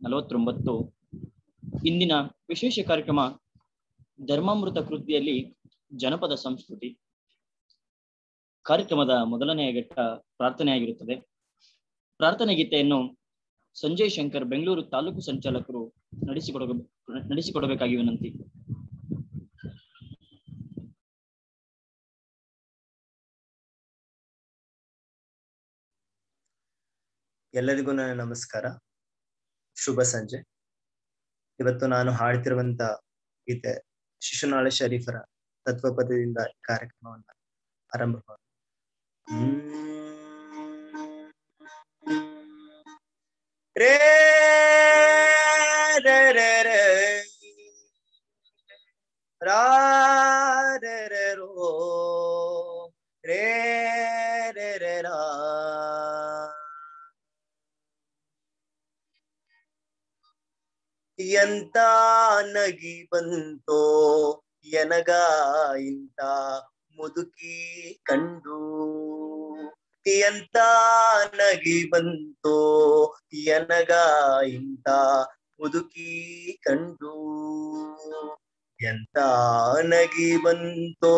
49 ಇಂದಿನ ವಿಶೇಷ ಕಾರ್ಯಕ್ರಮ ಧರ್ಮಾಮೃತ ಕೃತಿಯಲ್ಲಿ ಜನಪದ ಸಂಸ್ಕೃತಿ. ಕಾರ್ಯಕ್ರಮದ ಮೊದಲನೆಯ ಘಟ್ಟ ಪ್ರಾರ್ಥನೆಯಾಗಿರುತ್ತದೆ. ಪ್ರಾರ್ಥನೆ ಗೀತೆಯನ್ನು ಸಂಜಯ್ ಶಂಕರ್ ಬೆಂಗಳೂರು ತಾಲೂಕು ಸಂಚಾಲಕರು ನಡೆಸಿಕೊಡಬೇಕಾಗಿ ವಿನಂತಿ. ಎಲ್ಲರಿಗೂ ನನ್ನ ನಮಸ್ಕಾರ, ಶುಭ ಸಂಜೆ. ಇವತ್ತು ನಾನು ಹಾಡ್ತಿರುವಂತ ಗೀತೆ ಶಿಶುನಾಳ ಶರೀಫರ ತತ್ವಪದದಿಂದ ಕಾರ್ಯಕ್ರಮವನ್ನು ಆರಂಭ ಮಾಡಿ. ರೇ ರೇ ರೇ ರೇ ರಾ ರೇ ರೇ ರೋ ರೇ ರೇ ರೇ ರಾ. ಎಂತ ನಗಿ ಬಂತೋ ಎನಗ ಇಂತ ಮುದುಕಿ ಕಂಡು, ಎಂತ ನಗಿ ಬಂತೋ ಎನಗ ಇಂತ ಮುದುಕಿ ಕಂಡು, ಎಂತ ನಗಿ ಬಂತೋ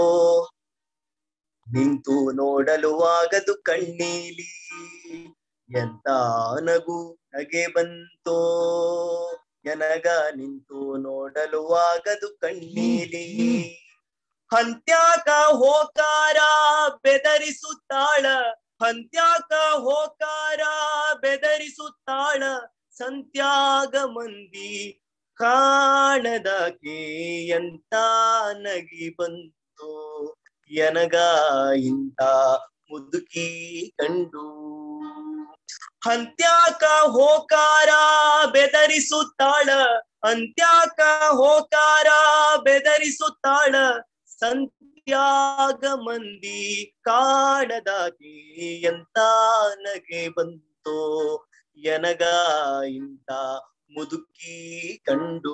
ನಿಂತು ನೋಡಲು ಆಗದು ಕಣ್ಣೀಲಿ, ಎಂತ ನಗು ನಗೆ ಬಂತೋ ಎನಗ ನಿಂತು ನೋಡಲು ಆಗದು ಕಣ್ಣೀಲಿ. ಹಂತ್ಯಾಕ ಹೋಕಾರ ಬೆದರಿಸುತ್ತಾಳ, ಹಂತ್ಯಾಕ ಹೋಕಾರ ಬೆದರಿಸುತ್ತಾಳ, ಸಂತ್ಯಾಗ ಮಂದಿ ಕಾಣದಾಕೆ ಎಂತ ನಗಿ ಬಂತೋ ಎನಗ ಇಂತ ಮುದುಕಿ ಕಂಡು. ಹಂತ್ಯಾಕ ಹೋಕಾರ ಬೆದರಿಸುತ್ತಾಳ, ಅಂತ್ಯಾಕ ಹೋಕಾರ ಬೆದರಿಸುತ್ತಾಳ, ಸಂತ್ಯಾಗ ಮಂದಿ ಕಾಣದಾಗಿ ಎಂತ ನಗೆ ಬಂತೋ ಎನಗ ಇಂತ ಮುದುಕಿ ಕಂಡು.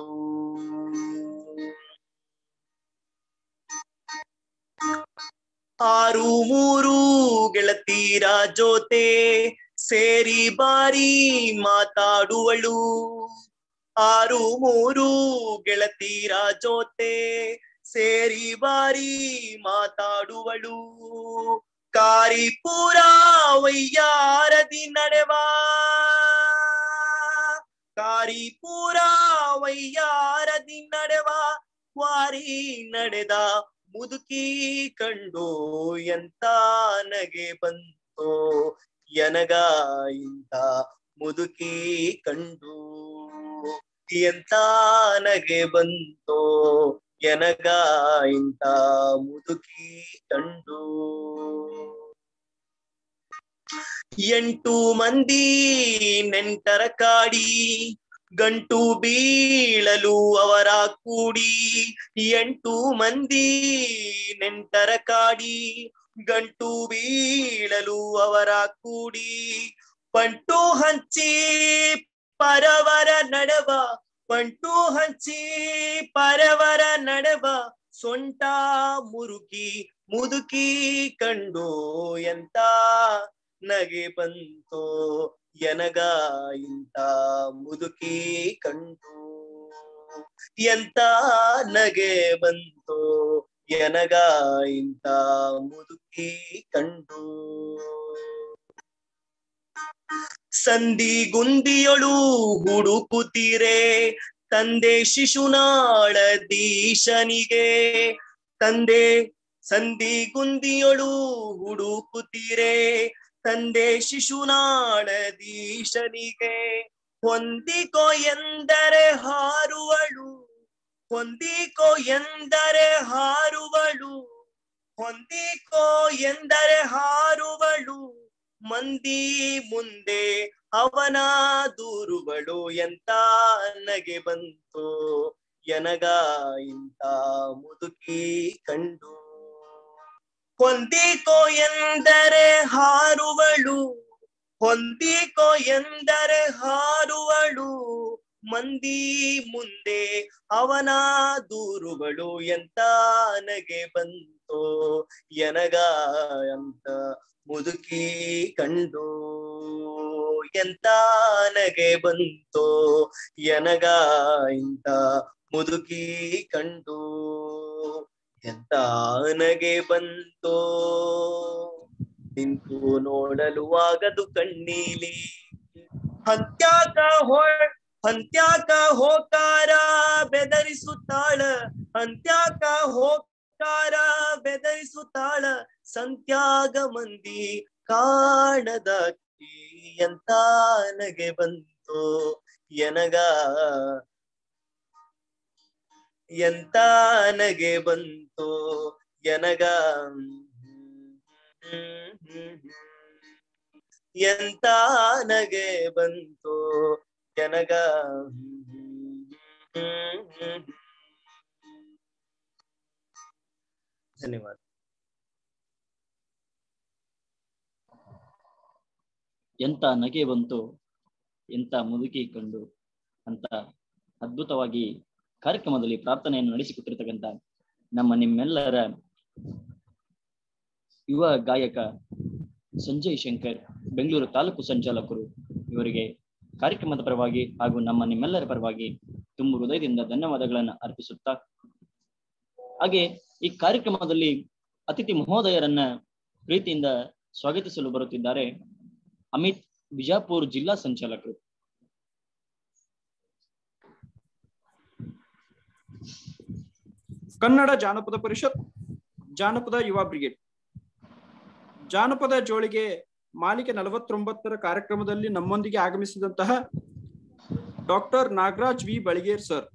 ಆರು ಮೂರು ಗೆಳತೀರ ಜೊತೆ ಸೇರಿ ಬಾರಿ ಮಾತಾಡುವಳು, ಆರು ಮೂರು ಗೆಳತೀರ ಜೊತೆ ಸೇರಿ ಬಾರಿ ಮಾತಾಡುವಳು, ಕಾರಿಪುರ ವಯ್ಯಾರದಿ ನಡೆವ, ಕಾರಿಪುರ ವಯ್ಯಾರದಿ ನಡೆವ, ವಾರಿ ನಡೆದ ಮುದುಕಿ ಕಂಡು ಎಂತ ನಗೆ ಬಂತೋ ಎನಗ ಇಂತ ಮುದುಕಿ ಕಂಡು, ಎಂತ ನಗೆ ಬಂತೋ ಎನಗ ಇಂತ ಮುದುಕಿ ಕಂಡು. 8 ಮಂದಿ ನೆಂಟರ ಕಾಡಿ ಗಂಟು ಬೀಳಲು ಅವರ ಕೂಡಿ, 8 ಮಂದಿ ನೆಂಟರ ಕಾಡಿ ಗಂಟು ಬೀಳಲು ಅವರ ಕೂಡಿ, ಪಂಟು ಹಂಚಿ ಪರವರ ನಡವ, ಪಂಟು ಹಂಚಿ ಪರವರ ನಡವ, ಸೊಂಟ ಮುರುಕಿ ಮುದುಕಿ ಕಂಡು ಎಂತ ನಗೆ ಬಂತೋ ಎನಗ ಇಂತ ಮುದುಕಿ ಕಂಡು, ಎಂತ ನಗೆ ಬಂತೋ ಎನಗ ಇಂತ ಮುದುಕಿ ಕಂಡು. ಸಂಧಿ ಗುಂದಿಯೊಳು ಹುಡುಕುತ್ತೀರೆ ತಂದೆ ಶಿಶುನಾಳಧೀಶನಿಗೆ, ತಂದೆ ಸಂಧಿ ಗುಂದಿಯೊಳು ಹುಡುಕುತ್ತೀರೆ ತಂದೆ ಶಿಶುನಾಳಧೀಶನಿಗೆ, ಹೊಂದಿಕೋ ಎಂದರೆ ಹಾರುವಳು, ಹೊಂದಿಕೋ ಎಂದರೆ ಹಾರುವಳು, ಹೊಂದಿಕೋ ಎಂದರೆ ಹಾರುವಳು, ಮಂದಿ ಮುಂದೆ ಅವನ ದೂರುವಳು, ಎಂತ ನಗೆ ಬಂತೋ ಎನಗ ಇಂತ ಮುದುಕಿ ಕಂಡು. ಹೊಂದಿಕೋ ಎಂದರೆ ಹಾರುವಳು, ಹೊಂದಿಕೋ ಎಂದರೆ ಹಾರುವಳು, ಮಂದಿ ಮುಂದೆ ಅವನ ದೂರುಗಳು ಎಂತ ನಗೆ ಬಂತೋ ಎನಗ ಅಂತ ಮುದುಕಿ ಕಂಡು ಎಂತ ನಗೆ ಬಂತೋ ಎನಗ ಇಂತ ಮುದುಕಿ ಕಂಡು ಎಂತ ನಗೆ ಬಂತೋ ನಿಂತು ನೋಡಲು ಆಗದು ಕಣ್ಣೀಲಿ ಹಂತ್ಯಾಕ ಹೋಕಾರ ಬೆದರಿಸುತ್ತಾಳ ಹಂತ್ಯಾಕ ಹೋಕಾರ ಬೆದರಿಸುತ್ತಾಳ ಸಂತ್ಯಾಗ ಮಂದಿ ಕಾಣದಾಕಿ ಎಂತ ನಗೆ ಬಂತೋ ಎನಗ ಎಂತ ನಗೆ ಬಂತೋ ಎನಗ ಎಂತ ನಗೆ ಬಂತೋ ಎನಗ ಧನ್ಯವಾದ. ಎಂತ ನಗೆ ಬಂತು ಎಂತ ಮುದುಕಿ ಕಂಡು ಅಂತ ಅದ್ಭುತವಾಗಿ ಕಾರ್ಯಕ್ರಮದಲ್ಲಿ ಪ್ರಾರ್ಥನೆಯನ್ನು ನಡೆಸಿಕೊಟ್ಟಿರ್ತಕ್ಕಂಥ ನಿಮ್ಮೆಲ್ಲರ ಯುವ ಗಾಯಕ ಸಂಜಯ್ ಶಂಕರ್ ಬೆಂಗಳೂರು ತಾಲೂಕು ಸಂಚಾಲಕರು ಇವರಿಗೆ ಕಾರ್ಯಕ್ರಮದ ಪರವಾಗಿ ಹಾಗೂ ನಿಮ್ಮೆಲ್ಲರ ಪರವಾಗಿ ತುಂಬ ಹೃದಯದಿಂದ ಧನ್ಯವಾದಗಳನ್ನು ಅರ್ಪಿಸುತ್ತಾ, ಹಾಗೆ ಈ ಕಾರ್ಯಕ್ರಮದಲ್ಲಿ ಅತಿಥಿ ಮಹೋದಯರನ್ನ ಪ್ರೀತಿಯಿಂದ ಸ್ವಾಗತಿಸಲು ಬರುತ್ತಿದ್ದಾರೆ ಅಮಿತ್, ಬಿಜಾಪುರ ಜಿಲ್ಲಾ ಸಂಚಾಲಕರು. ಕನ್ನಡ ಜಾನಪದ ಪರಿಷತ್, ಜಾನಪದ ಯುವ ಬ್ರಿಗೇಡ್, ಜಾನಪದ ಜೋಳಿಗೆ ಮಾಲಿಕೆ 49ರ ಕಾರ್ಯಕ್ರಮದಲ್ಲಿ ನಮ್ಮೊಂದಿಗೆ ಆಗಮಿಸಿದಂತಹ doctor Nagaraj V Baliger sir,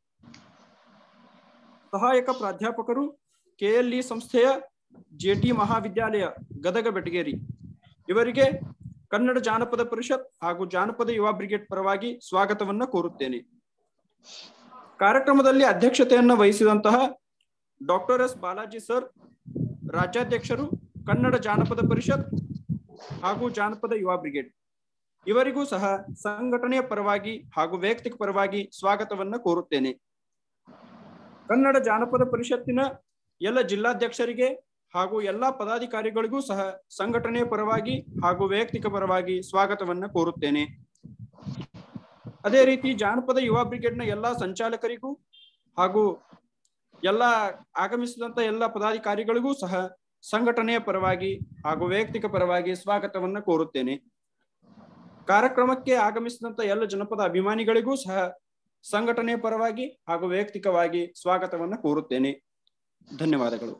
ಸಹಾಯಕ ಪ್ರಾಧ್ಯಾಪಕರು, KLE ಸಂಸ್ಥೆಯ JT ಮಹಾವಿದ್ಯಾಲಯ ಗದಗ-ಬೆಟಗೇರಿ, ಇವರಿಗೆ ಕನ್ನಡ ಜಾನಪದ ಪರಿಷತ್ ಹಾಗೂ ಜಾನಪದ ಯುವ ಬ್ರಿಗೇಡ್ ಪರವಾಗಿ ಸ್ವಾಗತವನ್ನ ಕೋರುತ್ತೇನೆ. ಕಾರ್ಯಕ್ರಮದಲ್ಲಿ ಅಧ್ಯಕ್ಷತೆಯನ್ನು ವಹಿಸಿದಂತಹ ಡಾಕ್ಟರ್ ಎಸ್ ಬಾಲಾಜಿ ಸರ್, ರಾಜ್ಯಾಧ್ಯಕ್ಷರು, ಕನ್ನಡ ಜಾನಪದ ಪರಿಷತ್ ಹಾಗೂ ಜಾನಪದ ಯುವ ಬ್ರಿಗೇಡ್, ಇವರಿಗೂ ಸಹ ಸಂಘಟನೆಯ ಪರವಾಗಿ ಹಾಗೂ ವೈಯಕ್ತಿಕ ಪರವಾಗಿ ಸ್ವಾಗತವನ್ನ ಕೋರುತ್ತೇನೆ. ಕನ್ನಡ ಜಾನಪದ ಪರಿಷತ್ತಿನ ಎಲ್ಲ ಜಿಲ್ಲಾಧ್ಯಕ್ಷರಿಗೆ ಹಾಗೂ ಎಲ್ಲಾ ಪದಾಧಿಕಾರಿಗಳಿಗೂ ಸಹ ಸಂಘಟನೆಯ ಪರವಾಗಿ ಹಾಗೂ ವೈಯಕ್ತಿಕ ಪರವಾಗಿ ಸ್ವಾಗತವನ್ನ ಕೋರುತ್ತೇನೆ. ಅದೇ ರೀತಿ ಜಾನಪದ ಯುವ ಬ್ರಿಗೇಡ್ನ ಎಲ್ಲಾ ಸಂಚಾಲಕರಿಗೂ ಹಾಗೂ ಎಲ್ಲ ಆಗಮಿಸಿದಂತ ಎಲ್ಲ ಪದಾಧಿಕಾರಿಗಳಿಗೂ ಸಹ ಸಂಘಟನೆಯ ಪರವಾಗಿ ಹಾಗೂ ವೈಯಕ್ತಿಕ ಪರವಾಗಿ ಸ್ವಾಗತವನ್ನ ಕೋರುತ್ತೇನೆ. ಕಾರ್ಯಕ್ರಮಕ್ಕೆ ಆಗಮಿಸಿದಂತ ಎಲ್ಲ ಜನಪದ ಅಭಿಮಾನಿಗಳಿಗೂ ಸಹ ಸಂಘಟನೆಯ ಪರವಾಗಿ ಹಾಗೂ ವೈಯಕ್ತಿಕವಾಗಿ ಸ್ವಾಗತವನ್ನ ಕೋರುತ್ತೇನೆ. ಧನ್ಯವಾದಗಳು.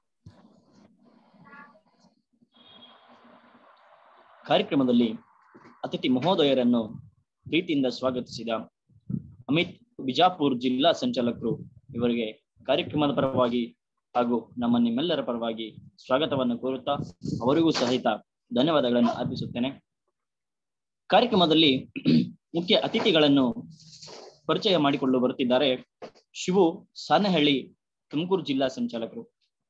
ಕಾರ್ಯಕ್ರಮದಲ್ಲಿ ಅತಿಥಿ ಮಹೋದಯರನ್ನು ಪ್ರೀತಿಯಿಂದ ಸ್ವಾಗತಿಸಿದ ಅಮಿತ್, ಬಿಜಾಪುರ ಜಿಲ್ಲಾ ಸಂಚಾಲಕರು, ಇವರಿಗೆ ಕಾರ್ಯಕ್ರಮದ ಪರವಾಗಿ ಹಾಗೂ ನಿಮ್ಮೆಲ್ಲರ ಪರವಾಗಿ ಸ್ವಾಗತವನ್ನು ಕೋರುತ್ತಾ ಅವರಿಗೂ ಸಹಿತ ಧನ್ಯವಾದಗಳನ್ನು ಅರ್ಪಿಸುತ್ತೇನೆ. ಕಾರ್ಯಕ್ರಮದಲ್ಲಿ ಮುಖ್ಯ ಅತಿಥಿಗಳನ್ನು ಪರಿಚಯ ಮಾಡಿಕೊಂಡು ಬರುತ್ತಿದ್ದಾರೆ ಶಿವು ಸಾನಹಳ್ಳಿ, ತುಮಕೂರು ಜಿಲ್ಲಾ ಸಂಚಾಲಕರು.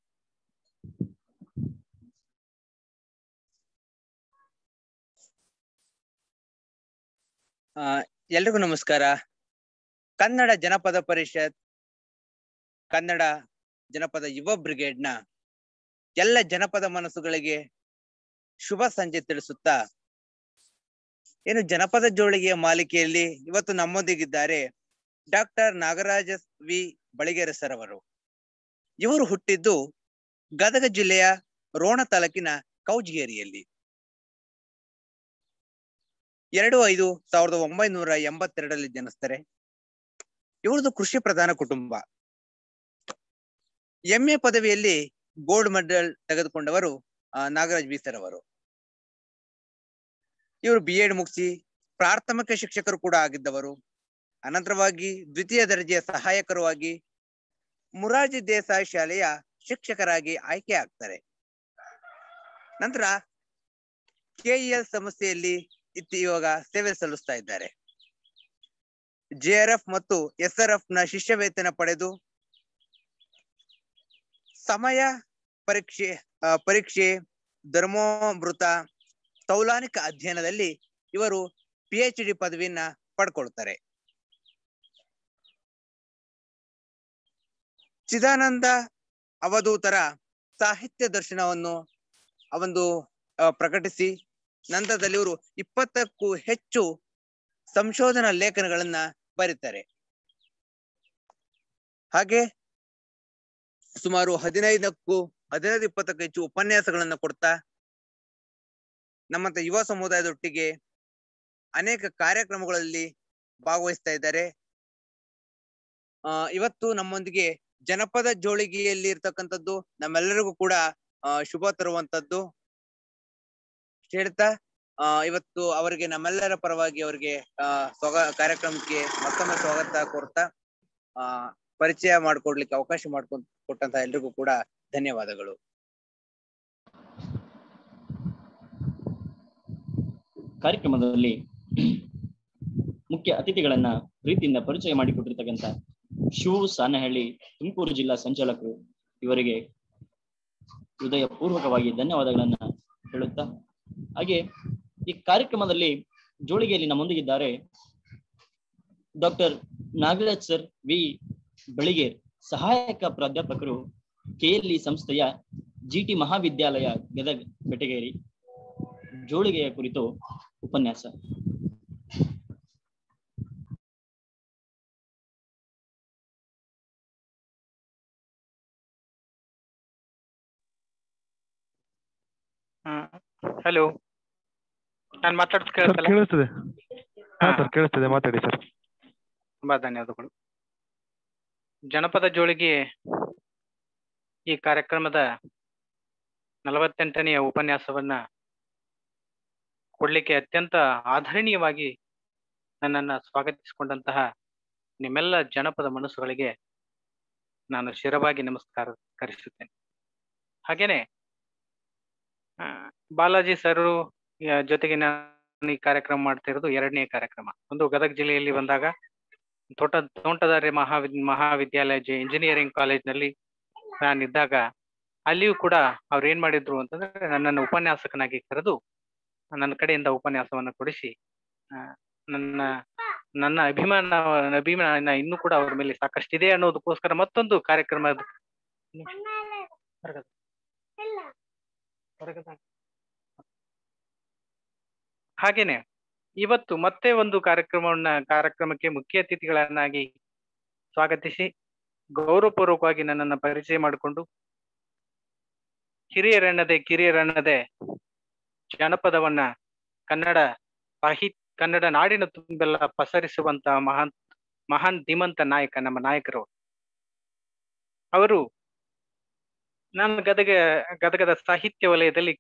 ಎಲ್ರಿಗೂ ನಮಸ್ಕಾರ. ಕನ್ನಡ ಜನಪದ ಪರಿಷತ್, ಕನ್ನಡ ಜನಪದ ಯುವ ಬ್ರಿಗೇಡ್ನ ಎಲ್ಲ ಜನಪದ ಮನಸ್ಸುಗಳಿಗೆ ಶುಭ ಸಂಜೆ ತಿಳಿಸುತ್ತಾ, ಏನು ಜನಪದ ಜೋಳಿಗೆಯ ಮಾಲಿಕೆಯಲ್ಲಿ ಇವತ್ತು ನಮ್ಮೊಂದಿಗಿದ್ದಾರೆ doctor Nagaraja V Baliger sir ಅವರು. ಇವರು ಹುಟ್ಟಿದ್ದು ಗದಗ ಜಿಲ್ಲೆಯ ರೋಣ ತಾಲೂಕಿನ ಕೌಜಗೇರಿಯಲ್ಲಿ 2/5/1982 ಜನಿಸ್ತಾರೆ. ಇವ್ರದ್ದು ಕೃಷಿ ಪ್ರಧಾನ ಕುಟುಂಬ. MA ಪದವಿಯಲ್ಲಿ ಗೋಲ್ಡ್ ಮೆಡಲ್ ತೆಗೆದುಕೊಂಡವರು ನಾಗರಾಜ್ ಬಿ ಸರ್ ಅವರು. ಇವರು BEd ಮುಗಿಸಿ ಪ್ರಾಥಮಿಕ ಶಿಕ್ಷಕರು ಕೂಡ ಆಗಿದ್ದವರು. ಅನಂತರವಾಗಿ ದ್ವಿತೀಯ ದರ್ಜೆಯ ಸಹಾಯಕರು ಆಗಿ ಮುರಾರ್ಜಿ ದೇಸಾಯಿ ಶಾಲೆಯ ಶಿಕ್ಷಕರಾಗಿ ಆಯ್ಕೆ ಆಗ್ತಾರೆ. ನಂತರ KEL ಸಂಸ್ಥೆಯಲ್ಲಿ ಇವಾಗ ಸೇವೆ ಸಲ್ಲಿಸ್ತಾ ಇದ್ದಾರೆ. JRF ಮತ್ತು SRF ನ ಶಿಷ್ಯ ವೇತನ ಪಡೆದು ಸಮಯ ಪರೀಕ್ಷೆ ಧರ್ಮಾಮೃತ ತೌಲಾನಿಕ ಅಧ್ಯಯನದಲ್ಲಿ ಇವರು PhD ಪದವಿಯನ್ನ ಪಡ್ಕೊಳ್ತಾರೆ. ಚಿದಾನಂದ ಅವಧೂತರ ಸಾಹಿತ್ಯ ದರ್ಶನವನ್ನು ಒಂದು ಪ್ರಕಟಿಸಿ ನಂತರದಲ್ಲಿ ಇವರು 20ಕ್ಕೂ ಹೆಚ್ಚು ಸಂಶೋಧನಾ ಲೇಖನಗಳನ್ನ ಬರೀತಾರೆ. ಹಾಗೆ ಸುಮಾರು 15-20ಕ್ಕೂ ಹೆಚ್ಚು ಉಪನ್ಯಾಸಗಳನ್ನ ಕೊಡ್ತಾ ನಮ್ಮಂತ ಯುವ ಸಮುದಾಯದೊಟ್ಟಿಗೆ ಅನೇಕ ಕಾರ್ಯಕ್ರಮಗಳಲ್ಲಿ ಭಾಗವಹಿಸ್ತಾ ಇದ್ದಾರೆ. ಇವತ್ತು ನಮ್ಮೊಂದಿಗೆ ಜನಪದ ಜೋಳಿಗೆಯಲ್ಲಿ ಇರ್ತಕ್ಕಂಥದ್ದು ನಮ್ಮೆಲ್ಲರಿಗೂ ಕೂಡ ಶುಭ ತರುವಂತದ್ದು ಹೇಳ್ತಾ ಇವತ್ತು ಅವರಿಗೆ ನಮ್ಮೆಲ್ಲರ ಪರವಾಗಿ ಅವರಿಗೆ ಕಾರ್ಯಕ್ರಮಕ್ಕೆ ಮತ್ತೊಮ್ಮೆ ಸ್ವಾಗತ ಕೋರ್ತಾ ಪರಿಚಯ ಮಾಡಿಕೊಡ್ಲಿಕ್ಕೆ ಅವಕಾಶ ಕೊಟ್ಟಂತ ಎಲ್ರಿಗೂ ಕೂಡ ಧನ್ಯವಾದಗಳು. ಕಾರ್ಯಕ್ರಮದಲ್ಲಿ ಮುಖ್ಯ ಅತಿಥಿಗಳನ್ನ ಪ್ರೀತಿಯಿಂದ ಪರಿಚಯ ಮಾಡಿಕೊಟ್ಟಿರ್ತಕ್ಕಂಥ ಶಿವು ಸಾನಹಳ್ಳಿ ತುಮಕೂರು ಜಿಲ್ಲಾ ಸಂಚಾಲಕರು ಇವರಿಗೆ ಹೃದಯ ಪೂರ್ವಕವಾಗಿ ಧನ್ಯವಾದಗಳನ್ನ ಹೇಳುತ್ತಾ, ಹಾಗೆ ಈ ಕಾರ್ಯಕ್ರಮದಲ್ಲಿ ಜೋಳಿಗೆಯಲ್ಲಿ ನಮ್ಮೊಂದಿಗಿದ್ದಾರೆ doctor Nagaraj sir V Beliger, ಸಹಾಯಕ ಪ್ರಾಧ್ಯಾಪಕರು KLE ಸಂಸ್ಥೆಯ GT ಮಹಾವಿದ್ಯಾಲಯ ಗದಗ್ ಬೆಟಗೇರಿ. ಜೋಳಿಗೆಯ ಕುರಿತು ಉಪನ್ಯಾಸ. ಹಲೋ, ನಾನು ಮಾತಾಡೋದು ಕೇಳಿಸ್ತಲ್ಲ? ಕೇಳಿಸ್ತದೆ. ಸರ್ ಕೇಳಿಸ್ತದೆ, ಮಾತಾಡಿ ಸರ್. ತುಂಬಾ ಧನ್ಯವಾದಗಳು. ಜನಪದ ಜೋಳಿಗೆ ಈ ಕಾರ್ಯಕ್ರಮದ 48ನೆಯ ಉಪನ್ಯಾಸವನ್ನ ಕೊಡ್ಲಿಕ್ಕೆ ಅತ್ಯಂತ ಆದರಣೀಯವಾಗಿ ನನ್ನನ್ನು ಸ್ವಾಗತಿಸಿಕೊಂಡಂತಹ ನಿಮ್ಮೆಲ್ಲ ಜನಪದ ಮನಸ್ಸುಗಳಿಗೆ ನಾನು ಶಿರವಾಗಿ ನಮಸ್ಕರಿಸುತ್ತೇನೆ. ಹಾಗೇನೆ ಬಾಲಾಜಿ ಸರ್ ಜೊತೆಗೆ ನಾನು ಈ ಕಾರ್ಯಕ್ರಮ ಮಾಡ್ತಿರೋದು 2ನೇ ಕಾರ್ಯಕ್ರಮ. ಒಂದು ಗದಗ ಜಿಲ್ಲೆಯಲ್ಲಿ ಬಂದಾಗ ತೋಂಟದಾರ್ಯ ಮಹಾವಿದ್ಯಾಲಯ ಇಂಜಿನಿಯರಿಂಗ್ ಕಾಲೇಜ್ನಲ್ಲಿ ನಾನಿದ್ದಾಗ ಅಲ್ಲಿಯೂ ಕೂಡ ಅವ್ರು ಏನ್ ಮಾಡಿದ್ರು ಅಂತಂದ್ರೆ ನನ್ನನ್ನು ಉಪನ್ಯಾಸಕನಾಗಿ ಕರೆದು ನನ್ನ ಕಡೆಯಿಂದ ಉಪನ್ಯಾಸವನ್ನು ಕೊಡಿಸಿ ನನ್ನ ಅಭಿಮಾನ ಇನ್ನೂ ಕೂಡ ಅವ್ರ ಮೇಲೆ ಸಾಕಷ್ಟಿದೆ ಅನ್ನೋದಕ್ಕೋಸ್ಕರ ಮತ್ತೊಂದು ಕಾರ್ಯಕ್ರಮ ಹಾಗೇನೆ ಇವತ್ತು ಮತ್ತೆ ಒಂದು ಕಾರ್ಯಕ್ರಮಕ್ಕೆ ಮುಖ್ಯ ಅತಿಥಿಗಳನ್ನಾಗಿ ಸ್ವಾಗತಿಸಿ ಗೌರವಪೂರ್ವಕವಾಗಿ ನನ್ನನ್ನು ಪರಿಚಯ ಮಾಡಿಕೊಂಡು ಹಿರಿಯರನ್ನದೆ ಕಿರಿಯರನ್ನದೆ ಜನಪದವನ್ನ ಕನ್ನಡ ನಾಡಿನ ತುಂಬೆಲ್ಲ ಪಸರಿಸುವಂತ ಮಹಾನ್ ಧೀಮಂತ ನಾಯಕ ನಮ್ಮ ನಾಯಕರು. ಅವರು ನಾನು ಗದಗದ ಸಾಹಿತ್ಯ ವಲಯದಲ್ಲಿ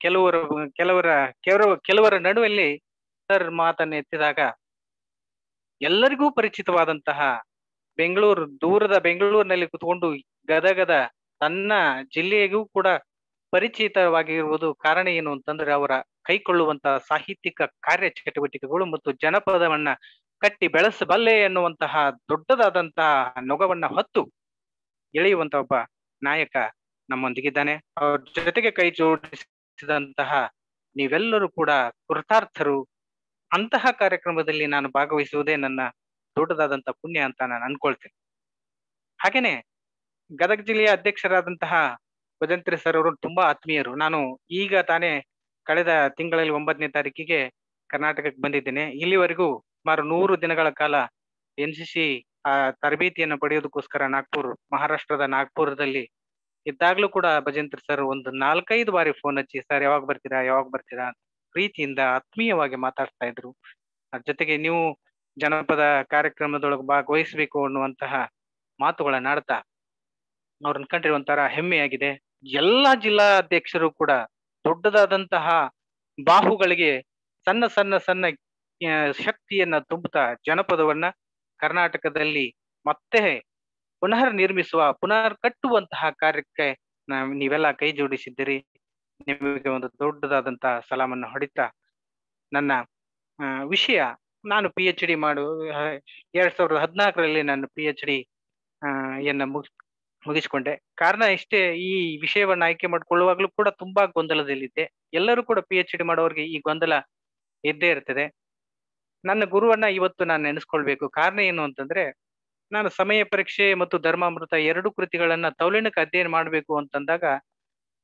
ಕೆಲವರ ನಡುವಲ್ಲಿ ಸರ್ ಮಾತನ್ನು ಎತ್ತಿದಾಗ ಎಲ್ಲರಿಗೂ ಪರಿಚಿತವಾದಂತಹ ದೂರದ ಬೆಂಗಳೂರಿನಲ್ಲಿ ಕುತ್ಕೊಂಡು ಗದಗದ ತನ್ನ ಜಿಲ್ಲೆಗೂ ಕೂಡ ಪರಿಚಿತವಾಗಿರುವುದು ಕಾರಣ ಏನು ಅಂತಂದ್ರೆ ಅವರ ಕೈಕೊಳ್ಳುವಂತಹ ಸಾಹಿತ್ಯಿಕ ಕಾರ್ಯ ಚಟುವಟಿಕೆಗಳು ಮತ್ತು ಜನಪದವನ್ನ ಕಟ್ಟಿ ಬೆಳೆಸಬಲ್ಲೆ ಎನ್ನುವಂತಹ ದೊಡ್ಡದಾದಂತಹ ನೊಗವನ್ನ ಹೊತ್ತು ಎಳೆಯುವಂತ ಒಬ್ಬ ನಾಯಕ ನಮ್ಮೊಂದಿಗಿದ್ದಾನೆ. ಅವ್ರ ಜೊತೆಗೆ ಕೈ ಜೋಡಿಸಿದಂತಹ ನೀವೆಲ್ಲರೂ ಕೂಡ ಕೃತಾರ್ಥರು. ಅಂತಹ ಕಾರ್ಯಕ್ರಮದಲ್ಲಿ ನಾನು ಭಾಗವಹಿಸುವುದೇ ನನ್ನ ದೊಡ್ಡದಾದಂತ ಪುಣ್ಯ ಅಂತ ನಾನು ಅನ್ಕೊಳ್ತೇನೆ. ಹಾಗೇನೆ ಗದಗ ಜಿಲ್ಲೆಯ ಅಧ್ಯಕ್ಷರಾದಂತಹ ಭಜಂತ್ರಿ ಸರ್ ಅವರು ತುಂಬಾ ಆತ್ಮೀಯರು. ನಾನು ಈಗ ತಾನೇ ಕಳೆದ ತಿಂಗಳಲ್ಲಿ 9ನೇ ತಾರೀಕಿಗೆ ಕರ್ನಾಟಕಕ್ಕೆ ಬಂದಿದ್ದೇನೆ. ಇಲ್ಲಿವರೆಗೂ ಸುಮಾರು 100 ದಿನಗಳ ಕಾಲ NCC ತರಬೇತಿಯನ್ನು ಪಡೆಯೋದಕ್ಕೋಸ್ಕರ ಮಹಾರಾಷ್ಟ್ರದ ನಾಗ್ಪುರದಲ್ಲಿ ಇದ್ದಾಗ್ಲೂ ಕೂಡ ಭಜಂತ್ರಿ ಸರ್ ಒಂದು 4-5 ಬಾರಿ ಫೋನ್ ಹಚ್ಚಿ ಸರ್ ಯಾವಾಗ ಬರ್ತೀರಾ ಪ್ರೀತಿಯಿಂದ ಆತ್ಮೀಯವಾಗಿ ಮಾತಾಡ್ತಾ ಇದ್ರು. ಅದ್ರ ಜೊತೆಗೆ ನೀವು ಜನಪದ ಕಾರ್ಯಕ್ರಮದೊಳಗೆ ಭಾಗವಹಿಸ್ಬೇಕು ಅನ್ನುವಂತಹ ಮಾತುಗಳನ್ನ ಆಡ್ತಾ ಅವ್ರನ್ನ ಕಂಡ್ರೆ ಒಂಥರ ಹೆಮ್ಮೆಯಾಗಿದೆ. ಎಲ್ಲಾ ಜಿಲ್ಲಾ ಅಧ್ಯಕ್ಷರು ಕೂಡ ದೊಡ್ಡದಾದಂತಹ ಬಾಹುಗಳಿಗೆ ಸಣ್ಣ ಶಕ್ತಿಯನ್ನ ತುಂಬುತ್ತಾ ಜನಪದವನ್ನ ಕರ್ನಾಟಕದಲ್ಲಿ ಮತ್ತೆ ಪುನರ್ ಕಟ್ಟುವಂತಹ ಕಾರ್ಯಕ್ಕೆ ನೀವೆಲ್ಲ ಕೈ ಜೋಡಿಸಿದ್ದೀರಿ. ನಿಮಗೆ ಒಂದು ದೊಡ್ಡದಾದಂತಹ ಸಲಾಮನ್ನು ಹೊಡಿತಾ ನನ್ನ ವಿಷಯ, ನಾನು PhD 2014ರಲ್ಲಿ ನಾನು PhD ಮುಗಿಸ್ಕೊಂಡೆ. ಕಾರಣ ಇಷ್ಟೇ, ಈ ವಿಷಯವನ್ನ ಆಯ್ಕೆ ಮಾಡ್ಕೊಳ್ಳುವಾಗ್ಲೂ ಕೂಡ ತುಂಬಾ ಗೊಂದಲದಲ್ಲಿದ್ದೆ. ಎಲ್ಲರೂ ಕೂಡ PhD ಮಾಡೋರಿಗೆ ಈ ಗೊಂದಲ ಇದ್ದೇ ಇರ್ತದೆ. ನನ್ನ ಗುರುವನ್ನ ಇವತ್ತು ನಾನು ನೆನೆಸ್ಕೊಳ್ಬೇಕು. ಕಾರಣ ಏನು ಅಂತಂದ್ರೆ, ನಾನು ಸಮಯ ಪರೀಕ್ಷೆ ಮತ್ತು ಧರ್ಮಾಮೃತ 2 ಕೃತಿಗಳನ್ನ ತೌಲಿನಕ್ಕೆ ಅಧ್ಯಯನ ಮಾಡ್ಬೇಕು ಅಂತಂದಾಗ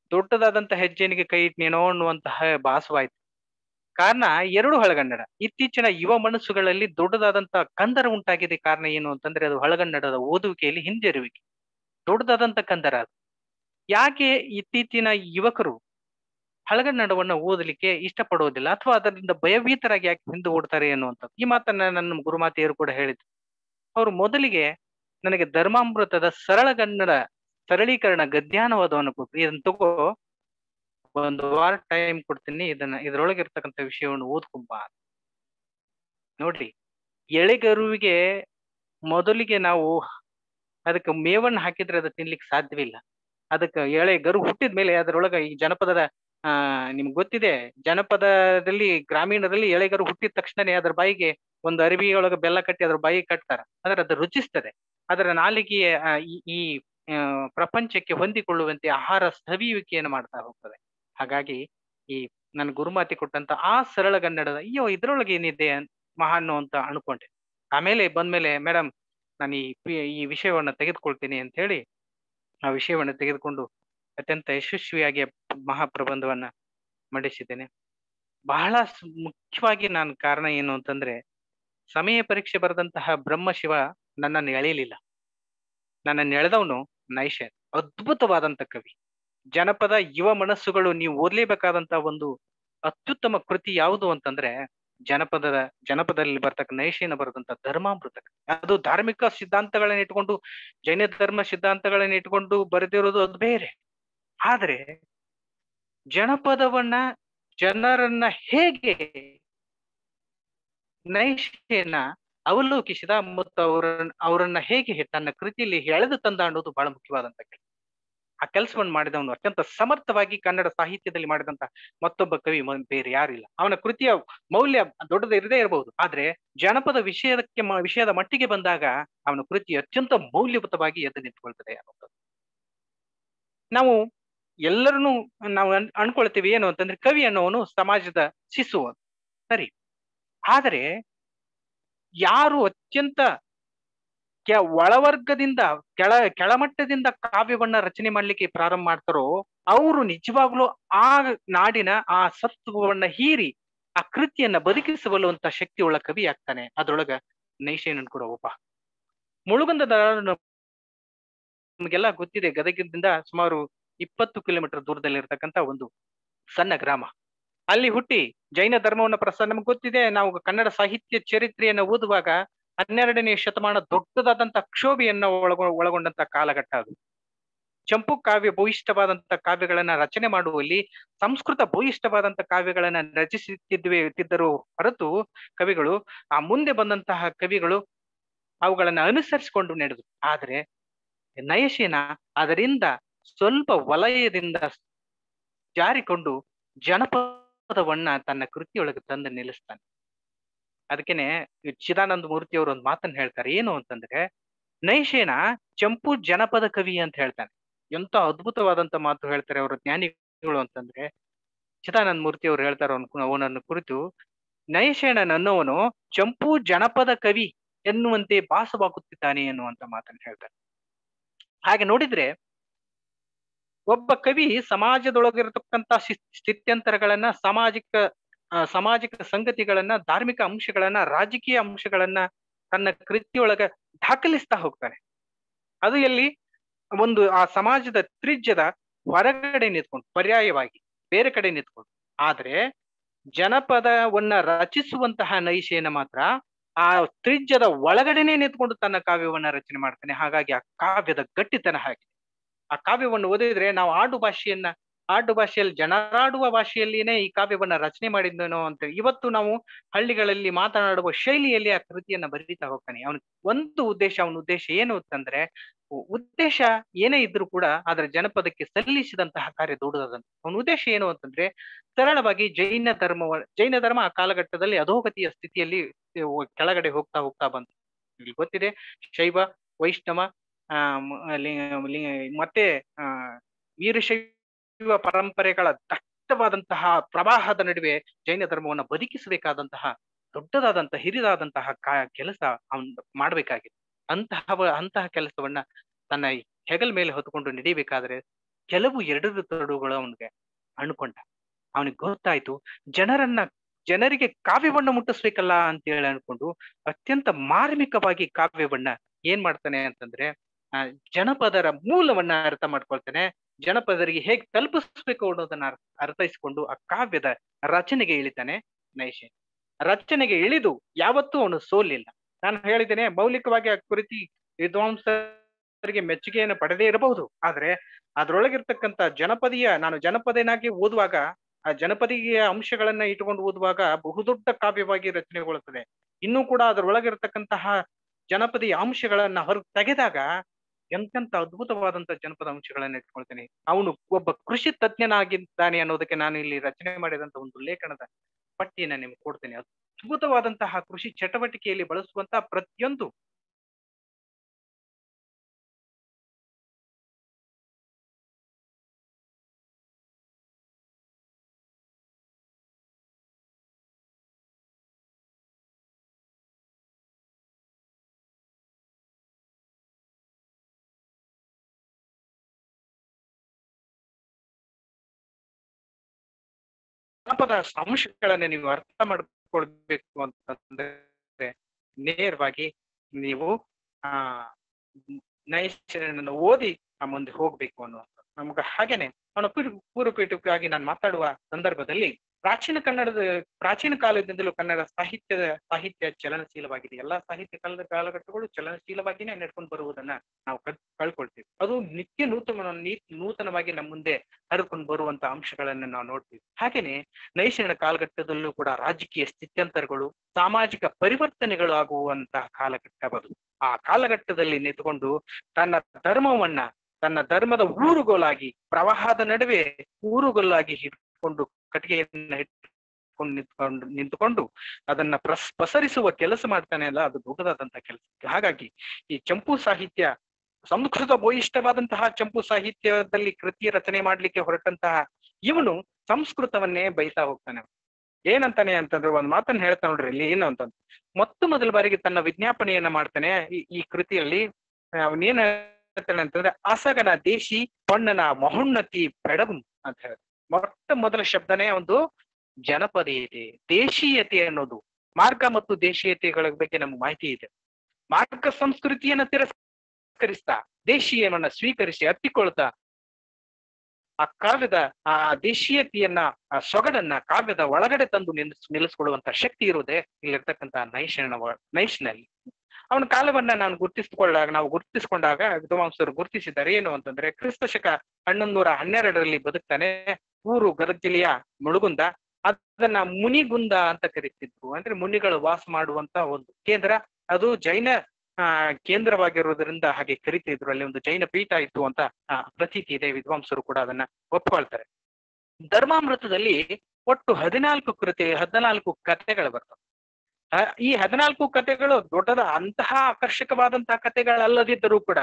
ದೊಡ್ಡದಾದಂತ ಹೆಜ್ಜೆನಿಗೆ ಕೈ ಇಟ್ನೇನೋ ಅನ್ನುವಂತಹ ಭಾಸವಾಯ್ತು. ಕಾರಣ ಎರಡು ಹಳಗನ್ನಡ. ಇತ್ತೀಚಿನ ಯುವ ಮನಸ್ಸುಗಳಲ್ಲಿ ದೊಡ್ಡದಾದಂತ ಕಂದರ ಉಂಟಾಗಿದೆ. ಕಾರಣ ಏನು ಅಂತಂದ್ರೆ ಅದು ಹಳಗನ್ನಡದ ಓದುವಿಕೆಯಲ್ಲಿ ಹಿಂಜರುವಿಕೆ, ದೊಡ್ಡದಾದಂತ ಕಂದರ ಅದು. ಯಾಕೆ ಇತ್ತೀಚಿನ ಯುವಕರು ಹಳಗನ್ನಡವನ್ನ ಓದಲಿಕ್ಕೆ ಇಷ್ಟಪಡೋದಿಲ್ಲ ಅಥವಾ ಅದರಿಂದ ಭಯಭೀತರಾಗಿ ಯಾಕೆ ಹಿಂದೆ ಓಡ್ತಾರೆ ಅನ್ನುವಂಥದ್ದು? ಈ ಮಾತನ್ನ ನನ್ನ ಗುರುಮಾತೆಯರು ಕೂಡ ಹೇಳಿದ್ರು. ಅವರು ಮೊದಲಿಗೆ ನನಗೆ ಧರ್ಮಾಮೃತದ ಸರಳಗನ್ನಡ ಸರಳೀಕರಣ ಗದ್ಯಾನುವಾದವನ್ನು ಕೊಟ್ಟು, ಇದನ್ನ ತಗೋ, ಒಂದು ವಾರ ಟೈಮ್ ಕೊಡ್ತೀನಿ, ಇದ್ರೊಳಗೆ ಇರ್ತಕ್ಕಂಥ ವಿಷಯವನ್ನು ಓದ್ಕೊಂಬ. ನೋಡ್ರಿ, ಎಳೆಗರುವಿಗೆ ಮೊದಲಿಗೆ ನಾವು ಅದಕ್ಕೆ ಮೇವನ್ನ ಹಾಕಿದ್ರೆ ಅದು ತಿನ್ಲಿಕ್ಕೆ ಸಾಧ್ಯವಿಲ್ಲ. ಅದಕ್ಕೆ ಎಳೆ ಗರು ಹುಟ್ಟಿದ ಮೇಲೆ ಅದರೊಳಗ ಈ ಜನಪದದ ನಿಮ್ಗೆ ಗೊತ್ತಿದೆ, ಜನಪದದಲ್ಲಿ ಗ್ರಾಮೀಣದಲ್ಲಿ ಎಳೆಗರು ಹುಟ್ಟಿದ ತಕ್ಷಣನೇ ಅದರ ಬಾಯಿಗೆ ಒಂದು ಅರಿವಿಯೊಳಗೆ ಬೆಲ್ಲ ಕಟ್ಟಿ ಅದ್ರ ಬಾಯಿಗೆ ಕಟ್ತಾರ. ಆದ್ರೆ ಅದು ರುಚಿಸ್ತದೆ. ಅದರ ನಾಲಿಗೆಯ ಈ ಪ್ರಪಂಚಕ್ಕೆ ಹೊಂದಿಕೊಳ್ಳುವಂತೆ ಆಹಾರ ಸವಿಯುವಿಕೆಯನ್ನು ಮಾಡ್ತಾ ಹೋಗ್ತದೆ. ಹಾಗಾಗಿ ಈ ನನ್ನ ಗುರುಮಾತೆ ಕೊಟ್ಟಂತ ಆ ಸರಳಗನ್ನಡದ ಅಯ್ಯೋ ಇದ್ರೊಳಗೆ ಏನಿದೆ ಮಹಾನ್ನು ಅಂತ ಅನ್ಕೊಂಡೆ. ಆಮೇಲೆ ಬಂದ್ಮೇಲೆ ಮೇಡಮ್ ನಾನು ಈ ವಿಷಯವನ್ನ ತೆಗೆದುಕೊಳ್ತೀನಿ ಅಂತ ಹೇಳಿ ಆ ವಿಷಯವನ್ನ ತೆಗೆದುಕೊಂಡು ಅತ್ಯಂತ ಯಶಸ್ವಿಯಾಗಿ ಮಹಾಪ್ರಬಂಧವನ್ನ ಮಂಡಿಸಿದ್ದೇನೆ. ಬಹಳ ಮುಖ್ಯವಾಗಿ ನಾನು ಕಾರಣ ಏನು ಅಂತಂದ್ರೆ, ಸಮಯ ಪರೀಕ್ಷೆ ಬರೆದಂತಹ ಬ್ರಹ್ಮಶಿವ ನನ್ನನ್ನು ಎಳೆಯಲಿಲ್ಲ. ನನ್ನನ್ನು ಎಳೆದವನು ನೈಷೇನ್, ಅದ್ಭುತವಾದಂತ ಕವಿ. ಜನಪದ ಯುವ ಮನಸ್ಸುಗಳು ನೀವು ಓದ್ಲೇಬೇಕಾದಂತ ಒಂದು ಅತ್ಯುತ್ತಮ ಕೃತಿ ಯಾವುದು ಅಂತಂದ್ರೆ ಜನಪದದಲ್ಲಿ ಬರ್ತಕ್ಕ ನೈಷೇನ ಬರೆದಂತ ಧರ್ಮಾಮೃತ. ಅದು ಧಾರ್ಮಿಕ ಸಿದ್ಧಾಂತಗಳನ್ನ ಇಟ್ಕೊಂಡು, ಜೈನ ಧರ್ಮ ಸಿದ್ಧಾಂತಗಳನ್ನ ಇಟ್ಕೊಂಡು ಬರೆದಿರೋದು ಅದು ಬೇರೆ. ಆದ್ರೆ ಜನಪದವನ್ನ ಜನರನ್ನ ಹೇಗೆ ನೈಷೇನ ಅವಲೋಕಿಸಿದ ಮತ್ತು ಅವರನ್ನ ಹೇಗೆ ತನ್ನ ಕೃತಿಯಲ್ಲಿ ಎಳೆದು ತಂದ ಅನ್ನೋದು ಬಹಳ ಮುಖ್ಯವಾದಂತ ಕೆಲಸ. ಆ ಕೆಲಸವನ್ನು ಮಾಡಿದವನು ಅತ್ಯಂತ ಸಮರ್ಥವಾಗಿ ಕನ್ನಡ ಸಾಹಿತ್ಯದಲ್ಲಿ ಮಾಡಿದಂತ ಮತ್ತೊಬ್ಬ ಕವಿ ಬೇರೆ ಯಾರಿಲ್ಲ. ಅವನ ಕೃತಿಯ ಮೌಲ್ಯ ದೊಡ್ಡದ ಇರದೇ ಇರಬಹುದು, ಆದ್ರೆ ಜನಪದ ವಿಷಯದ ಮಟ್ಟಿಗೆ ಬಂದಾಗ ಅವನ ಕೃತಿ ಅತ್ಯಂತ ಮೌಲ್ಯಯುತವಾಗಿ ಎದ್ದು ನಿಂತುಕೊಳ್ತದೆ ಅನ್ನೋದು. ನಾವು ಎಲ್ಲರನ್ನೂ ನಾವು ಅನ್ಕೊಳ್ತೀವಿ ಏನು ಅಂತಂದ್ರೆ, ಕವಿ ಅನ್ನೋವನು ಸಮಾಜದ ಶಿಶು ಸರಿ. ಆದರೆ ಯಾರು ಅತ್ಯಂತ ಒಳವರ್ಗದಿಂದ ಕೆಳಮಟ್ಟದಿಂದ ಕಾವ್ಯವನ್ನ ರಚನೆ ಮಾಡ್ಲಿಕ್ಕೆ ಪ್ರಾರಂಭ ಮಾಡ್ತಾರೋ ಅವರು ನಿಜವಾಗ್ಲೂ ಆ ನಾಡಿನ ಆ ಸತ್ವವನ್ನ ಹೀರಿ ಆ ಕೃತಿಯನ್ನ ಬದುಕಿಸಬಲ್ಲುವಂತ ಶಕ್ತಿ ಉಳ್ಳ ಕವಿ ಆಗ್ತಾನೆ. ಅದ್ರೊಳಗ ನೈಷೇನನ್ ಕೂಡ ಒಬ್ಬ. ಮುಳುಗುಂದದ ನಮಗೆಲ್ಲ ಗೊತ್ತಿದೆ, ಗದಗದಿಂದ ಸುಮಾರು 20 ಕಿಲೋಮೀಟರ್ ದೂರದಲ್ಲಿರ್ತಕ್ಕಂಥ ಒಂದು ಸಣ್ಣ ಗ್ರಾಮ. ಅಲ್ಲಿ ಹುಟ್ಟಿ ಜೈನ ಧರ್ಮವನ್ನ ನಮ್ಗೆ ಗೊತ್ತಿದೆ. ನಾವು ಕನ್ನಡ ಸಾಹಿತ್ಯ ಚರಿತ್ರೆಯನ್ನ ಓದುವಾಗ 12ನೇ ಶತಮಾನ ದೊಡ್ಡದಾದಂತ ಕ್ಷೋಭೆಯನ್ನ ಒಳಗೊಂಡಂತ ಕಾಲಘಟ್ಟ ಅದು. ಚಂಪು ಕಾವ್ಯ ಭೂಯಿಷ್ಠವಾದಂತ ಕಾವ್ಯಗಳನ್ನ ರಚನೆ ಮಾಡುವಲ್ಲಿ ಸಂಸ್ಕೃತ ಭೂಯಿಷ್ಠವಾದಂತ ಕಾವ್ಯಗಳನ್ನ ರಚಿಸುತ್ತಿದ್ದರು ಹೊರತು ಕವಿಗಳು, ಆ ಮುಂದೆ ಬಂದಂತಹ ಕವಿಗಳು ಅವುಗಳನ್ನ ಅನುಸರಿಸಿಕೊಂಡು ನಡೆದು. ಆದ್ರೆ ನೈಷೇನ ಅದರಿಂದ ಸ್ವಲ್ಪ ವಲಯದಿಂದ ಜಾರಿಕೊಂಡು ಜನಪದವನ್ನ ತನ್ನ ಕೃತಿಯೊಳಗೆ ತಂದು ನಿಲ್ಲಿಸ್ತಾನೆ. ಅದಕ್ಕೇನೆ ಚಿದಾನಂದ ಮೂರ್ತಿ ಅವರು ಒಂದು ಮಾತನ್ನ ಹೇಳ್ತಾರೆ, ಏನು ಅಂತಂದ್ರೆ, ನೈಷೇನ ಚಂಪು ಜನಪದ ಕವಿ ಅಂತ ಹೇಳ್ತಾನೆ. ಎಂತ ಅದ್ಭುತವಾದಂತ ಮಾತು ಹೇಳ್ತಾರೆ ಅವರು ಜ್ಞಾನಿಗಳು ಅಂತಂದ್ರೆ. ಚಿದಾನಂದ ಮೂರ್ತಿ ಅವರು ಹೇಳ್ತಾರೆ ಅವನನ್ನು ಕುರಿತು, ನೈಷೇನ ಅನ್ನೋವನು ಚಂಪು ಜನಪದ ಕವಿ ಎನ್ನುವಂತೆ ಭಾಸವಾಗುತ್ತಿದ್ದಾನೆ ಎನ್ನುವಂತ ಮಾತನ್ನು ಹೇಳ್ತಾರೆ. ಹಾಗೆ ನೋಡಿದ್ರೆ ಒಬ್ಬ ಕವಿ ಸಮಾಜದೊಳಗಿರತಕ್ಕಂತ ಸ್ಥಿತ್ಯಂತರಗಳನ್ನ, ಸಾಮಾಜಿಕ ಸಂಗತಿಗಳನ್ನ, ಧಾರ್ಮಿಕ ಅಂಶಗಳನ್ನ, ರಾಜಕೀಯ ಅಂಶಗಳನ್ನ ತನ್ನ ಕೃತಿಯೊಳಗ ದಾಖಲಿಸ್ತಾ ಹೋಗ್ತಾನೆ. ಅದು ಎಲ್ಲಿ ಒಂದು ಆ ಸಮಾಜದ ತ್ರಿಜ್ಯದ ಹೊರಗಡೆ ನಿಂತ್ಕೊಂಡು, ಪರ್ಯಾಯವಾಗಿ ಬೇರೆ ಕಡೆ ನಿಂತ್ಕೊಂಡು. ಆದ್ರೆ ಜನಪದವನ್ನ ರಚಿಸುವಂತಹ ನೈಷೇನ ಮಾತ್ರ ಆ ತ್ರಿಜ್ಯದ ಒಳಗಡೆನೆ ನಿಂತ್ಕೊಂಡು ತನ್ನ ಕಾವ್ಯವನ್ನ ರಚನೆ ಮಾಡ್ತಾನೆ. ಹಾಗಾಗಿ ಆ ಕಾವ್ಯದ ಗಟ್ಟಿತನ ಹಾಗೆ. ಆ ಕಾವ್ಯವನ್ನು ಓದಿದ್ರೆ ನಾವು ಆಡು ಭಾಷೆಯಲ್ಲಿ ಜನರಾಡುವ ಭಾಷೆಯಲ್ಲಿನೇ ಈ ಕಾವ್ಯವನ್ನ ರಚನೆ ಮಾಡಿದ್ದೇನೋ ಅಂತ ಇವತ್ತು ನಾವು ಹಳ್ಳಿಗಳಲ್ಲಿ ಮಾತನಾಡುವ ಶೈಲಿಯಲ್ಲಿ ಆ ಕೃತಿಯನ್ನ ಬರೀತಾ ಹೋಗ್ತಾನೆ. ಅವನ ಉದ್ದೇಶ ಏನು ಅಂತಂದ್ರೆ, ಉದ್ದೇಶ ಏನೇ ಇದ್ರೂ ಕೂಡ ಅದರ ಜನಪದಕ್ಕೆ ಸಲ್ಲಿಸಿದಂತಹ ಕಾರ್ಯ ದೊಡ್ಡದಾದಂತ. ಅವನ ಉದ್ದೇಶ ಏನು ಅಂತಂದ್ರೆ, ಸರಳವಾಗಿ ಜೈನ ಧರ್ಮ ಆ ಕಾಲಘಟ್ಟದಲ್ಲಿ ಅಧೋಗತಿಯ ಸ್ಥಿತಿಯಲ್ಲಿ ಕೆಳಗಡೆ ಹೋಗ್ತಾ ಬಂತು. ಇಲ್ಲಿ ಗೊತ್ತಿದೆ, ಶೈವ, ವೈಷ್ಣವ ಮತ್ತೆ ವೀರಶೈವ ಪರಂಪರೆಗಳ ದಟ್ಟವಾದಂತಹ ಪ್ರವಾಹದ ನಡುವೆ ಜೈನ ಧರ್ಮವನ್ನ ಬದುಕಿಸಬೇಕಾದಂತಹ ದೊಡ್ಡದಾದಂತಹ ಹಿರಿದಾದಂತಹ ಕೆಲಸ ಅವನ್ ಮಾಡ್ಬೇಕಾಗಿದೆ. ಅಂತಹ ಕೆಲಸವನ್ನ ತನ್ನ ಹೆಗಲ್ ಮೇಲೆ ಹೊತ್ಕೊಂಡು ನಡಿಬೇಕಾದ್ರೆ ಕೆಲವು ಎರಡು ತೊಡುಗಳು ಅವನಿಗೆ ಅಣ್ಕೊಂಡ. ಅವನಿಗೆ ಗೊತ್ತಾಯ್ತು ಜನರಿಗೆ ಕಾವ್ಯ ಬಣ್ಣ ಮುಟ್ಟಿಸ್ಬೇಕಲ್ಲ ಅಂತ ಹೇಳಿ ಅನ್ಕೊಂಡು ಅತ್ಯಂತ ಮಾರ್ಮಿಕವಾಗಿ ಕಾವ್ಯ ಬಣ್ಣ ಏನ್ ಮಾಡ್ತಾನೆ ಅಂತಂದ್ರೆ ಜನಪದರ ಮೂಲವನ್ನ ಅರ್ಥ ಮಾಡ್ಕೊಳ್ತಾನೆ. ಜನಪದರಿಗೆ ಹೇಗೆ ತಲುಪಿಸ್ಬೇಕು ಅನ್ನೋದನ್ನ ಅರ್ಥೈಸ್ಕೊಂಡು ಆ ಕಾವ್ಯದ ರಚನೆಗೆ ಇಳಿತಾನೆ ನೈಷೇನ್. ರಚನೆಗೆ ಇಳಿದು ಯಾವತ್ತೂ ಅವನು ಸೋಲಿಲ್ಲ. ನಾನು ಹೇಳಿದ್ದೇನೆ, ಮೌಲಿಕವಾಗಿ ಆ ಕೃತಿ ವಿದ್ವಾಂಸರಿಗೆ ಮೆಚ್ಚುಗೆಯನ್ನು ಪಡೆದೇ ಇರಬಹುದು, ಆದ್ರೆ ಅದ್ರೊಳಗಿರ್ತಕ್ಕಂಥ ನಾನು ಜನಪದನಾಗಿ ಓದುವಾಗ ಆ ಜನಪದೀಯ ಅಂಶಗಳನ್ನ ಇಟ್ಟುಕೊಂಡು ಓದುವಾಗ ಬಹುದೊಡ್ಡ ಕಾವ್ಯವಾಗಿ ರಚನೆಗೊಳ್ಳುತ್ತದೆ. ಇನ್ನೂ ಕೂಡ ಅದರೊಳಗಿರ್ತಕ್ಕಂತಹ ಜನಪದೀಯ ಅಂಶಗಳನ್ನ ಹೊರಗೆ ತೆಗೆದಾಗ ಎಂತೆಂತ ಅದ್ಭುತವಾದಂತಹ ಜನಪದ ಅಂಶಗಳನ್ನ ಇಟ್ಕೊಳ್ತೇನೆ. ಅವನು ಒಬ್ಬ ಕೃಷಿ ತಜ್ಞನಾಗಿದ್ದಾನೆ ಅನ್ನೋದಕ್ಕೆ ನಾನು ಇಲ್ಲಿ ರಚನೆ ಮಾಡಿದಂತ ಒಂದು ಲೇಖನದ ಪಟ್ಟಿಯನ್ನ ನಿಮ್ಗೆ ಕೊಡ್ತೇನೆ. ಅದ್ಭುತವಾದಂತಹ ಕೃಷಿ ಚಟುವಟಿಕೆಯಲ್ಲಿ ಬಳಸುವಂತಹ ಪ್ರತಿಯೊಂದು ಜನಪದ ಅಂಶಗಳನ್ನ ನೀವು ಅರ್ಥ ಮಾಡ್ಕೊಳ್ಬೇಕು ಅಂತಂದ್ರೆ ನೇರವಾಗಿ ನೀವು ನೈಷೇನನ್ನು ಓದಿ ಮುಂದೆ ಹೋಗ್ಬೇಕು ಅನ್ನುವಂಥದ್ದು. ನಮ್ಗೆ ಹಾಗೇನೆ ಅವನ ಪೂರ್ವಪೀಠಕ್ಕಾಗಿ ನಾನು ಮಾತಾಡುವ ಸಂದರ್ಭದಲ್ಲಿ ಪ್ರಾಚೀನ ಕಾಲದಿಂದಲೂ ಕನ್ನಡ ಸಾಹಿತ್ಯ ಚಲನಶೀಲವಾಗಿದೆ. ಎಲ್ಲಾ ಸಾಹಿತ್ಯ ಕಾಲಘಟ್ಟಗಳು ಚಲನಶೀಲವಾಗಿನೇ ನಡ್ಕೊಂಡು ಬರುವುದನ್ನ ನಾವು ಕಳ್ಕೊಳ್ತೀವಿ. ಅದು ನಿತ್ಯ ನೂತನವಾಗಿ ನಮ್ಮ ಮುಂದೆ ಹರಿಕೊಂಡು ಬರುವಂತ ಅಂಶಗಳನ್ನ ನಾವು ನೋಡ್ತೀವಿ. ಹಾಗೇನೆ ನೈಷೇನ ಕಾಲಘಟ್ಟದಲ್ಲೂ ಕೂಡ ರಾಜಕೀಯ ಸ್ಥಿತ್ಯಂತರಗಳು, ಸಾಮಾಜಿಕ ಪರಿವರ್ತನೆಗಳು ಆಗುವಂತಹ ಕಾಲಘಟ್ಟವದು. ಆ ಕಾಲಘಟ್ಟದಲ್ಲಿ ನಿಂತುಕೊಂಡು ತನ್ನ ಧರ್ಮದ ಊರುಗೋಲಾಗಿ, ಪ್ರವಾಹದ ನಡುವೆ ಊರುಗೋಲಾಗಿ ಇಟ್ಕೊಂಡು ಕಟ್ಟಿಗೆಯನ್ನ ಇಟ್ಕೊಂಡು ನಿಂತುಕೊಂಡು ಅದನ್ನ ಪಸರಿಸುವ ಕೆಲಸ ಮಾಡ್ತಾನೆ ಅಲ್ಲ, ಅದು ದೊಡ್ಡದಾದಂತ ಕೆಲಸ. ಹಾಗಾಗಿ ಈ ಚಂಪು ಸಾಹಿತ್ಯ, ಸಂಸ್ಕೃತ ಭೂಯಿಷ್ಠವಾದಂತಹ ಚಂಪು ಸಾಹಿತ್ಯದಲ್ಲಿ ಕೃತಿ ರಚನೆ ಮಾಡ್ಲಿಕ್ಕೆ ಹೊರಟಂತಹ ಇವನು ಸಂಸ್ಕೃತವನ್ನೇ ಬೈತಾ ಹೋಗ್ತಾನೆ. ಏನಂತಾನೆ ಅಂತಂದ್ರೆ ಒಂದು ಮಾತನ್ನ ಹೇಳ್ತಾ ನೋಡ್ರಿ ಇಲ್ಲಿ ಏನು ಅಂತಂದ್ರೆ, ಮೊದಲ ಬಾರಿಗೆ ತನ್ನ ವಿಜ್ಞಾಪನೆಯನ್ನ ಮಾಡ್ತಾನೆ ಈ ಕೃತಿಯಲ್ಲಿ. ಅವನೇನ್ ಹೇಳ್ತಾನೆ ಅಂತಂದ್ರೆ, ಅಸಗನ ದೇಶಿ ಪಣ್ಣನ ಮಹೋನ್ನತಿ ಬೆಡಗು ಅಂತ ಹೇಳ್ತಾರೆ. ಮೊದಲ ಶಬ್ದನೇ ಒಂದು ಜನಪದೀಯತೆ, ದೇಶೀಯತೆ ಅನ್ನೋದು. ಮಾರ್ಗ ಮತ್ತು ದೇಶೀಯತೆಗಳ ಬಗ್ಗೆ ನಮ್ಗೆ ಮಾಹಿತಿ ಇದೆ. ಮಾರ್ಗ ಸಂಸ್ಕೃತಿಯನ್ನ ತಿರಸ್ಕರಿಸ್ತಾ ದೇಶೀಯವನ್ನ ಸ್ವೀಕರಿಸಿ ಹತ್ತಿಕೊಳ್ತಾ ಆ ಕಾವ್ಯದ ಆ ದೇಶೀಯತೆಯನ್ನ, ಆ ಸೊಗಡನ್ನ ಕಾವ್ಯದ ಒಳಗಡೆ ತಂದು ನಿಲ್ಲಿಸ್ಕೊಳ್ಳುವಂತ ಶಕ್ತಿ ಇರುವುದೇ ಇಲ್ಲಿರ್ತಕ್ಕಂಥ ನೈಷನಲ್ಲಿ. ಅವನ ಕಾಲವನ್ನ ನಾವು ಗುರುತಿಸಿಕೊಂಡಾಗ ವಿದ್ವಾಂಸರು ಗುರುತಿಸಿದ್ದಾರೆ. ಏನು ಅಂತಂದ್ರೆ, ಕ್ರಿಸ್ತಶಕ 1112 ಬದುಕ್ತಾನೆ. ಊರು ಗದಗ ಜಿಲ್ಲೆಯ ಮುಳುಗುಂದ. ಅದನ್ನ ಮುನಿಗುಂದ ಅಂತ ಕರೀತಿದ್ರು. ಅಂದ್ರೆ ಮುನಿಗಳು ವಾಸ ಮಾಡುವಂತ ಒಂದು ಕೇಂದ್ರ. ಅದು ಜೈನ ಕೇಂದ್ರವಾಗಿರುವುದರಿಂದ ಹಾಗೆ ಕರಿತಿದ್ರು. ಅಲ್ಲಿ ಒಂದು ಜೈನ ಪೀಠ ಇತ್ತು ಅಂತ ಪ್ರತೀತಿ ಇದೆ. ವಿದ್ವಾಂಸರು ಕೂಡ ಅದನ್ನ ಒಪ್ಕೊಳ್ತಾರೆ. ಧರ್ಮಾಮೃತದಲ್ಲಿ ಒಟ್ಟು 14 ಕಥೆಗಳು ಬರ್ತವೆ. ಈ 14 ಕಥೆಗಳು ದೊಡ್ಡದ ಅಂತಹ ಆಕರ್ಷಕವಾದಂತಹ ಕಥೆಗಳಲ್ಲದಿದ್ದರೂ ಕೂಡ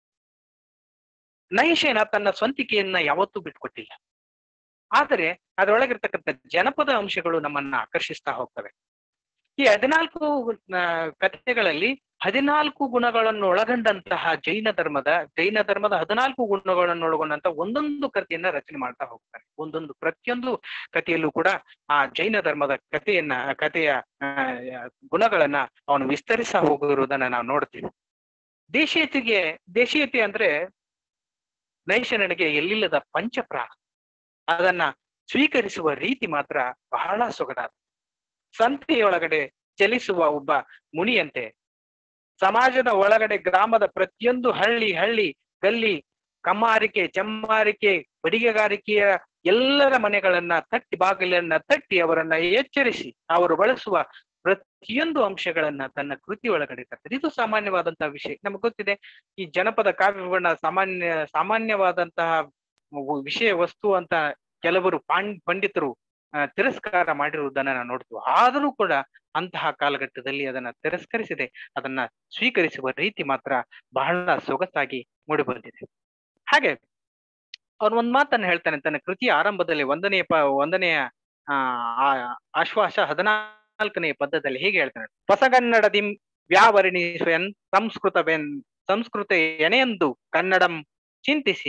ನೈಷೇನ ತನ್ನ ಸ್ವಂತಿಕೆಯನ್ನ ಯಾವತ್ತೂ ಬಿಟ್ಕೊಟ್ಟಿಲ್ಲ. ಆದರೆ ಅದರೊಳಗಿರ್ತಕ್ಕಂಥ ಜನಪದ ಅಂಶಗಳು ನಮ್ಮನ್ನ ಆಕರ್ಷಿಸ್ತಾ ಹೋಗ್ತವೆ. ಈ 14 ಕಥೆಗಳಲ್ಲಿ 14 ಗುಣಗಳನ್ನು ಒಳಗೊಂಡಂತಹ ಜೈನ ಧರ್ಮದ 14 ಗುಣಗಳನ್ನು ಒಳಗೊಂಡಂತ ಒಂದೊಂದು ಕಥೆಯನ್ನ ರಚನೆ ಮಾಡ್ತಾ ಹೋಗ್ತಾರೆ. ಪ್ರತಿಯೊಂದು ಕಥೆಯಲ್ಲೂ ಕೂಡ ಆ ಜೈನ ಧರ್ಮದ ಕಥೆಯ ಗುಣಗಳನ್ನ ಅವನು ವಿಸ್ತರಿಸ ಹೋಗಿರುವುದನ್ನ ನಾವು ನೋಡ್ತೀವಿ. ದೇಶೀಯತೆ ಅಂದ್ರೆ ನೈಷೇನನಿಗೆ ಎಲ್ಲಿಲ್ಲದ ಪಂಚಪ್ರಾಣ. ಅದನ್ನ ಸ್ವೀಕರಿಸುವ ರೀತಿ ಮಾತ್ರ ಬಹಳ ಸೊಗಡಾದ. ಸಂತೆಯೊಳಗಡೆ ಚಲಿಸುವ ಒಬ್ಬ ಮುನಿಯಂತೆ ಸಮಾಜದ ಒಳಗಡೆ ಗ್ರಾಮದ ಪ್ರತಿಯೊಂದು ಹಳ್ಳಿ ಗಲ್ಲಿ, ಕಮ್ಮಾರಿಕೆ, ಚಮ್ಮಾರಿಕೆ, ಬಡಿಗೆಗಾರಿಕೆಯ ಎಲ್ಲರ ಮನೆಗಳನ್ನ ಬಾಗಿಲನ್ನ ತಟ್ಟಿ ಅವರನ್ನ ಎಚ್ಚರಿಸಿ ಅವರು ಬಳಸುವ ಪ್ರತಿಯೊಂದು ಅಂಶಗಳನ್ನ ತನ್ನ ಕೃತಿ ಒಳಗಡೆ ತರ್ತಾರೆ. ಇದು ಸಾಮಾನ್ಯವಾದಂತಹ ವಿಷಯ. ನಮ್ಗೆ ಗೊತ್ತಿದೆ, ಈ ಜನಪದ ಕಾವ್ಯವನ್ನ ಸಾಮಾನ್ಯವಾದಂತಹ ವಿಷಯ ವಸ್ತು ಅಂತ ಕೆಲವರು ಪಂಡಿತರು ತಿರಸ್ಕಾರ ಮಾಡಿರುವುದನ್ನ ನಾವು ನೋಡ್ತೀವಿ. ಆದರೂ ಕೂಡ ಅಂತಹ ಕಾಲಘಟ್ಟದಲ್ಲಿ ಅದನ್ನ ತಿರಸ್ಕರಿಸಿದೆ, ಅದನ್ನ ಸ್ವೀಕರಿಸುವ ರೀತಿ ಮಾತ್ರ ಬಹಳ ಸೊಗಸಾಗಿ ಮೂಡಿಬಂದಿದೆ. ಹಾಗೆ ಅವನು ಒಂದ್ ಮಾತನ್ನ ಹೇಳ್ತಾನೆ ತನ್ನ ಕೃತಿಯ ಆರಂಭದಲ್ಲಿ. ಒಂದನೆಯ ಆಶ್ವಾಸ 14ನೇ ಪದ್ಯದಲ್ಲಿ ಹೇಗೆ ಹೇಳ್ತಾನೆ, ಹೊಸಗನ್ನಡದಿಂ ವ್ಯಾವರ್ಣಿಸುವೆನ್ ಸಂಸ್ಕೃತ ಎನೆಯೆಂದು ಕನ್ನಡಂ ಚಿಂತಿಸಿ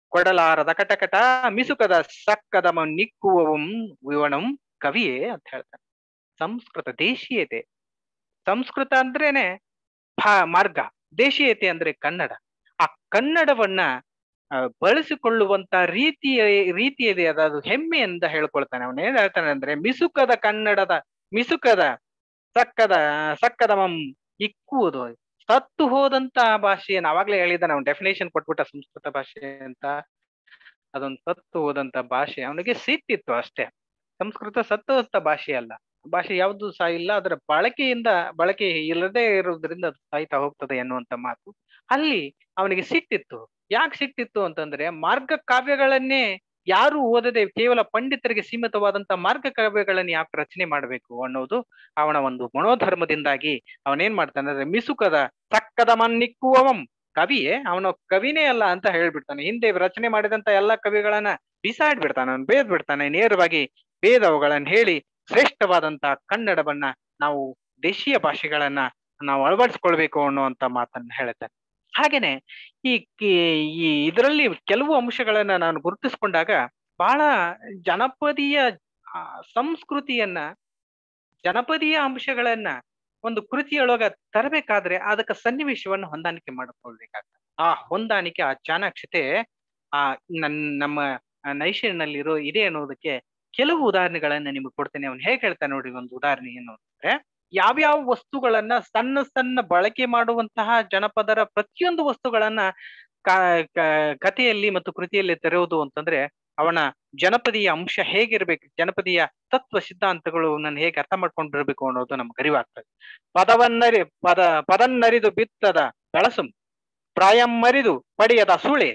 ಕೊಡಲಾರದ ಕಟಕಟ ಮಿಸುಕದ ಸಕ್ಕದ ನಿಕ್ಕುವವಂ ವಿವಣಂ ಕವಿಯೇ ಅಂತ ಹೇಳ್ತಾನೆ. ಸಂಸ್ಕೃತ ದೇಶೀಯತೆ, ಸಂಸ್ಕೃತ ಅಂದ್ರೇನೆ ಮಾರ್ಗ, ದೇಶೀಯತೆ ಅಂದ್ರೆ ಕನ್ನಡ. ಆ ಕನ್ನಡವನ್ನ ಬಳಸಿಕೊಳ್ಳುವಂತ ರೀತಿಯಲ್ಲಿ ಅದು ಹೆಮ್ಮೆಯಿಂದ ಹೇಳ್ಕೊಳ್ತಾನೆ. ಅವನು ಏನ್ ಹೇಳ್ತಾನೆ ಅಂದ್ರೆ ಮಿಸುಕದ ಕನ್ನಡದ ಮಿಸುಕದ ಸಕ್ಕದ ಇಕ್ಕುವುದು, ಸತ್ತು ಹೋದಂತ ಭಾಷೆಯನ್ನು ಅವಾಗ್ಲೇ ಹೇಳಿದ್ದಾನೆ. ಅವ್ನು ಡೆಫಿನೇಷನ್ ಕೊಟ್ಬಿಟ್ಟ ಸಂಸ್ಕೃತ ಭಾಷೆ ಅಂತ. ಅದೊಂದು ಸತ್ತು ಹೋದಂತ ಭಾಷೆ. ಅವನಿಗೆ ಸಿಟ್ಟಿತ್ತು ಅಷ್ಟೇ. ಸಂಸ್ಕೃತ ಸತ್ತು ಹೋದ ಭಾಷೆ ಅಲ್ಲ, ಭಾಷೆ ಯಾವ್ದು ಸಾಯಿಲ್ಲ, ಅದರ ಬಳಕೆ ಇಲ್ಲದೆ ಇರೋದ್ರಿಂದ ಅದು ಸಾಯ್ತಾ ಹೋಗ್ತದೆ ಎನ್ನುವಂತ ಮಾತು. ಅಲ್ಲಿ ಅವನಿಗೆ ಸಿಟ್ಟಿತ್ತು. ಯಾಕೆ ಸಿಟ್ಟಿತ್ತು ಅಂತಂದ್ರೆ ಮಾರ್ಗ ಕಾವ್ಯಗಳನ್ನೇ ಯಾರು ಓದದೆ ಕೇವಲ ಪಂಡಿತರಿಗೆ ಸೀಮಿತವಾದಂತ ಮಾರ್ಗ ಕಾವ್ಯಗಳನ್ನ ಯಾಕೆ ರಚನೆ ಮಾಡಬೇಕು ಅನ್ನೋದು ಅವನ ಒಂದು ಮನೋಧರ್ಮದಿಂದಾಗಿ ಅವನೇನ್ ಮಾಡ್ತಾನೆ ಅಂದ್ರೆ ಮಿಸುಕದ ಸಕ್ಕದ ಮನ್ನಿಕ್ಕುವವಂ ಕವಿಯೇ, ಅವನು ಕವಿನೇ ಅಲ್ಲ ಅಂತ ಹೇಳ್ಬಿಡ್ತಾನೆ. ಹಿಂದೆ ರಚನೆ ಮಾಡಿದಂತ ಎಲ್ಲಾ ಕವಿಗಳನ್ನ ಬಿಸಾಡ್ಬಿಡ್ತಾನೆ, ಅವನು ಬೇದ್ ಬಿಡ್ತಾನೆ. ನೇರವಾಗಿ ಬೇದವುಗಳನ್ನ ಹೇಳಿ ಶ್ರೇಷ್ಠವಾದಂತ ಕನ್ನಡವನ್ನ ನಾವು ದೇಶೀಯ ಭಾಷೆಗಳನ್ನ ನಾವು ಅಳವಡಿಸ್ಕೊಳ್ಬೇಕು ಅನ್ನುವಂತ ಮಾತನ್ನ ಹೇಳ್ತಾನೆ. ಹಾಗೇನೆ ಈ ಇದರಲ್ಲಿ ಕೆಲವು ಅಂಶಗಳನ್ನ ನಾನು ಗುರುತಿಸ್ಕೊಂಡಾಗ ಬಹಳ ಜನಪದೀಯ ಸಂಸ್ಕೃತಿಯನ್ನ, ಜನಪದೀಯ ಅಂಶಗಳನ್ನ ಒಂದು ಕೃತಿಯೊಳಗ ತರಬೇಕಾದ್ರೆ ಅದಕ್ಕೆ ಸನ್ನಿವೇಶವನ್ನು ಹೊಂದಾಣಿಕೆ ಮಾಡಿಕೊಳ್ಬೇಕಾಗ್ತದೆ. ಆ ಹೊಂದಾಣಿಕೆ, ಆ ಚಾಣಾಕ್ಷತೆ ನಮ್ಮ ನೈಷಧನಲ್ಲಿರೋ ಇದೆ ಅನ್ನೋದಕ್ಕೆ ಕೆಲವು ಉದಾಹರಣೆಗಳನ್ನ ನಿಮಗೆ ಕೊಡ್ತೇನೆ. ಅವನು ಹೇಗೆ ಹೇಳ್ತಾನೆ ನೋಡಿ. ಒಂದು ಉದಾಹರಣೆ ಏನು ಅಂದ್ರೆ, ಯಾವ್ಯಾವ ವಸ್ತುಗಳನ್ನ ಸಣ್ಣ ಬಳಕೆ ಮಾಡುವಂತಹ ಜನಪದರ ಪ್ರತಿಯೊಂದು ವಸ್ತುಗಳನ್ನ ಕಥೆಯಲ್ಲಿ ಮತ್ತು ಕೃತಿಯಲ್ಲಿ ತೆರೆಯುವುದು ಅಂತಂದ್ರೆ ಅವನ ಜನಪದೀಯ ಅಂಶ ಹೇಗಿರ್ಬೇಕು, ಜನಪದೀಯ ತತ್ವ ಸಿದ್ಧಾಂತಗಳು ನನ್ನ ಹೇಗೆ ಅರ್ಥ ಮಾಡ್ಕೊಂಡು ಬರಬೇಕು ಅನ್ನೋದು ನಮ್ಗೆ ಅರಿವಾಗ್ತದೆ. ಪದನ್ನರಿದು ಬಿತ್ತದ ಬೆಳಸುಂ ಪ್ರಾಯಮ್ಮರಿದು ಪಡೆಯದ ಸುಳೆ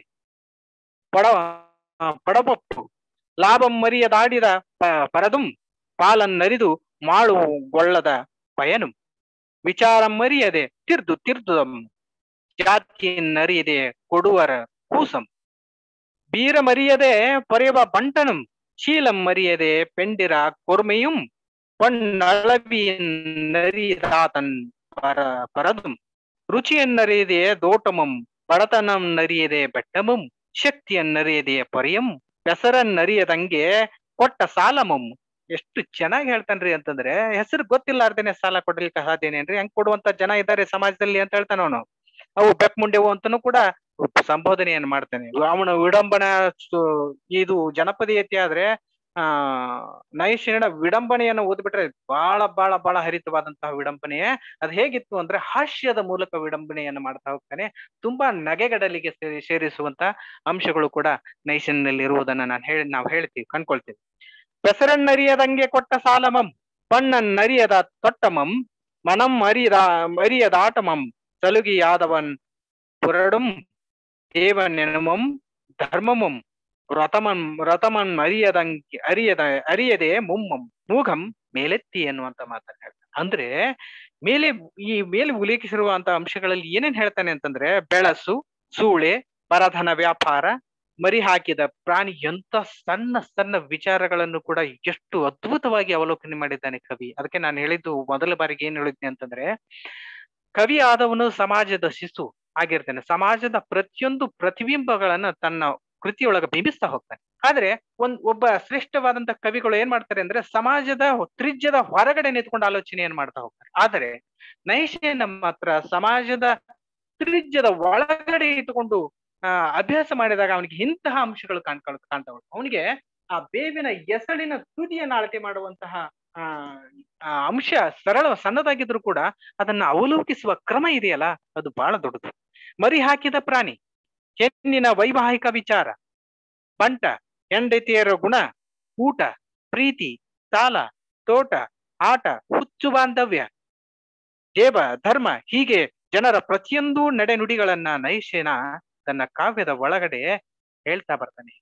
ಪಡಪಪ್ಪು ಲಾಭಂ ಮರಿಯದಾಡಿದ ಪರದುಂ ಪಾಲನ್ನರಿದು ಮಾಳುಗೊಳ್ಳದ ಪಯನು ವಿಚಾರಂ ಮರಿಯದೆ ತಿರ್ದುದಂ ಜಾತಿಯನ್ನರಿಯದೆ ಕೊಡುವರ ಕೂಸಂ ಬೀರ ಮರಿಯದೆ ಪೊರೆಯುವ ಬಂಟನಂ ಶೀಲಂ ಮರಿಯದೆ ಪೆಂಡಿರ ಕೊರ್ಮೆಯುಂ ಪೊನ್ನಳವಿಯನ್ನರಿಯದಾತನ್ ಪರದುಂ ರುಚಿಯನ್ನರಿಯದೆ ದೋಟಮಂ ಬಡತನನ್ನರಿಯದೆ ಬೆಟ್ಟಮಂ ಶಕ್ತಿಯನ್ನರಿಯದೆ ಪೊರೆಯಂ ಹೆಸರನ್ನರಿಯದಂಗೆ ಕೊಟ್ಟ ಸಾಲಮಂ. ಎಷ್ಟು ಚೆನ್ನಾಗಿ ಹೇಳ್ತಾನ್ರಿ ಅಂತಂದ್ರೆ, ಹೆಸರು ಗೊತ್ತಿಲ್ಲಾರ್ದೇನೆ ಸಾಲ ಕೊಡ್ಲಿಕ್ಕೆ ಸಾಧ್ಯನೇನ್ರಿ? ಹೆಂಗ್ ಕೊಡುವಂತ ಜನ ಇದ್ದಾರೆ ಸಮಾಜದಲ್ಲಿ ಅಂತ ಹೇಳ್ತಾನ ಅವನು. ಅವು ಬೆಕ್ಮುಂಡೆವು ಅಂತಾನು ಕೂಡ ಸಂಬೋಧನೆಯನ್ನು ಮಾಡ್ತಾನೆ. ಅವನ ವಿಡಂಬನ ಇದು ಜನಪದೀಯತೆ ಆದ್ರೆ ನೈಷಿಣ ವಿಡಂಬನೆಯನ್ನು ಓದ್ಬಿಟ್ರೆ ಬಹಳ ಹರಿತವಾದಂತಹ ವಿಡಂಬನೆಯೇ. ಅದು ಹೇಗಿತ್ತು ಅಂದ್ರೆ ಹಾಸ್ಯದ ಮೂಲಕ ವಿಡಂಬನೆಯನ್ನು ಮಾಡ್ತಾ ಹೋಗ್ತಾನೆ. ತುಂಬಾ ನಗೆಗಡಲಿಗೆ ಸೇರಿಸುವಂತ ಅಂಶಗಳು ಕೂಡ ನೈಷಿನಲ್ಲಿ ಇರುವುದನ್ನ ನಾವು ಹೇಳ್ತೀವಿ, ಕಂಡ್ಕೊಳ್ತೀವಿ. ಹೆಸರನ್ನರಿಯದಂಗೆ ಕೊಟ್ಟ ಸಾಲಮಂ ಪಣ್ಣನ್ನರಿಯದ ತೊಟ್ಟಮಂ ಮನಂ ಅರಿಯದಾಟಮಂ ಸಲುಗಿಯಾದವನ್ ಪುರಡುಂ ದೇವನೆನುಮಂ ಧರ್ಮಮಂ ವ್ರತಮನ್ ಅರಿಯದೆ ಮೂಘಂ ಮೇಲೆತ್ತಿ ಎನ್ನುವಂತ ಮಾತನ್ನ ಹೇಳ್ತಾನೆ. ಅಂದ್ರೆ ಮೇಲೆ ಉಲ್ಲೇಖಿಸಿರುವಂತ ಅಂಶಗಳಲ್ಲಿ ಏನೇನ್ ಹೇಳ್ತಾನೆ ಅಂತಂದ್ರೆ, ಬೆಳಸು, ಸೂಳೆ, ಪರಧನ ವ್ಯಾಪಾರ, ಮರಿ ಹಾಕಿದ ಪ್ರಾಣಿ, ಎಂತ ಸಣ್ಣ ವಿಚಾರಗಳನ್ನು ಕೂಡ ಎಷ್ಟು ಅದ್ಭುತವಾಗಿ ಅವಲೋಕನೆ ಮಾಡಿದ್ದಾನೆ ಕವಿ. ಅದಕ್ಕೆ ನಾನು ಹೇಳಿದ್ದು ಮೊದಲ ಬಾರಿಗೆ ಏನ್ ಹೇಳಿದ್ದೆ ಅಂತಂದ್ರೆ, ಕವಿ ಆದವನು ಸಮಾಜದ ಶಿಶು ಆಗಿರ್ತಾನೆ. ಸಮಾಜದ ಪ್ರತಿಯೊಂದು ಪ್ರತಿಬಿಂಬಗಳನ್ನ ತನ್ನ ಕೃತಿಯೊಳಗೆ ಬಿಂಬಿಸ್ತಾ ಹೋಗ್ತಾನೆ. ಆದ್ರೆ ಒಬ್ಬ ಶ್ರೇಷ್ಠವಾದಂತ ಕವಿಗಳು ಏನ್ ಮಾಡ್ತಾರೆ ಅಂದ್ರೆ ಸಮಾಜದ ತ್ರಿಜ್ಯದ ಹೊರಗಡೆ ನಿಂತ್ಕೊಂಡು ಆಲೋಚನೆಯನ್ನು ಮಾಡ್ತಾ ಹೋಗ್ತಾರೆ. ಆದರೆ ನೈಷಧನ ಮಾತ್ರ ಸಮಾಜದ ತ್ರಿಜ್ಯದ ಒಳಗಡೆ ಇಟ್ಟುಕೊಂಡು ಅಭ್ಯಾಸ ಮಾಡಿದಾಗ ಅವನಿಗೆ ಇಂತಹ ಅಂಶಗಳು ಕಾಣ್ತಾವ. ಅವನಿಗೆ ಆ ಬೇವಿನ ಎಸಳಿನ ತುದಿಯನ್ನು ಅಳತೆ ಮಾಡುವಂತಹ ಅಂಶ ಸಣ್ಣದಾಗಿದ್ರು ಕೂಡ ಅದನ್ನ ಅವಲೋಕಿಸುವ ಕ್ರಮ ಇದೆಯಲ್ಲ, ಅದು ಬಹಳ ದೊಡ್ಡದು. ಮರಿ ಹಾಕಿದ ಪ್ರಾಣಿ, ಹೆಣ್ಣಿನ ವೈವಾಹಿಕ ವಿಚಾರ, ಬಂಟ, ಹೆಂಡತಿಯರ ಗುಣ, ಊಟ, ಪ್ರೀತಿ, ಸಾಲ, ತೋಟ, ಆಟ, ಹುಚ್ಚು ಬಾಂಧವ್ಯ, ದೇವ ಧರ್ಮ, ಹೀಗೆ ಜನರ ಪ್ರತಿಯೊಂದು ನಡೆನುಡಿಗಳನ್ನ ನೈಷೇನ ತನ್ನ ಕಾವ್ಯದ ಒಳಗಡೆ ಹೇಳ್ತಾ ಬರ್ತಾನೆ.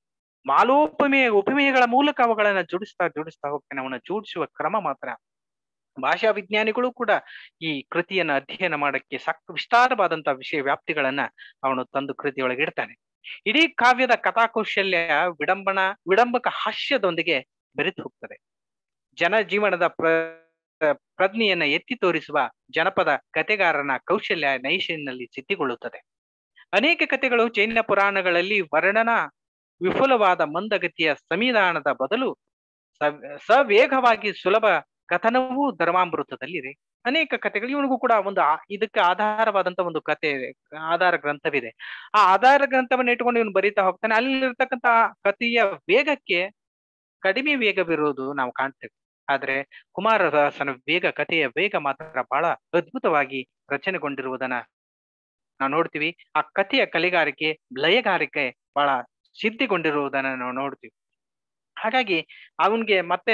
ಉಪಮೇಯಗಳ ಮೂಲಕ ಅವುಗಳನ್ನ ಜೋಡಿಸ್ತಾ ಹೋಗ್ತಾನೆ. ಅವನ ಜೋಡಿಸುವ ಕ್ರಮ ಮಾತ್ರ ಭಾಷಾ ವಿಜ್ಞಾನಿಗಳು ಕೂಡ ಈ ಕೃತಿಯನ್ನ ಅಧ್ಯಯನ ಮಾಡಕ್ಕೆ ಸಾಕು ವಿಸ್ತಾರವಾದಂತಹ ವಿಷಯ ವ್ಯಾಪ್ತಿಗಳನ್ನ ಅವನು ತಂದು ಕೃತಿಯೊಳಗೆ ಇಡ್ತಾನೆ. ಇಡೀ ಕಾವ್ಯದ ಕಥಾಕೌಶಲ್ಯ ವಿಡಂಬಕ ಹಾಸ್ಯದೊಂದಿಗೆ ಬೆರೆತು ಹೋಗ್ತದೆ. ಜನಜೀವನದ ಪ್ರಜ್ಞೆಯನ್ನ ಎತ್ತಿ ತೋರಿಸುವ ಜನಪದ ಕಥೆಗಾರನ ಕೌಶಲ್ಯ ನೈಷಧನಲ್ಲಿ ಸಿದ್ಧಿಗೊಳ್ಳುತ್ತದೆ. ಅನೇಕ ಕಥೆಗಳು ಜೈನ ಪುರಾಣಗಳಲ್ಲಿ ವರ್ಣನಾ ವಿಫುಲವಾದ ಮಂದಗತಿಯ ಸಂವಿಧಾನದ ಬದಲು ಸವೇಗವಾಗಿ ಸುಲಭ ಕಥನವೂ ಧರ್ಮಾಮೃತದಲ್ಲಿದೆ. ಅನೇಕ ಕಥೆಗಳು ಇವನಿಗೂ ಕೂಡ ಒಂದು ಇದಕ್ಕೆ ಆಧಾರವಾದಂತ ಒಂದು ಕಥೆ ಆಧಾರ ಗ್ರಂಥವಿದೆ. ಆ ಆಧಾರ ಗ್ರಂಥವನ್ನು ಇಟ್ಕೊಂಡು ಇವನು ಬರೀತಾ ಹೋಗ್ತಾನೆ. ಅಲ್ಲಿರ್ತಕ್ಕಂಥ ಕಥೆಯ ವೇಗಕ್ಕೆ ಕಡಿಮೆ ವೇಗವಿರುವುದು ನಾವು ಕಾಣ್ತೇವೆ. ಆದ್ರೆ ಕುಮಾರದಾಸನ ಕಥೆಯ ವೇಗ ಮಾತ್ರ ಬಹಳ ಅದ್ಭುತವಾಗಿ ರಚನೆಗೊಂಡಿರುವುದನ್ನ ನಾವು ನೋಡ್ತೀವಿ. ಆ ಕಥೆಯ ಕಲೆಗಾರಿಕೆ ಲಯಗಾರಿಕೆ ಬಹಳ ಸಿದ್ಧಿಗೊಂಡಿರುವುದನ್ನ ನಾವು ನೋಡ್ತೀವಿ. ಹಾಗಾಗಿ ಅವನ್ಗೆ ಮತ್ತೆ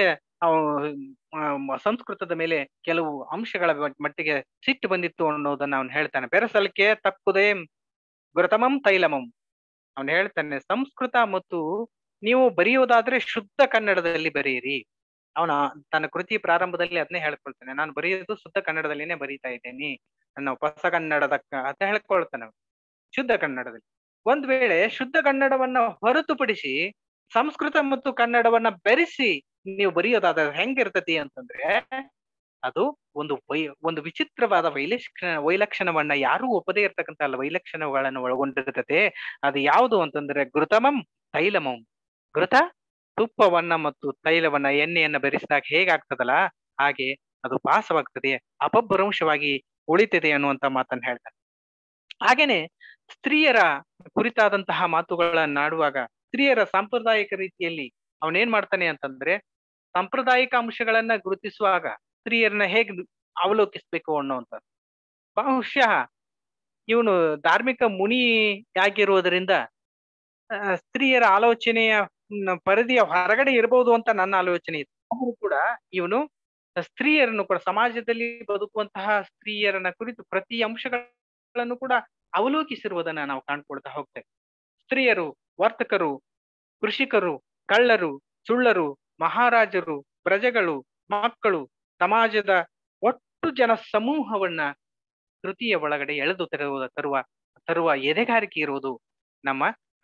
ಸಂಸ್ಕೃತದ ಮೇಲೆ ಕೆಲವು ಅಂಶಗಳ ಮಟ್ಟಿಗೆ ಸಿಟ್ಟು ಬಂದಿತ್ತು ಅನ್ನೋದನ್ನ ಅವನು ಹೇಳ್ತಾನೆ. ಬೆರಸಲಿಕೆ ತಕ್ಕುದೇ ಗುರತಮಂ ತೈಲಮಂ. ಅವನು ಹೇಳ್ತಾನೆ, ಸಂಸ್ಕೃತ ಮತ್ತು ನೀವು ಬರೆಯೋದಾದ್ರೆ ಶುದ್ಧ ಕನ್ನಡದಲ್ಲಿ ಬರೆಯಿರಿ. ಅವನ ತನ್ನ ಕೃತಿ ಪ್ರಾರಂಭದಲ್ಲಿ ಅದನ್ನೇ ಹೇಳ್ಕೊಳ್ತಾನೆ, ನಾನು ಬರೆಯೋದು ಶುದ್ಧ ಕನ್ನಡದಲ್ಲಿನೇ ಬರೀತಾ ಇದ್ದೇನೆ, ನನ್ನ ಹೊಸ ಕನ್ನಡದ ಅಂತ ಹೇಳ್ಕೊಳ್ತಾನೆ ಶುದ್ಧ ಕನ್ನಡದಲ್ಲಿ. ಒಂದ್ ವೇಳೆ ಶುದ್ಧ ಕನ್ನಡವನ್ನ ಹೊರತುಪಡಿಸಿ ಸಂಸ್ಕೃತ ಮತ್ತು ಕನ್ನಡವನ್ನ ಬೆರೆಸಿ ನೀವು ಬರೆಯೋದಾದ್ರೆ ಹೆಂಗಿರ್ತತಿ ಅಂತಂದ್ರೆ ಅದು ಒಂದು ವಿಚಿತ್ರವಾದ ವೈಲಕ್ಷಣವನ್ನ ಯಾರೂ ಒಪ್ಪದೇ ಇರ್ತಕ್ಕಂಥ ವೈಲಕ್ಷಣಗಳನ್ನು ಒಳಗೊಂಡಿರ್ತದೆ. ಅದು ಯಾವುದು ಅಂತಂದ್ರೆ ಘೃತಮಂ ತೈಲಮಂ. ಘೃತ ತುಪ್ಪವನ್ನ ಮತ್ತು ತೈಲವನ್ನ ಎಣ್ಣೆಯನ್ನ ಬೆರೆಸಿದಾಗ ಹೇಗಾಗ್ತದಲ್ಲ ಹಾಗೆ ಅದು ಪಾಸವಾಗ್ತದೆ, ಅಪಭ್ರಂಶವಾಗಿ ಉಳಿತದೆ ಅನ್ನುವಂತ ಮಾತನ್ನ ಹೇಳ್ತಾನೆ. ಹಾಗೇನೆ ಸ್ತ್ರೀಯರ ಕುರಿತಾದಂತಹ ಮಾತುಗಳನ್ನಾಡುವಾಗ ಸ್ತ್ರೀಯರ ಸಾಂಪ್ರದಾಯಿಕ ರೀತಿಯಲ್ಲಿ ಅವನೇನ್ ಮಾಡ್ತಾನೆ ಅಂತಂದ್ರೆ ಸಾಂಪ್ರದಾಯಿಕ ಅಂಶಗಳನ್ನ ಗುರುತಿಸುವಾಗ ಸ್ತ್ರೀಯರನ್ನ ಹೇಗೆ ಅವಲೋಕಿಸ್ಬೇಕು ಅನ್ನುವಂಥದ್ದು. ಬಹುಶಃ ಇವನು ಧಾರ್ಮಿಕ ಮುನಿಯಾಗಿರುವುದರಿಂದ ಸ್ತ್ರೀಯರ ಆಲೋಚನೆಯ ಪರಿಧಿಯ ಹೊರಗಡೆ ಇರಬಹುದು ಅಂತ ನನ್ನ ಆಲೋಚನೆ ಇದೆ. ಆದರೂ ಕೂಡ ಇವನು ಸ್ತ್ರೀಯರನ್ನು ಕೂಡ ಸಮಾಜದಲ್ಲಿ ಬದುಕುವಂತಹ ಸ್ತ್ರೀಯರನ್ನ ಕುರಿತು ಪ್ರತಿ ಅಂಶಗಳನ್ನು ಕೂಡ ಅವಲೋಕಿಸಿರುವುದನ್ನ ನಾವು ಕಾಣ್ಕೊಳ್ತಾ ಹೋಗ್ತೇವೆ. ಸ್ತ್ರೀಯರು ವರ್ತಕರು, ಕೃಷಿಕರು, ಕಳ್ಳರು, ಸುಳ್ಳರು, ಮಹಾರಾಜರು, ಪ್ರಜೆಗಳು, ಮಕ್ಕಳು, ಸಮಾಜದ ಒಟ್ಟು ಜನ ಸಮೂಹವನ್ನ ಕೃತಿಯ ಒಳಗಡೆ ಎಳೆದು ತರುವ ಎದೆಗಾರಿಕೆ ಇರುವುದು ನಮ್ಮ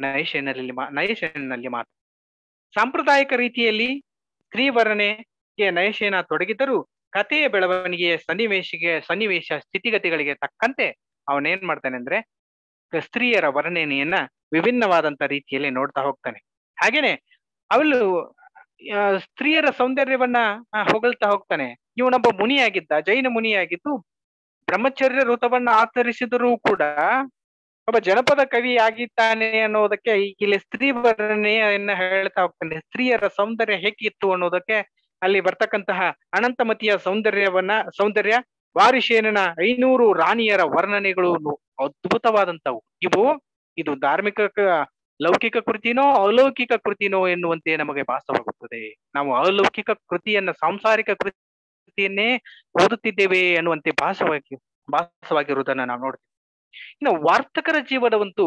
ನೈಷೇನಲ್ಲಿ ಮಾತ್ರ. ಸಾಂಪ್ರದಾಯಿಕ ರೀತಿಯಲ್ಲಿ ಸ್ತ್ರೀ ವರ್ಣನೆಗೆ ನೈಷೇನ ತೊಡಗಿದರೂ ಕಥೆಯ ಬೆಳವಣಿಗೆಯ ಸನ್ನಿವೇಶ ಸ್ಥಿತಿಗತಿಗಳಿಗೆ ತಕ್ಕಂತೆ ಅವನೇನ್ ಮಾಡ್ತಾನೆ ಅಂದ್ರೆ ಸ್ತ್ರೀಯರ ವರ್ಣನೆಯನ್ನ ವಿಭಿನ್ನವಾದಂತ ರೀತಿಯಲ್ಲಿ ನೋಡ್ತಾ ಹೋಗ್ತಾನೆ. ಹಾಗೇನೆ ಅವಳು ಸ್ತ್ರೀಯರ ಸೌಂದರ್ಯವನ್ನ ಹೊಗಳ್ತಾ ಹೋಗ್ತಾನೆ. ಇವನೊಬ್ಬ ಮುನಿಯಾಗಿದ್ದ, ಜೈನ ಮುನಿಯಾಗಿದ್ದು ಬ್ರಹ್ಮಚರ್ಯ ಋತವನ್ನ ಆಚರಿಸಿದರೂ ಕೂಡ ಒಬ್ಬ ಜನಪದ ಕವಿ ಆಗಿದ್ದಾನೆ ಅನ್ನೋದಕ್ಕೆ ಇಲ್ಲಿ ಸ್ತ್ರೀ ವರ್ಣನೆಯನ್ನ ಹೇಳ್ತಾ ಹೋಗ್ತಾನೆ. ಸ್ತ್ರೀಯರ ಸೌಂದರ್ಯ ಹೇಗಿತ್ತು ಅನ್ನೋದಕ್ಕೆ ಅಲ್ಲಿ ಬರ್ತಕ್ಕಂತಹ ಅನಂತಮತಿಯ ಸೌಂದರ್ಯ ವಾರಿಶೇನನ 500 ರಾಣಿಯರ ವರ್ಣನೆಗಳು ಅದ್ಭುತವಾದಂತವು. ಇದು ಧಾರ್ಮಿಕ ಲೌಕಿಕ ಕೃತಿನೋ ಅಲೌಕಿಕ ಕೃತಿನೋ ಎನ್ನುವಂತೆ ನಮಗೆ ಭಾಸವಾಗುತ್ತದೆ. ನಾವು ಅಲೌಕಿಕ ಕೃತಿಯನ್ನ ಸಾಂಸಾರಿಕ ಕೃತಿಯನ್ನೇ ಓದುತ್ತಿದ್ದೇವೆ ಎನ್ನುವಂತೆ ಭಾಸವಾಗಿರುವುದನ್ನ ನಾವು ನೋಡ್ತೀವಿ. ಇನ್ನು ವಾರ್ತಕರ ಜೀವನವಂತೂ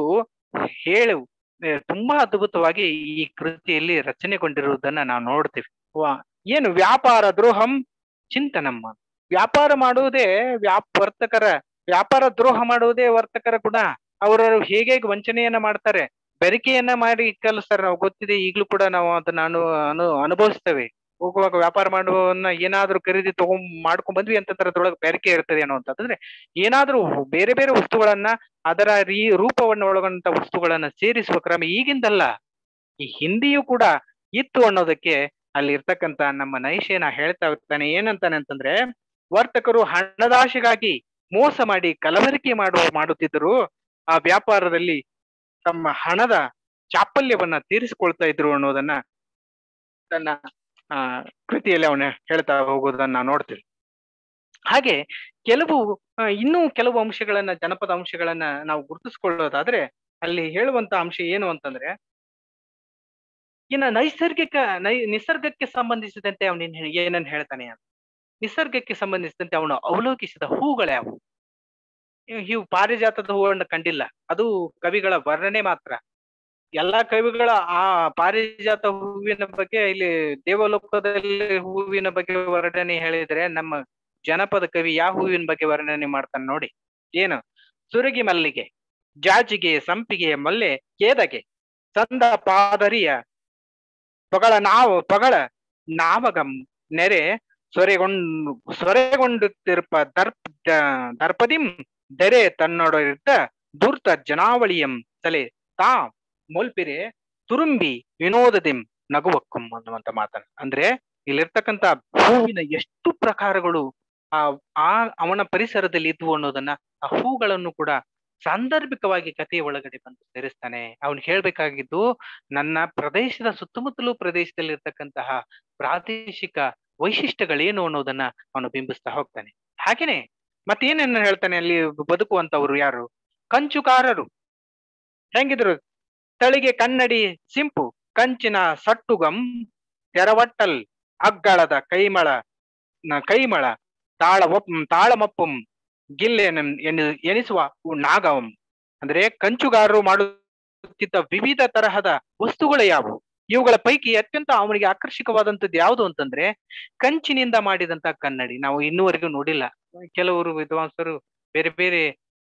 ತುಂಬಾ ಅದ್ಭುತವಾಗಿ ಈ ಕೃತಿಯಲ್ಲಿ ರಚನೆಗೊಂಡಿರುವುದನ್ನ ನಾವು ನೋಡ್ತೀವಿ. ಏನು ವ್ಯಾಪಾರ ದ್ರೋಹಂ ಚಿಂತನಮ್ಮ. ವ್ಯಾಪಾರ ಮಾಡುವುದೇ ವ್ಯಾಪಾರ ದ್ರೋಹ ಮಾಡುವುದೇ ವರ್ತಕರ ಗುಣ. ಅವರು ಹೇಗೆ ವಂಚನೆಯನ್ನ ಮಾಡ್ತಾರೆ, ಬೆರಿಕೆಯನ್ನ ಮಾಡಿ ಕಲಿಸ್ತಾರೆ. ನಾವು ಗೊತ್ತಿದೆ, ಈಗ್ಲೂ ಕೂಡ ನಾವು ಅದನ್ನ ಅನುಭವಿಸ್ತೇವೆ. ಹೋಗುವಾಗ ವ್ಯಾಪಾರ ಮಾಡುವನ್ನ ಏನಾದ್ರೂ ಖರೀದಿ ಮಾಡ್ಕೊಂಡ್ ಬಂದ್ವಿ ಅಂತಂದ್ರೆ ಅದ್ರೊಳಗೆ ಬೆರಿಕೆ ಇರ್ತದೆ ಅನ್ನೋಂಥದ್ದು. ಏನಾದ್ರೂ ಬೇರೆ ಬೇರೆ ವಸ್ತುಗಳನ್ನ ಅದರ ರೂಪವನ್ನು ಒಳಗೊಂಡ ವಸ್ತುಗಳನ್ನ ಸೇರಿಸುವ ಕ್ರಮ ಈಗಿಂದಲ್ಲ, ಈ ಹಿಂದಿಯೂ ಕೂಡ ಇತ್ತು ಅನ್ನೋದಕ್ಕೆ ಅಲ್ಲಿ ಇರ್ತಕ್ಕಂತ ನಮ್ಮ ನೈಷೇನ ಹೇಳ್ತಾ ಇರ್ತಾನೆ. ಏನಂತಾನೆ ಅಂತಂದ್ರೆ ವರ್ತಕರು ಹಣದಾಶೆಗಾಗಿ ಮೋಸ ಮಾಡಿ ಕಲಬೆರಕೆ ಮಾಡುತ್ತಿದ್ದರು. ಆ ವ್ಯಾಪಾರದಲ್ಲಿ ತಮ್ಮ ಹಣದ ಚಾಪಲ್ಯವನ್ನ ತೀರಿಸಿಕೊಳ್ತಾ ಇದ್ರು ಅನ್ನೋದನ್ನ ತನ್ನ ಕೃತಿಯಲ್ಲಿ ಅವನ ಹೇಳ್ತಾ ಹೋಗೋದನ್ನ ನಾವು ನೋಡ್ತೀವಿ. ಹಾಗೆ ಇನ್ನೂ ಕೆಲವು ಅಂಶಗಳನ್ನ, ಜನಪದ ಅಂಶಗಳನ್ನ ನಾವು ಗುರುತಿಸ್ಕೊಳ್ಳೋದಾದ್ರೆ ಅಲ್ಲಿ ಹೇಳುವಂತ ಅಂಶ ಏನು ಅಂತಂದ್ರೆ ಇನ್ನು ನಿಸರ್ಗಕ್ಕೆ ಸಂಬಂಧಿಸಿದಂತೆ ಅವನು ಏನನ್ನ ಹೇಳ್ತಾನೆ ಅಂತ. ನಿಸರ್ಗಕ್ಕೆ ಸಂಬಂಧಿಸಿದಂತೆ ಅವನು ಅವಲೋಕಿಸಿದ ಹೂಗಳ್ಯಾವು? ಇವು ಪಾರಿಜಾತದ ಹೂವನ್ನು ಕಂಡಿಲ್ಲ, ಅದು ಕವಿಗಳ ವರ್ಣನೆ ಮಾತ್ರ. ಎಲ್ಲಾ ಕವಿಗಳ ಆ ಪಾರಿಜಾತ ಹೂವಿನ ಬಗ್ಗೆ, ಇಲ್ಲಿ ದೇವಲೋಕದಲ್ಲಿ ಹೂವಿನ ಬಗ್ಗೆ ವರ್ಣನೆ ಹೇಳಿದ್ರೆ ನಮ್ಮ ಜನಪದ ಕವಿ ಯಾವ ಹೂವಿನ ಬಗ್ಗೆ ವರ್ಣನೆ ಮಾಡ್ತಾನೆ ನೋಡಿ. ಏನು? ಸುರಗಿ ಮಲ್ಲಿಗೆ, ಜಾಜಿಗೆ, ಸಂಪಿಗೆ, ಮಲ್ಲೆ, ಕೇದಗೆ, ಸಂದ ಪಾದರಿಯ ಪೊಗಳ ನಾವಗಂ ನೆರೆ ಸೊರೆಗೊಂಡುತ್ತಿರ್ಪ ದರ್ಪದಿಂ ದೆರೆ ತನ್ನೊಡರಿದ್ದ ಧೂರ್ತ ಜನಾವಳಿಯಂ ತಲೆ ತಾ ಮೊಲ್ಪಿರೆ ತುರುಂಬಿ ವಿನೋದದಿಂ ನಗುವಕ್ಕಂ ಅನ್ನುವಂತ ಮಾತನ್ನ. ಅಂದ್ರೆ ಇಲ್ಲಿರ್ತಕ್ಕಂಥ ಹೂವಿನ ಎಷ್ಟು ಪ್ರಕಾರಗಳು ಆ ಅವನ ಪರಿಸರದಲ್ಲಿ ಇದ್ವು ಅನ್ನೋದನ್ನ, ಆ ಹೂಗಳನ್ನು ಕೂಡ ಸಾಂದರ್ಭಿಕವಾಗಿ ಕಥೆಯ ಒಳಗಡೆ ಬಂದು ಸೇರಿಸ್ತಾನೆ. ಅವನು ಹೇಳ್ಬೇಕಾಗಿದ್ದು ನನ್ನ ಪ್ರದೇಶದ ಸುತ್ತಮುತ್ತಲೂ ಪ್ರದೇಶದಲ್ಲಿ ಇರ್ತಕ್ಕಂತಹ ಪ್ರಾದೇಶಿಕ ವೈಶಿಷ್ಟ್ಯಗಳೇನು ಅನ್ನೋದನ್ನ ಅವನು ಬಿಂಬಿಸ್ತಾ ಹೋಗ್ತಾನೆ. ಹಾಗೇನೆ ಮತ್ತೇನೇನು ಹೇಳ್ತಾನೆ ಅಲ್ಲಿ ಬದುಕುವಂತವ್ರು ಯಾರು? ಕಂಚುಕಾರರು ಹೆಂಗಿದ್ರು? ತಳಿಗೆ ಕನ್ನಡಿ ಸಿಂಪು ಕಂಚಿನ ಸಟ್ಟುಗಂ ತೆರವಟ್ಟಲ್ ಅಗ್ಗಳದ ಕೈಮಳ ತಾಳಮಪ್ಪಂ ಗಿಲ್ಲೆನ ಎನಿಸುವ ನಾಗವಂ. ಅಂದ್ರೆ ಕಂಚುಗಾರರು ಮಾಡುತ್ತಿದ್ದ ವಿವಿಧ ತರಹದ ವಸ್ತುಗಳು ಯಾವುವು? ಇವುಗಳ ಪೈಕಿ ಅತ್ಯಂತ ಅವನಿಗೆ ಆಕರ್ಷಕವಾದಂಥದ್ದು ಯಾವುದು ಅಂತಂದ್ರೆ ಕಂಚಿನಿಂದ ಮಾಡಿದಂತ ಕನ್ನಡಿ. ನಾವು ಇನ್ನೂವರೆಗೂ ನೋಡಿಲ್ಲ. ಕೆಲವರು ವಿದ್ವಾಂಸರು ಬೇರೆ ಬೇರೆ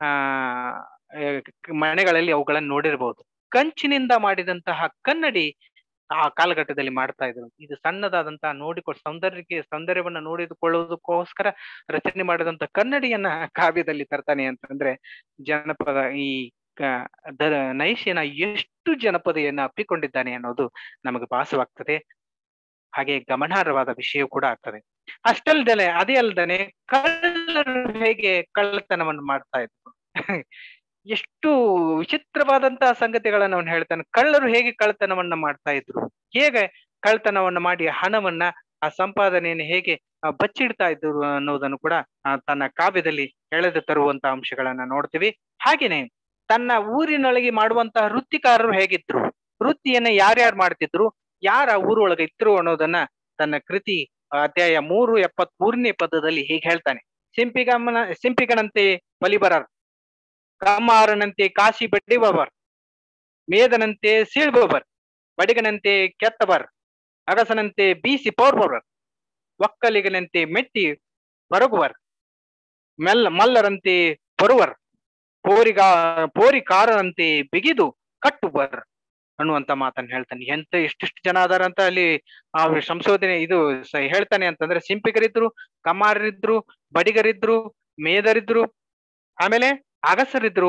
ಮನೆಗಳಲ್ಲಿ ಅವುಗಳನ್ನು ನೋಡಿರ್ಬಹುದು. ಕಂಚಿನಿಂದ ಮಾಡಿದಂತಹ ಕನ್ನಡಿ ಆ ಕಾಲಘಟ್ಟದಲ್ಲಿ ಮಾಡ್ತಾ ಇದ್ರು. ಇದು ಸಣ್ಣದಾದಂತಹ ಸೌಂದರ್ಯವನ್ನ ನೋಡಿಕೊಳ್ಳುವುದಕ್ಕೋಸ್ಕರ ರಚನೆ ಮಾಡಿದಂತ ಕನ್ನಡಿಯನ್ನ ಕಾವ್ಯದಲ್ಲಿ ತರ್ತಾನೆ ಅಂತಂದ್ರೆ ಜನಪದ ಈ ನೈಷಿಯನ ಎಷ್ಟು ಜನಪದೆಯನ್ನ ಅಪ್ಪಿಕೊಂಡಿದ್ದಾನೆ ಅನ್ನೋದು ನಮಗೆ ಭಾಸವಾಗ್ತದೆ. ಹಾಗೆ ಗಮನಾರ್ಹವಾದ ವಿಷಯ ಕೂಡ ಆಗ್ತದೆ. ಅದೇ ಅಲ್ದನೆ ಕಳ್ಳರು ಹೇಗೆ ಕಳ್ಳತನವನ್ನು ಮಾಡ್ತಾ ಇದ್ರು, ಎಷ್ಟು ವಿಚಿತ್ರವಾದಂತಹ ಸಂಗತಿಗಳನ್ನ ಅವನು ಹೇಳ್ತಾನೆ. ಕಳ್ಳರು ಹೇಗೆ ಕಳ್ಳತನವನ್ನ ಮಾಡ್ತಾ ಇದ್ರು, ಹೇಗೆ ಕಳ್ಳತನವನ್ನ ಮಾಡಿ ಹಣವನ್ನ ಆ ಸಂಪಾದನೆಯನ್ನು ಹೇಗೆ ಬಚ್ಚಿಡ್ತಾ ಇದ್ರು ಅನ್ನೋದನ್ನು ಕೂಡ ತನ್ನ ಕಾವ್ಯದಲ್ಲಿ ಎಳೆದು ತರುವಂತ ಅಂಶಗಳನ್ನ ನೋಡ್ತೀವಿ. ಹಾಗೇನೆ ತನ್ನ ಊರಿನೊಳಗೆ ಮಾಡುವಂತಹ ವೃತ್ತಿಕಾರರು ಹೇಗಿದ್ರು, ವೃತ್ತಿಯನ್ನ ಯಾರ್ಯಾರು ಮಾಡ್ತಿದ್ರು, ಯಾರ ಊರೊಳಗೆ ಇದ್ರು ಅನ್ನೋದನ್ನ ತನ್ನ ಕೃತಿ ಅಧ್ಯಾಯ 373ನೇ ಪದದಲ್ಲಿ ಹೀಗೆ ಹೇಳ್ತಾನೆ. ಸಿಂಪಿಗನಂತೆ ಬಲಿಬರರ್, ಕಮ್ಮಾರನಂತೆ ಕಾಶಿ ಬಡಿಬವರ್, ಮೇದನಂತೆ ಸೀಳ್ಬವರ್, ಬಡಿಗನಂತೆ ಕೆತ್ತವರ್, ಅಗಸನಂತೆ ಬೀಸಿ ಪೋರ್ಬವರ್, ಒಕ್ಕಲಿಗನಂತೆ ಮೆಟ್ಟಿ ಬರಗುವರ್, ಮಲ್ಲರಂತೆ ಬರುವರ್, ಪೋರಿಕಾರರಂತೆ ಬಿಗಿದು ಕಟ್ಟುವರ್ ಅನ್ನುವಂತ ಮಾತನ್ನ ಹೇಳ್ತಾನೆ. ಎಷ್ಟೆಷ್ಟು ಜನ ಅದಾರ ಅಂತ ಅಲ್ಲಿ ಸಂಶೋಧನೆ ಇದು ಹೇಳ್ತಾನೆ ಅಂತಂದ್ರೆ ಸಿಂಪಿಗರಿದ್ರು, ಕಮ್ಮಾರರಿದ್ರು, ಬಡಿಗರಿದ್ರು, ಮೇದರಿದ್ರು, ಆಮೇಲೆ ಅಗಸರಿದ್ರು,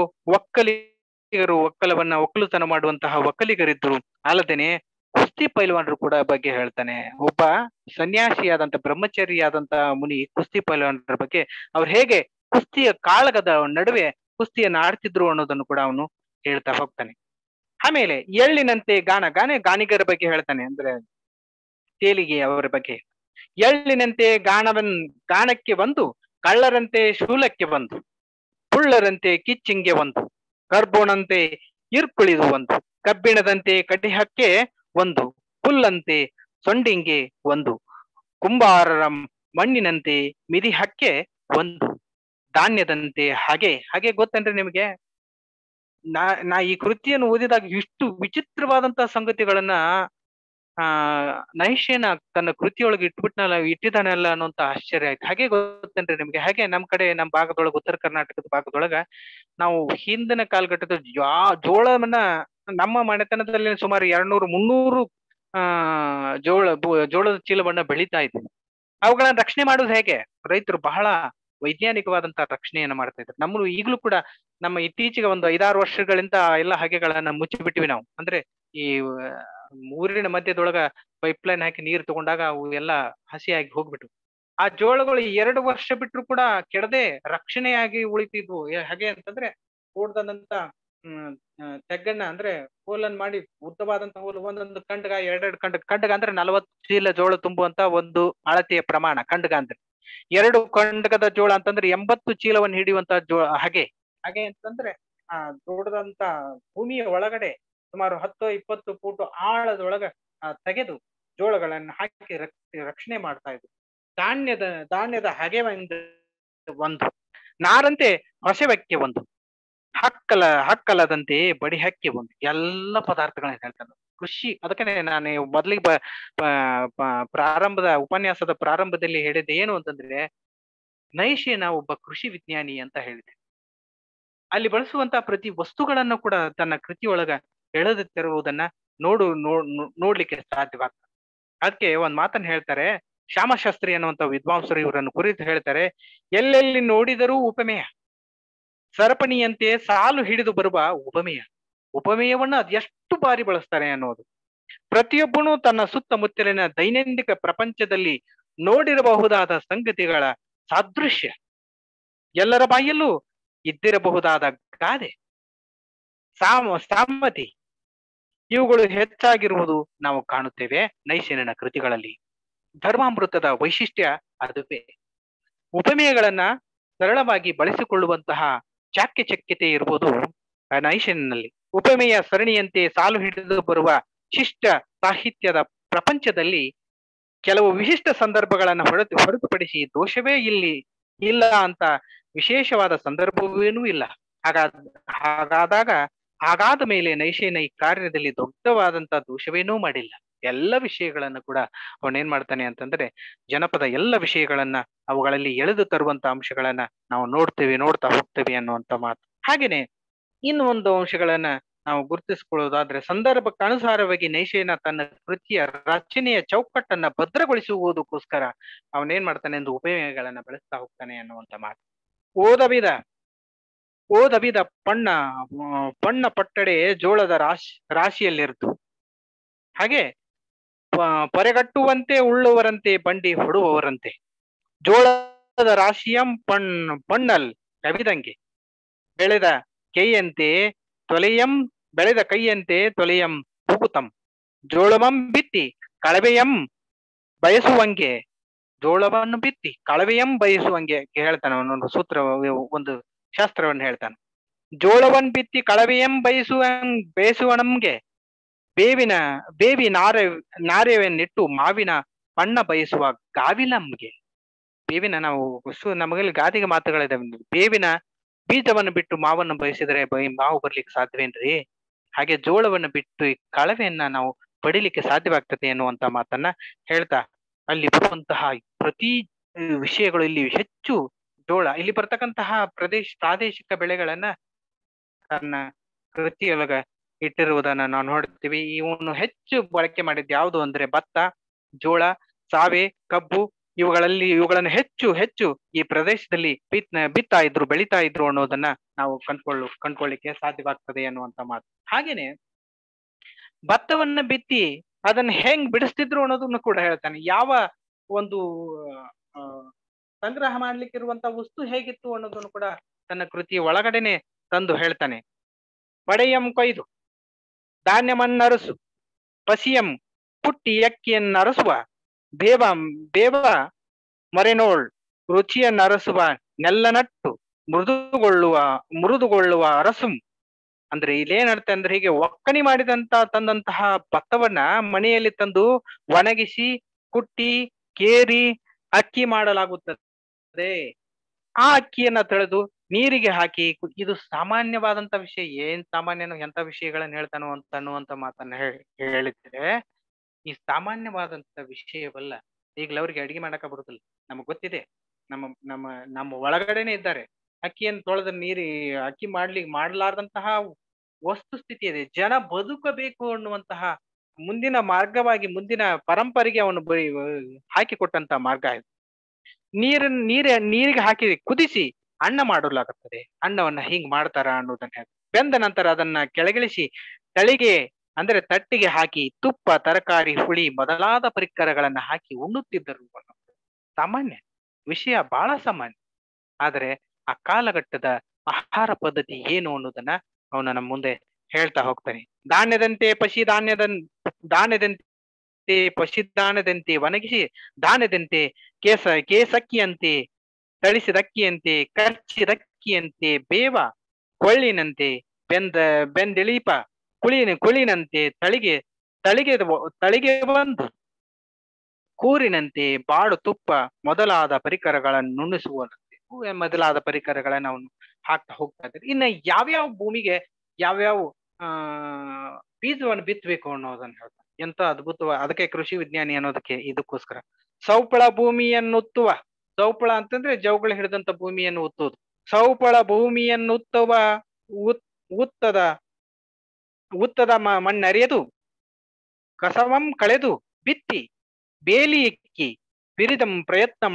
ಒಕ್ಕಲುತನ ಮಾಡುವಂತಹ ಒಕ್ಕಲಿಗರಿದ್ರು, ಅಲ್ಲದೇನೆ ಕುಸ್ತಿ ಪೈಲ್ವಾನರು ಕೂಡ ಬಗ್ಗೆ ಹೇಳ್ತಾನೆ. ಒಬ್ಬ ಸನ್ಯಾಸಿಯಾದಂತ ಬ್ರಹ್ಮಚಾರಿಯಾದಂತಹ ಮುನಿ ಕುಸ್ತಿ ಪೈಲ್ವಾನರ ಬಗ್ಗೆ ಅವ್ರು ಹೇಗೆ ಕುಸ್ತಿಯ ಕಾಳಗದ ನಡುವೆ ಕುಸ್ತಿಯನ್ನ ಆಡ್ತಿದ್ರು ಅನ್ನೋದನ್ನು ಕೂಡ ಅವನು ಹೇಳ್ತಾ ಹೋಗ್ತಾನೆ. ಆಮೇಲೆ ಎಳ್ಳಿನಂತೆ ಗಾಣಿಗರ ಬಗ್ಗೆ ಹೇಳ್ತಾನೆ. ಅಂದ್ರೆ ತೇಲಿಗೆ ಅವರ ಬಗ್ಗೆ. ಎಳ್ಳಿನಂತೆ ಗಾಣಕ್ಕೆ ಬಂದು, ಕಳ್ಳರಂತೆ ಶೂಲಕ್ಕೆ ಬಂದು, ಪುಳ್ಳರಂತೆ ಕಿಚ್ಚಿಂಗೆ ಒಂದು, ಕರ್ಬೋಣಂತೆ ಇರ್ಕುಳಿದು ಒಂದು, ಕಬ್ಬಿಣದಂತೆ ಕಡಿಹಕ್ಕೆ ಒಂದು, ಹುಲ್ಲಂತೆ ಸೊಂಡಿಂಗೆ ಒಂದು, ಕುಂಬಾರರ ಮಣ್ಣಿನಂತೆ ಮಿದಿಹಕ್ಕೆ ಒಂದು, ಧಾನ್ಯದಂತೆ ಹಾಗೆ ಗೊತ್ತೇನ್ರಿ ನಿಮಗೆ? ನಾ ಈ ಕೃತಿಯನ್ನು ಓದಿದಾಗ ಇಷ್ಟು ವಿಚಿತ್ರವಾದಂತಹ ಸಂಗತಿಗಳನ್ನ ನೈಷೇನ ತನ್ನ ಕೃತಿಯೊಳಗೆ ಇಟ್ಟಿದ್ದಾನಲ್ಲ ಅನ್ನೋಂತ ಆಶ್ಚರ್ಯ ಆಯ್ತು. ಹಾಗೆ ಗೊತ್ತೇನ್ರಿ ನಿಮ್ಗೆ? ಹಾಗೆ ನಮ್ಮ ಕಡೆ ನಮ್ಮ ಭಾಗದೊಳಗೆ, ಉತ್ತರ ಕರ್ನಾಟಕದ ಭಾಗದೊಳಗ ನಾವು ಹಿಂದಿನ ಕಾಲಘಟ್ಟದ ಜೋಳವನ್ನ ನಮ್ಮ ಮನೆತನದಲ್ಲಿ ಸುಮಾರು 200-300 ಜೋಳದ ಚೀಲವನ್ನ ಬೆಳೀತಾ ಇದ್ವಿ. ಅವುಗಳನ್ನ ರಕ್ಷಣೆ ಮಾಡೋದು ಹೇಗೆ? ರೈತರು ಬಹಳ ವೈಜ್ಞಾನಿಕವಾದಂತಹ ರಕ್ಷಣೆಯನ್ನ ಮಾಡ್ತಾ ಇದ್ರು. ನಮ್ಮನ್ನು ಈಗಲೂ ಕೂಡ ನಮ್ಮ ಇತ್ತೀಚೆಗೆ ಒಂದು 5-6 ವರ್ಷಗಳಿಂದ ಎಲ್ಲ ಹಾಗೆಗಳನ್ನ ಮುಚ್ಚಿಬಿಟ್ಟಿವಿ ನಾವು. ಅಂದ್ರೆ ಈ ಊರಿನ ಮಧ್ಯದೊಳಗ ಪೈಪ್ಲೈನ್ ಹಾಕಿ ನೀರು ತಗೊಂಡಾಗ ಅವು ಎಲ್ಲ ಹಸಿಯಾಗಿ ಹೋಗ್ಬಿಟ್ಟು ಆ ಜೋಳಗಳು 2 ವರ್ಷ ಬಿಟ್ರು ಕೂಡ ಕೆಡದೆ ರಕ್ಷಣೆಯಾಗಿ ಉಳಿತಿದ್ವು. ಹಾಗೆ ಅಂತಂದ್ರೆ ಕೂಡ್ದಂತ ತೆಗ್ಗನ್ನ ಅಂದ್ರೆ ಹೋಲನ್ ಮಾಡಿ ಉದ್ದವಾದಂತ ಹೋಲು, ಒಂದೊಂದು ಕಂಡಗ 2 ಕಂಡಗ ಅಂದ್ರೆ 40 ಚೀಲ ಜೋಳ ತುಂಬುವಂತ ಒಂದು ಅಳತೆಯ ಪ್ರಮಾಣ ಕಂಡಗ ಅಂದ್ರೆ. 2 ಕಂಡಗದ ಜೋಳ ಅಂತಂದ್ರೆ 80 ಚೀಲವನ್ನು ಹಿಡಿಯುವಂತ ಹಾಗೆ ಅಂತಂದ್ರೆ ಆ ದೊಡ್ಡದಂತ ಭೂಮಿಯ ಒಳಗಡೆ ಸುಮಾರು 10-20 ಫೂಟ್ ಆಳದೊಳಗ ತೆಗೆದು ಜೋಳಗಳನ್ನ ಹಾಕಿ ರಕ್ಷಣೆ ಮಾಡ್ತಾ ಇದ್ರು. ಧಾನ್ಯದ ಹಗೆ ಒಂದು, ನಾರಂತೆ ಹೊಸವಕ್ಕೆ ಒಂದು, ಹಕ್ಕಲದಂತೆ ಬಡಿಹಕ್ಕೆ ಒಂದು, ಎಲ್ಲ ಪದಾರ್ಥಗಳನ್ನ ಹೇಳ್ತಾನೆ. ಕೃಷಿ, ಅದಕ್ಕೆ ನಾನು ಮೊದಲಿಗೆ ಉಪನ್ಯಾಸದ ಪ್ರಾರಂಭದಲ್ಲಿ ಹೇಳಿದ್ದೆ ಏನು ಅಂತಂದ್ರೆ ನೈಷೇನ ಒಬ್ಬ ಕೃಷಿ ವಿಜ್ಞಾನಿ ಅಂತ ಹೇಳಿದೆ. ಅಲ್ಲಿ ಬಳಸುವಂತಹ ಪ್ರತಿ ವಸ್ತುಗಳನ್ನು ಕೂಡ ತನ್ನ ಕೃತಿಯೊಳಗ ಎಳೆದಿರುವುದನ್ನ ನೋಡ್ಲಿಕ್ಕೆ ಸಾಧ್ಯವಾಗ್ತದೆ. ಅದಕ್ಕೆ ಒಂದ್ ಮಾತನ್ನ ಹೇಳ್ತಾರೆ, ಶ್ಯಾಮಶಾಸ್ತ್ರಿ ಅನ್ನುವಂತ ವಿದ್ವಾಂಸರು ಇವರನ್ನು ಕುರಿತು ಹೇಳ್ತಾರೆ, ಎಲ್ಲೆಲ್ಲಿ ನೋಡಿದರೂ ಉಪಮೇಯ, ಸರಪಣಿಯಂತೆ ಸಾಲು ಹಿಡಿದು ಬರುವ ಉಪಮೇಯ, ಉಪಮೇಯವನ್ನ ಅದೆಷ್ಟು ಬಾರಿ ಬಳಸ್ತಾರೆ ಅನ್ನೋದು. ಪ್ರತಿಯೊಬ್ಬನು ತನ್ನ ಸುತ್ತಮುತ್ತಲಿನ ದೈನಂದಿನ ಪ್ರಪಂಚದಲ್ಲಿ ನೋಡಿರಬಹುದಾದ ಸಂಗತಿಗಳ ಸಾದೃಶ್ಯ, ಎಲ್ಲರ ಬಾಯಲ್ಲೂ ಇದ್ದಿರಬಹುದಾದ ಗಾದೆ, ಸಾಮತಿ ಇವುಗಳು ಹೆಚ್ಚಾಗಿರುವುದು ನಾವು ಕಾಣುತ್ತೇವೆ ನೈಷೇನನ ಕೃತಿಗಳಲ್ಲಿ. ಧರ್ಮಾಮೃತದ ವೈಶಿಷ್ಟ್ಯ ಅದುವೇ. ಉಪಮೇಯಗಳನ್ನ ಸರಳವಾಗಿ ಬಳಸಿಕೊಳ್ಳುವಂತಹ ಚಾಕ್ಯಚಕ್ಯತೆ ಇರುವುದು ನೈಷೇನಲ್ಲಿ. ಉಪಮೇಯ ಸರಣಿಯಂತೆ ಸಾಲು ಹಿಡಿದು ಬರುವ ಶಿಷ್ಟ ಸಾಹಿತ್ಯದ ಪ್ರಪಂಚದಲ್ಲಿ ಕೆಲವು ವಿಶಿಷ್ಟ ಸಂದರ್ಭಗಳನ್ನ ಹೊರತುಪಡಿಸಿ ದೋಷವೇ ಇಲ್ಲ ಅಂತ ವಿಶೇಷವಾದ ಸಂದರ್ಭವೇನೂ ಇಲ್ಲ. ಹಾಗಾದ ಮೇಲೆ ನೈಷೇನ ಈ ಕಾರ್ಯದಲ್ಲಿ ದೊಡ್ಡವಾದಂತಹ ದೋಷವೇನೂ ಮಾಡಿಲ್ಲ. ಎಲ್ಲ ವಿಷಯಗಳನ್ನ ಕೂಡ ಅವನೇನ್ ಮಾಡ್ತಾನೆ ಅಂತಂದ್ರೆ ಜನಪದ ಎಲ್ಲ ವಿಷಯಗಳನ್ನ ಅವುಗಳಲ್ಲಿ ಎಳೆದು ತರುವಂತ ಅಂಶಗಳನ್ನ ನಾವು ನೋಡ್ತಾ ಹೋಗ್ತೇವೆ ಅನ್ನುವಂತ ಮಾತು. ಹಾಗೇನೆ ಇನ್ನು ಒಂದು ಅಂಶಗಳನ್ನ ನಾವು ಗುರುತಿಸಿಕೊಳ್ಳೋದಾದ್ರೆ, ಸಂದರ್ಭಕ್ಕನುಸಾರವಾಗಿ ನೈಷೇನ ತನ್ನ ಕೃತಿಯ ರಚನೆಯ ಚೌಕಟ್ಟನ್ನ ಭದ್ರಗೊಳಿಸುವುದಕ್ಕೋಸ್ಕರ ಅವನೇನ್ ಮಾಡ್ತಾನೆ ಎಂದು ಉಪಮೇಯಗಳನ್ನ ಬಳಸ್ತಾ ಹೋಗ್ತಾನೆ ಅನ್ನುವಂತ ಮಾತು. ಓದವಿದ ಪಣ್ಣ ಪಟ್ಟಡೆ ಜೋಳದ ರಾಶಿಯಲ್ಲಿರ್ತು, ಹಾಗೆ ಪರೆಗಟ್ಟುವಂತೆ ಉಳ್ಳುವರಂತೆ ಬಂಡಿ ಹೊಡುವವರಂತೆ, ಜೋಳದ ರಾಶಿಯಂ ಪಣ್ಣಲ್ ಕವಿದಂಗೆ ಬೆಳೆದ ಕೈಯಂತೆ ತೊಲೆಯಂ ಪುಗುತಂ, ಜೋಳವಂ ಬಿತ್ತಿ ಕಳವೆಯಂ ಬಯಸುವಂಗೆ, ಜೋಳವನ್ನು ಬಿತ್ತಿ ಕಳವೆಯಂ ಬಯಸುವಂಗೆ ಹೇಳ್ತಾನೆ. ಒಂದೊಂದು ಸೂತ್ರ, ಒಂದು ಶಾಸ್ತ್ರವನ್ನು ಹೇಳ್ತಾನೆ. ಜೋಳವನ್ ಬಿತ್ತಿ ಕಳವೆಯಂ ಬಯಸುವನಂಗೆ, ಬೇವಿ ನಾರ್ಯವನ್ನಿಟ್ಟು ಮಾವಿನ ಬಣ್ಣ ಬಯಸುವ ಗಾವಿಲಂಗೆ. ಬೇವಿನ ನಮಗಲ್ಲಿ ಗಾದಿಗೆ ಮಾತುಗಳಿದಾವೆ. ಬೇವಿನ ಬೀಜವನ್ನು ಬಿಟ್ಟು ಮಾವನ್ನು ಬಯಸಿದರೆ ಮಾವು ಬರ್ಲಿಕ್ಕೆ ಸಾಧ್ಯವೇನ್ರಿ? ಹಾಗೆ ಜೋಳವನ್ನು ಬಿಟ್ಟು ಈ ಕಳವೆಯನ್ನ ನಾವು ಪಡಿಲಿಕ್ಕೆ ಸಾಧ್ಯವಾಗ್ತದೆ ಎನ್ನುವಂತ ಮಾತನ್ನ ಹೇಳ್ತಾ, ಅಲ್ಲಿ ಬರುವಂತಹ ಪ್ರತಿ ವಿಷಯಗಳು ಇಲ್ಲಿ ಹೆಚ್ಚು ಜೋಳ, ಇಲ್ಲಿ ಬರ್ತಕ್ಕಂತಹ ಪ್ರಾದೇಶಿಕ ಬೆಳೆಗಳನ್ನ ತನ್ನ ಕೃತಿಯೊಳಗ ಇಟ್ಟಿರುವುದನ್ನ ನಾವು ನೋಡ್ತೀವಿ. ಇವನು ಹೆಚ್ಚು ಬಳಕೆ ಮಾಡಿದ್ದು ಯಾವುದು ಅಂದ್ರೆ ಭತ್ತ, ಜೋಳ, ಸಾವೆ, ಕಬ್ಬು, ಇವುಗಳನ್ನು ಹೆಚ್ಚು ಈ ಪ್ರದೇಶದಲ್ಲಿ ಬಿತ್ತಾ ಇದ್ರು, ಬೆಳೀತಾ ಇದ್ರು ಅನ್ನೋದನ್ನ ನಾವು ಕಂಡ್ಕೊಳ್ಳಿಕ್ಕೆ ಸಾಧ್ಯವಾಗ್ತದೆ ಅನ್ನುವಂತ ಮಾತು. ಹಾಗೇನೆ ಭತ್ತವನ್ನ ಬಿತ್ತಿ ಅದನ್ನ ಹೆಂಗ್ ಬಿಡಿಸ್ತಿದ್ರು ಅನ್ನೋದನ್ನು ಕೂಡ ಹೇಳ್ತಾನೆ. ಯಾವ ಒಂದು ಸಂಗ್ರಹ ಮಾಡ್ಲಿಕ್ಕಿರುವಂತ ವಸ್ತು ಹೇಗಿತ್ತು ಅನ್ನೋದನ್ನು ಕೂಡ ತನ್ನ ಕೃತಿಯ ಒಳಗಡೆನೆ ತಂದು ಹೇಳ್ತಾನೆ. ಪಡೆಯಂ ಕೊಯ್ದು ಧಾನ್ಯವನ್ನರಸು, ಪಸಿಯಂ ಪುಟ್ಟಿ ಅಕ್ಕಿಯನ್ನರಸುವ, ಬೇವ ಮೊರೆನೋಳ್ ರುಚಿಯನ್ನರಸುವ, ನೆಲ್ಲನಟ್ಟು ಮೃದುಗೊಳ್ಳುವ ಅರಸುಂ. ಅಂದ್ರೆ ಇಲ್ಲೇನರ್ಥ ಅಂದ್ರೆ, ಹೀಗೆ ಒಕ್ಕಣಿ ತಂದಂತಹ ಭತ್ತವನ್ನ ಮನೆಯಲ್ಲಿ ತಂದು ಒಣಗಿಸಿ ಕುಟ್ಟಿ ಕೇರಿ ಅಕ್ಕಿ ಮಾಡಲಾಗುತ್ತದೆ. ಆ ಅಕ್ಕಿಯನ್ನ ತೊಳೆದು ನೀರಿಗೆ ಹಾಕಿ, ಇದು ಸಾಮಾನ್ಯವಾದಂತ ವಿಷಯ. ಏನ್ ಸಾಮಾನ್ಯನೋ ಎಂತ ವಿಷಯಗಳನ್ನ ಹೇಳ್ತಾನೋ ಅನ್ನುವಂತ ಮಾತನ್ನ ಹೇಳಿದ್ರೆ, ಈ ಸಾಮಾನ್ಯವಾದಂತ ವಿಷಯವಲ್ಲ. ಈಗಲೇ ಅವ್ರಿಗೆ ಅಡಿಗೆ ಮಾಡಕ ಬರುದಿಲ್ಲ, ನಮಗ್ ಗೊತ್ತಿದೆ. ನಮ್ಮ ಒಳಗಡೆನೆ ಇದ್ದಾರೆ. ಅಕ್ಕಿಯನ್ನು ತೊಳೆದ ಅಕ್ಕಿ ಮಾಡಲಾರ್ದಂತಹ ವಸ್ತು ಸ್ಥಿತಿ ಇದೆ. ಜನ ಬದುಕಬೇಕು ಅನ್ನುವಂತಹ ಮುಂದಿನ ಮಾರ್ಗವಾಗಿ, ಮುಂದಿನ ಪರಂಪರೆಗೆ ಅವನು ಹಾಕಿಕೊಟ್ಟಂತ ಮಾರ್ಗ ಇದು. ನೀರಿಗೆ ಹಾಕಿ ಕುದಿಸಿ ಅನ್ನ ಮಾಡಲಾಗುತ್ತದೆ. ಅನ್ನವನ್ನ ಹಿಂಗ್ ಮಾಡ್ತಾರ ಅನ್ನೋದನ್ನ ಬೆಂದ ನಂತರ ಅದನ್ನ ಕೆಳಗಿಳಿಸಿ ತಟ್ಟಿಗೆ ಹಾಕಿ ತುಪ್ಪ, ತರಕಾರಿ, ಹುಳಿ ಮೊದಲಾದ ಪರಿಕರಗಳನ್ನ ಹಾಕಿ ಉಣ್ಣುತ್ತಿದ್ದರು. ಸಾಮಾನ್ಯ ವಿಷಯ, ಬಹಳ ಸಾಮಾನ್ಯ. ಆದರೆ ಆ ಕಾಲಘಟ್ಟದ ಆಹಾರ ಪದ್ಧತಿ ಏನು ಅನ್ನೋದನ್ನ ಅವನ ನಮ್ಮ ಮುಂದೆ ಹೇಳ್ತಾ ಹೋಗ್ತಾನೆ. ಧಾನ್ಯದಂತೆ ಪಶಿಧಾನ್ಯದಂತೆ ಒಣಗಿಸಿ, ಧಾನ್ಯದಂತೆ ಕೇಸಕ್ಕಿಯಂತೆ, ತಳಿಸಿದಕ್ಕಿಯಂತೆ, ಕರ್ಚಿದಕ್ಕಿಯಂತೆ, ಬೇವ ಕೊಳ್ಳಿನಂತೆ, ಬೆಂದೆಳೀಪ ಕುಳಿನಂತೆ, ತಳಿಗೆ ಬಂದು ಕೂರಿನಂತೆ, ಬಾಡು ತುಪ್ಪ ಮೊದಲಾದ ಪರಿಕರಗಳನ್ನು ನುಣಿಸುವಂತೆ, ಮೊದಲಾದ ಪರಿಕರಗಳನ್ನ ಅವನು ಹಾಕ್ತಾ ಹೋಗ್ತಾ ಇದ್ದಾರೆ. ಇನ್ನು ಯಾವ್ಯಾವ ಭೂಮಿಗೆ ಯಾವ್ಯಾವ ಬೀಜವನ್ನು ಬಿತ್ತಬೇಕು ಅನ್ನೋದನ್ನ ಹೇಳ್ತಾರೆ. ಎಂತ ಅದ್ಭುತವ. ಅದಕ್ಕೆ ಕೃಷಿ ವಿಜ್ಞಾನಿ ಅನ್ನೋದಕ್ಕೆ ಇದಕ್ಕೋಸ್ಕರ. ಸೌಪಳ ಭೂಮಿಯನ್ನುತ್ತುವ, ಸೌಪಳ ಅಂತಂದ್ರೆ ಜವುಗಳು ಹಿಡಿದಂತ ಭೂಮಿಯನ್ನು ಉತ್ತುವುದು. ಸೌಪಳ ಭೂಮಿಯನ್ನುತ್ತುವ, ಉತ್ತದ ಮಣ್ಣರಿಯದು, ಕಸವಂ ಕಳೆದು ಬಿತ್ತಿ ಬೇಲಿ ಎಕ್ಕಿ ಬಿರಿದಂ ಪ್ರಯತ್ನ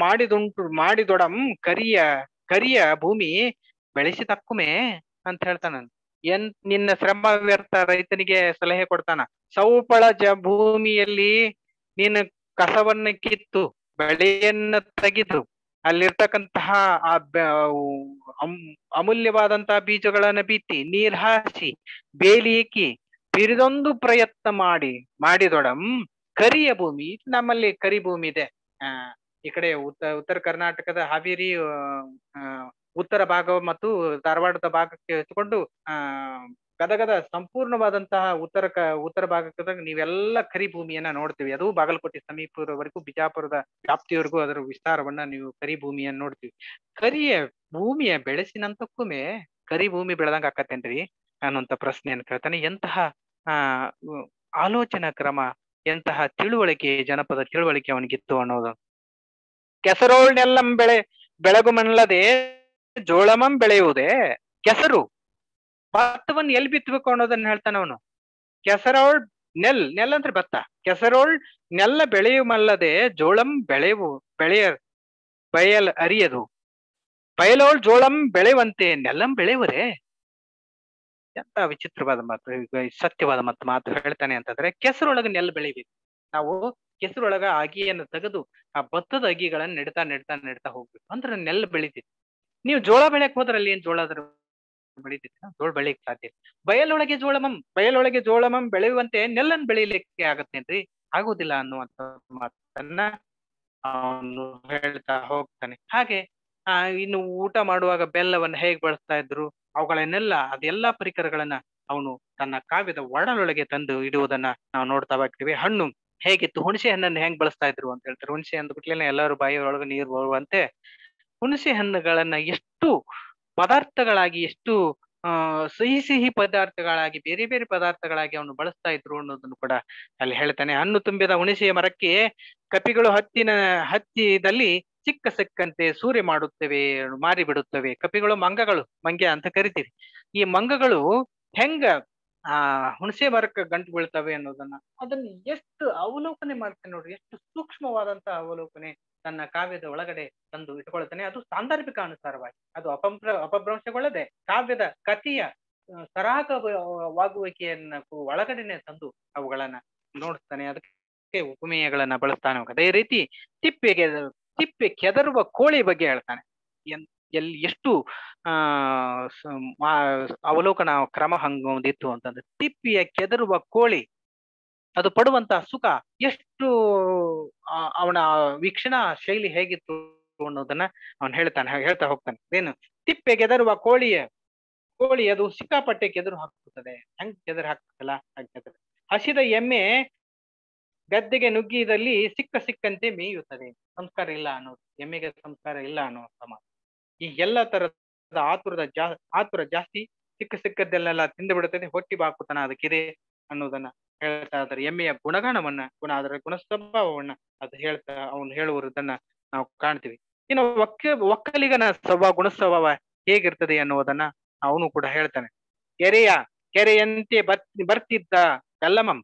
ಮಾಡಿದೊಡಂ ಕರಿಯ ಭೂಮಿ ಬೆಳೆಸಿದಕ್ಕುಮೆ ಅಂತ ಹೇಳ್ತಾನ. ನಿನ್ನ ಶ್ರಮ ವ್ಯರ್ಥ ರೈತನಿಗೆ ಸಲಹೆ ಕೊಡ್ತಾನ. ಸೌಪಳ ಭೂಮಿಯಲ್ಲಿ ನೀನು ಕಸವನ್ನ ಕಿತ್ತು ಬೆಳೆಯನ್ನ ತೆಗೆದು ಅಲ್ಲಿರ್ತಕ್ಕಂತಹ ಆ ಅಮೂಲ್ಯವಾದಂತಹ ಬೀಜಗಳನ್ನ ಬಿತ್ತಿ ನೀರ್ ಹಾಸಿ ಬೇಲಿ ಇಕ್ಕಿ ಬಿರಿದೊಂದು ಪ್ರಯತ್ನ ಮಾಡಿದೊಡಂ ಕರಿಯ ಭೂಮಿ. ನಮ್ಮಲ್ಲಿ ಕರಿ ಭೂಮಿ ಇದೆ. ಈ ಕಡೆ ಉತ್ತರ ಕರ್ನಾಟಕದ ಹಾವೇರಿ ಉತ್ತರ ಭಾಗ ಮತ್ತು ಧಾರವಾಡದ ಭಾಗಕ್ಕೆ ಹಚ್ಕೊಂಡು ಗದಗದ ಸಂಪೂರ್ಣವಾದಂತಹ ಉತ್ತರ ಭಾಗದಾಗ ನೀವೆಲ್ಲ ಕರಿ ಭೂಮಿಯನ್ನ ನೋಡ್ತೀವಿ. ಅದು ಬಾಗಲಕೋಟೆ ಸಮೀಪದವರೆಗೂ ಬಿಜಾಪುರದ ವ್ಯಾಪ್ತಿಯವರೆಗೂ ಅದರ ವಿಸ್ತಾರವನ್ನ ನೀವು ಕರಿ ಭೂಮಿಯನ್ನ ನೋಡ್ತೀವಿ. ಕರಿಯ ಭೂಮಿಯ ಬೆಳೆಸಿನಂತಕ್ಕೂಮೆ ಕರಿ ಭೂಮಿ ಬೆಳೆದಂಗ ಆಕತ್ತೇನ್ರಿ ಅನ್ನುವಂತ ಪ್ರಶ್ನೆಯನ್ನು ಕೇಳ್ತಾನೆ. ಎಂತಹ ಆಲೋಚನಾ ಕ್ರಮ, ಎಂತಹ ತಿಳುವಳಿಕೆ, ಜನಪದ ತಿಳುವಳಿಕೆ ಅವನಿಗಿತ್ತು ಅನ್ನೋದು. ಕೆಸರೋಳ್ನೆಲ್ಲಂ ಬೆಳಗುಮನ್ನಲ್ಲದೆ ಜೋಳಮಂ ಬೆಳೆಯುವುದೇ. ಕೆಸರು ಭತ್ತವನ್ನು ಎಲ್ಲಿ ಬಿತ್ತಬೇಕು ಅನ್ನೋದನ್ನ ಹೇಳ್ತಾನ ಅವನು. ಕೆಸರೋಳ್ ನೆಲ್ ಅಂದ್ರೆ ಭತ್ತ. ಕೆಸರೋಳ್ ನೆಲ್ಲ ಬೆಳೆಯುಮಲ್ಲದೆ ಜೋಳಂ ಬಯಲ್ ಅರಿಯದು. ಬಯಲೋಳ್ ಜೋಳಂ ಬೆಳೆಯುವಂತೆ ನೆಲ್ಲಂ ಬೆಳೆಯುವರೇ. ಎಂತ ವಿಚಿತ್ರವಾದ ಮಾತು, ಸತ್ಯವಾದ ಮಾತು ಹೇಳ್ತಾನೆ ಅಂತಂದ್ರೆ, ಕೆಸರೊಳಗ ನೆಲ್ ಬೆಳಿಬೇಕು. ನಾವು ಕೆಸರೊಳಗ ಅಗಿಯನ್ನು ತೆಗೆದು ಆ ಭತ್ತದ ಅಗಿಗಳನ್ನ ನೆಡ್ತಾ ಹೋಗ್ಬೇಕು ಅಂದ್ರೆ ನೆಲ್ ಬೆಳಿತೈತಿ. ನೀವು ಜೋಳ ಬೆಳೆಯಕ್ ಹೋದ್ರಲ್ಲಿ ಏನ್ ಜೋಳ ಬೆಳಿತೈತಿ? ಜೋಳ ಬೆಳೆಯಕ್ ಸಾಧ್ಯ. ಬಯಲೊಳಗೆ ಜೋಳಮಂ ಬೆಳೆಯುವಂತೆ ನೆಲ್ಲನ್ ಬೆಳಿಲಿಕ್ಕೆ ಆಗತ್ತೇನ್ರಿ? ಆಗುದಿಲ್ಲ ಅನ್ನುವಂತ ಮಾತನ್ನ ಅವನು ಹೇಳ್ತಾ ಹೋಗ್ತಾನೆ. ಹಾಗೆ ಇನ್ನು ಊಟ ಮಾಡುವಾಗ ಬೆಲ್ಲವನ್ನ ಹೇಗ್ ಬಳಸ್ತಾ ಇದ್ರು ಅವುಗಳನ್ನೆಲ್ಲ ಅದೆಲ್ಲಾ ಪರಿಕರಗಳನ್ನ ಅವನು ತನ್ನ ಕಾವ್ಯದ ಒಡಲೊಳಗೆ ತಂದು ಇಡುವುದನ್ನ ನಾವು ನೋಡ್ತಾ ಹೋಗ್ತೀವಿ. ಹಣ್ಣು ಹೇಗಿತ್ತು, ಹುಣಸೆ ಹಣ್ಣನ್ನು ಹೆಂಗ್ ಬಳಸ್ತಾ ಇದ್ರು ಅಂತ ಹೇಳ್ತಾರೆ. ಹುಣಸೆ ಅಂದ್ಬಿಟ್ಲೇನೆ ಎಲ್ಲರೂ ಬಾಯಿಯೊಳಗೆ ನೀರು ಬರುವಂತೆ ಹುಣಸೆ ಹಣ್ಣುಗಳನ್ನ ಎಷ್ಟು ಪದಾರ್ಥಗಳಾಗಿ, ಎಷ್ಟು ಸಿಹಿ ಪದಾರ್ಥಗಳಾಗಿ, ಬೇರೆ ಬೇರೆ ಪದಾರ್ಥಗಳಾಗಿ ಅವನು ಬಳಸ್ತಾ ಇದ್ರು ಅನ್ನೋದನ್ನು ಕೂಡ ಅಲ್ಲಿ ಹೇಳ್ತಾನೆ. ಹಣ್ಣು ತುಂಬಿದ ಹುಣಸೆಯ ಮರಕ್ಕೆ ಕಪಿಗಳು ಹತ್ತಿದಲ್ಲಿ ಸಿಕ್ಕಂತೆ ಸೂರ್ಯ ಮಾರಿ ಬಿಡುತ್ತವೆ. ಕಪಿಗಳು ಮಂಗ್ಯ ಅಂತ ಕರಿತೀವಿ. ಈ ಮಂಗಗಳು ಹೆಂಗ ಹುಣಸೆ ಮರಕ್ಕೆ ಗಂಟು ಬೀಳ್ತವೆ ಅನ್ನೋದನ್ನ ಅದನ್ನ ಎಷ್ಟು ಅವಲೋಕನೆ ಮಾಡ್ತಾನೆ ನೋಡ್ರಿ. ಎಷ್ಟು ಸೂಕ್ಷ್ಮವಾದಂತಹ ಅವಲೋಕನೆ ತನ್ನ ಕಾವ್ಯದ ಒಳಗಡೆ ತಂದು ಇಟ್ಕೊಳ್ತಾನೆ. ಅದು ಸಾಂದರ್ಭಿಕ ಅನುಸಾರವಾಗಿ, ಅದು ಅಪಭ್ರಂಶಗೊಳ್ಳದೆ ಕಾವ್ಯದ ಕಥೆಯ ಸರಾಗವಾಗುವಿಕೆಯನ್ನ ಒಳಗಡೆನೆ ತಂದು ಅವುಗಳನ್ನ ನೋಡ್ತಾನೆ. ಅದಕ್ಕೆ ಉಪಮೇಯಗಳನ್ನ ಬಳಸ್ತಾನೆ. ಅದೇ ರೀತಿ ತಿಪ್ಪೆ ಕೆದರುವ ಕೋಳಿ ಬಗ್ಗೆ ಹೇಳ್ತಾನೆ. ಎಷ್ಟು ಅವಲೋಕನ ಕ್ರಮ ಹಂಗೊಂದಿತ್ತು ಅಂತಂದ್ರೆ, ತಿಪ್ಪಿಯ ಕೆದರುವ ಕೋಳಿ ಅದು ಪಡುವಂತಹ ಸುಖ ಎಷ್ಟು, ಅವನ ವೀಕ್ಷಣಾ ಶೈಲಿ ಹೇಗಿತ್ತು ಅನ್ನೋದನ್ನ ಅವನು ಹೇಳ್ತಾ ಹೋಗ್ತಾನೆ. ಏನು ತಿಪ್ಪೆ ಕೆದರುವ ಕೋಳಿ ಅದು ಸಿಕ್ಕಾಪಟ್ಟೆ ಕೆದರು ಹಾಕುತ್ತದೆ. ಹೆಂಗ್ ಕೆದರ್ ಹಾಕ್ತಲ್ಲ ಹಾಗೆ. ಹಸಿದ ಎಮ್ಮೆ ಗದ್ದೆಗೆ ನುಗ್ಗಿದಲ್ಲಿ ಸಿಕ್ಕಂತೆ ಮೇಯುತ್ತದೆ. ಸಂಸ್ಕಾರ ಇಲ್ಲ ಅನ್ನೋದು, ಎಮ್ಮೆಗೆ ಸಂಸ್ಕಾರ ಇಲ್ಲ ಅನ್ನೋ ಮಾತು. ಈ ಎಲ್ಲ ತರದ ಆತುರ ಜಾಸ್ತಿ, ಸಿಕ್ಕದ್ದೆಲ್ಲ ತಿಂದು ಬಿಡುತ್ತದೆ, ಹೊಟ್ಟಿ ಬಾಕುತನ ಅದಕ್ಕಿದೆ ಅನ್ನೋದನ್ನ ಹೇಳ್ತಾ ಇದ್ದಾರೆ. ಎಮ್ಮೆಯ ಅದರ ಗುಣಸ್ವಭಾವವನ್ನ ಅದು ಅವನು ಹೇಳುವುದನ್ನ ನಾವು ಕಾಣ್ತೀವಿ. ಇನ್ನು ಒಕ್ಕಲಿಗನ ಗುಣಸ್ವಭಾವ ಹೇಗಿರ್ತದೆ ಅನ್ನುವುದನ್ನ ಅವನು ಕೂಡ ಹೇಳ್ತಾನೆ. ಕೆರೆಯಂತೆ ಬರ್ತಿದ್ದ ಕಲ್ಲಮಂ,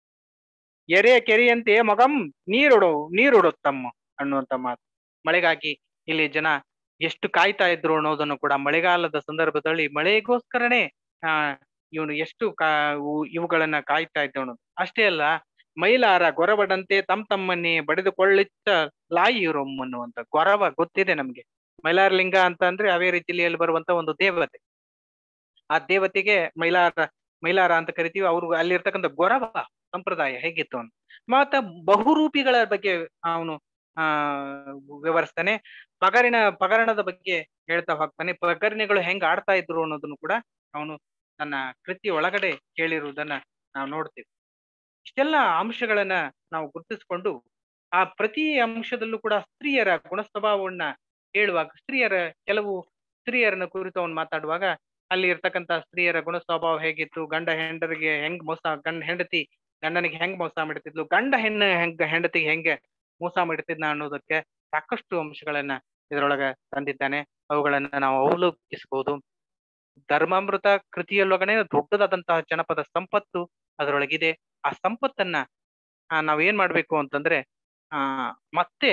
ಕೆರೆಯಂತೆ ಮಗಂ ನೀರುಡುತ್ತಮ್ಮ ಅನ್ನುವಂತ ಮಾತು. ಮಳೆಗಾಗಿ ಇಲ್ಲಿ ಜನ ಎಷ್ಟು ಕಾಯ್ತಾ ಇದ್ರು ಅನ್ನೋದನ್ನು ಕೂಡ, ಮಳೆಗಾಲದ ಸಂದರ್ಭದಲ್ಲಿ ಮಳೆಗೋಸ್ಕರನೇ ಇವನು ಎಷ್ಟು ಇವುಗಳನ್ನ ಕಾಯ್ತಾ ಇದ್ದ ಅನ್ನೋದು. ಅಷ್ಟೇ ಅಲ್ಲ, ಮೈಲಾರ ಗೊರವಡಂತೆ ತಮ್ಮನ್ನೇ ಬಡಿದುಕೊಳ್ಳಿತ್ತ ಲಾಯಿರೊಮ್ ಅನ್ನುವಂತ ಗೊರವ ಗೊತ್ತಿದೆ ನಮ್ಗೆ. ಮೈಲಾರ ಲಿಂಗ ಅಂತ ಅಂದ್ರೆ ಹಾವೇರಿ ಜಿಲ್ಲೆಯಲ್ಲಿ ಬರುವಂತ ಒಂದು ದೇವತೆ. ಆ ದೇವತೆಗೆ ಮೈಲಾರ ಅಂತ ಕರಿತೀವಿ. ಅವ್ರು ಅಲ್ಲಿರ್ತಕ್ಕಂಥ ಗೊರವ ಸಂಪ್ರದಾಯ ಹೇಗಿತ್ತು ಅಂತ ಮಾತ ಬಹುರೂಪಿಗಳ ಬಗ್ಗೆ ಅವನು ವಿವರಿಸ್ತಾನೆ. ಪಗರಣದ ಬಗ್ಗೆ ಹೇಳ್ತಾ ಹೋಗ್ತಾನೆ. ಪಗರಣಗಳು ಹೆಂಗ್ ಆಡ್ತಾ ಇದ್ರು ಅನ್ನೋದನ್ನು ಕೂಡ ಅವನು ತನ್ನ ಕೃತಿ ಒಳಗಡೆ ಹೇಳಿರುವುದನ್ನ ನಾವು ನೋಡ್ತೀವಿ. ಇಷ್ಟೆಲ್ಲ ಅಂಶಗಳನ್ನ ನಾವು ಗುರುತಿಸ್ಕೊಂಡು ಆ ಪ್ರತಿ ಅಂಶದಲ್ಲೂ ಕೂಡ ಸ್ತ್ರೀಯರ ಗುಣಸ್ವಭಾವವನ್ನ ಹೇಳುವಾಗ, ಕೆಲವು ಸ್ತ್ರೀಯರನ್ನ ಕುರಿತು ಅವನು ಮಾತಾಡುವಾಗ ಅಲ್ಲಿ ಇರ್ತಕ್ಕಂಥ ಸ್ತ್ರೀಯರ ಗುಣ ಸ್ವಭಾವ ಹೇಗಿತ್ತು, ಗಂಡ ಹೆಂಡರಿಗೆ ಹೆಂಗ್ ಹೆಂಡತಿ ಗಂಡನಿಗೆ ಹೆಂಗ್ ಮೋಸ ಮಾಡ್ತಿದ್ಲು, ಗಂಡ ಹೆಂಡತಿಗೆ ಹೆಂಗೆ ಮೋಸ ಮಾಡ್ತಿದ್ನ ಅನ್ನೋದಕ್ಕೆ ಸಾಕಷ್ಟು ಅಂಶಗಳನ್ನ ಇದರೊಳಗ ತಂದಿದ್ದಾನೆ. ಅವುಗಳನ್ನ ನಾವು ಅವಲೋಕಿಸಬಹುದು. ಧರ್ಮಾಮೃತ ಕೃತಿಯೊಳಗನೆ ದೊಡ್ಡದಾದಂತಹ ಜನಪದ ಸಂಪತ್ತು ಅದರೊಳಗಿದೆ. ಆ ಸಂಪತ್ತನ್ನ ನಾವೇನ್ ಮಾಡ್ಬೇಕು ಅಂತಂದ್ರೆ ಮತ್ತೆ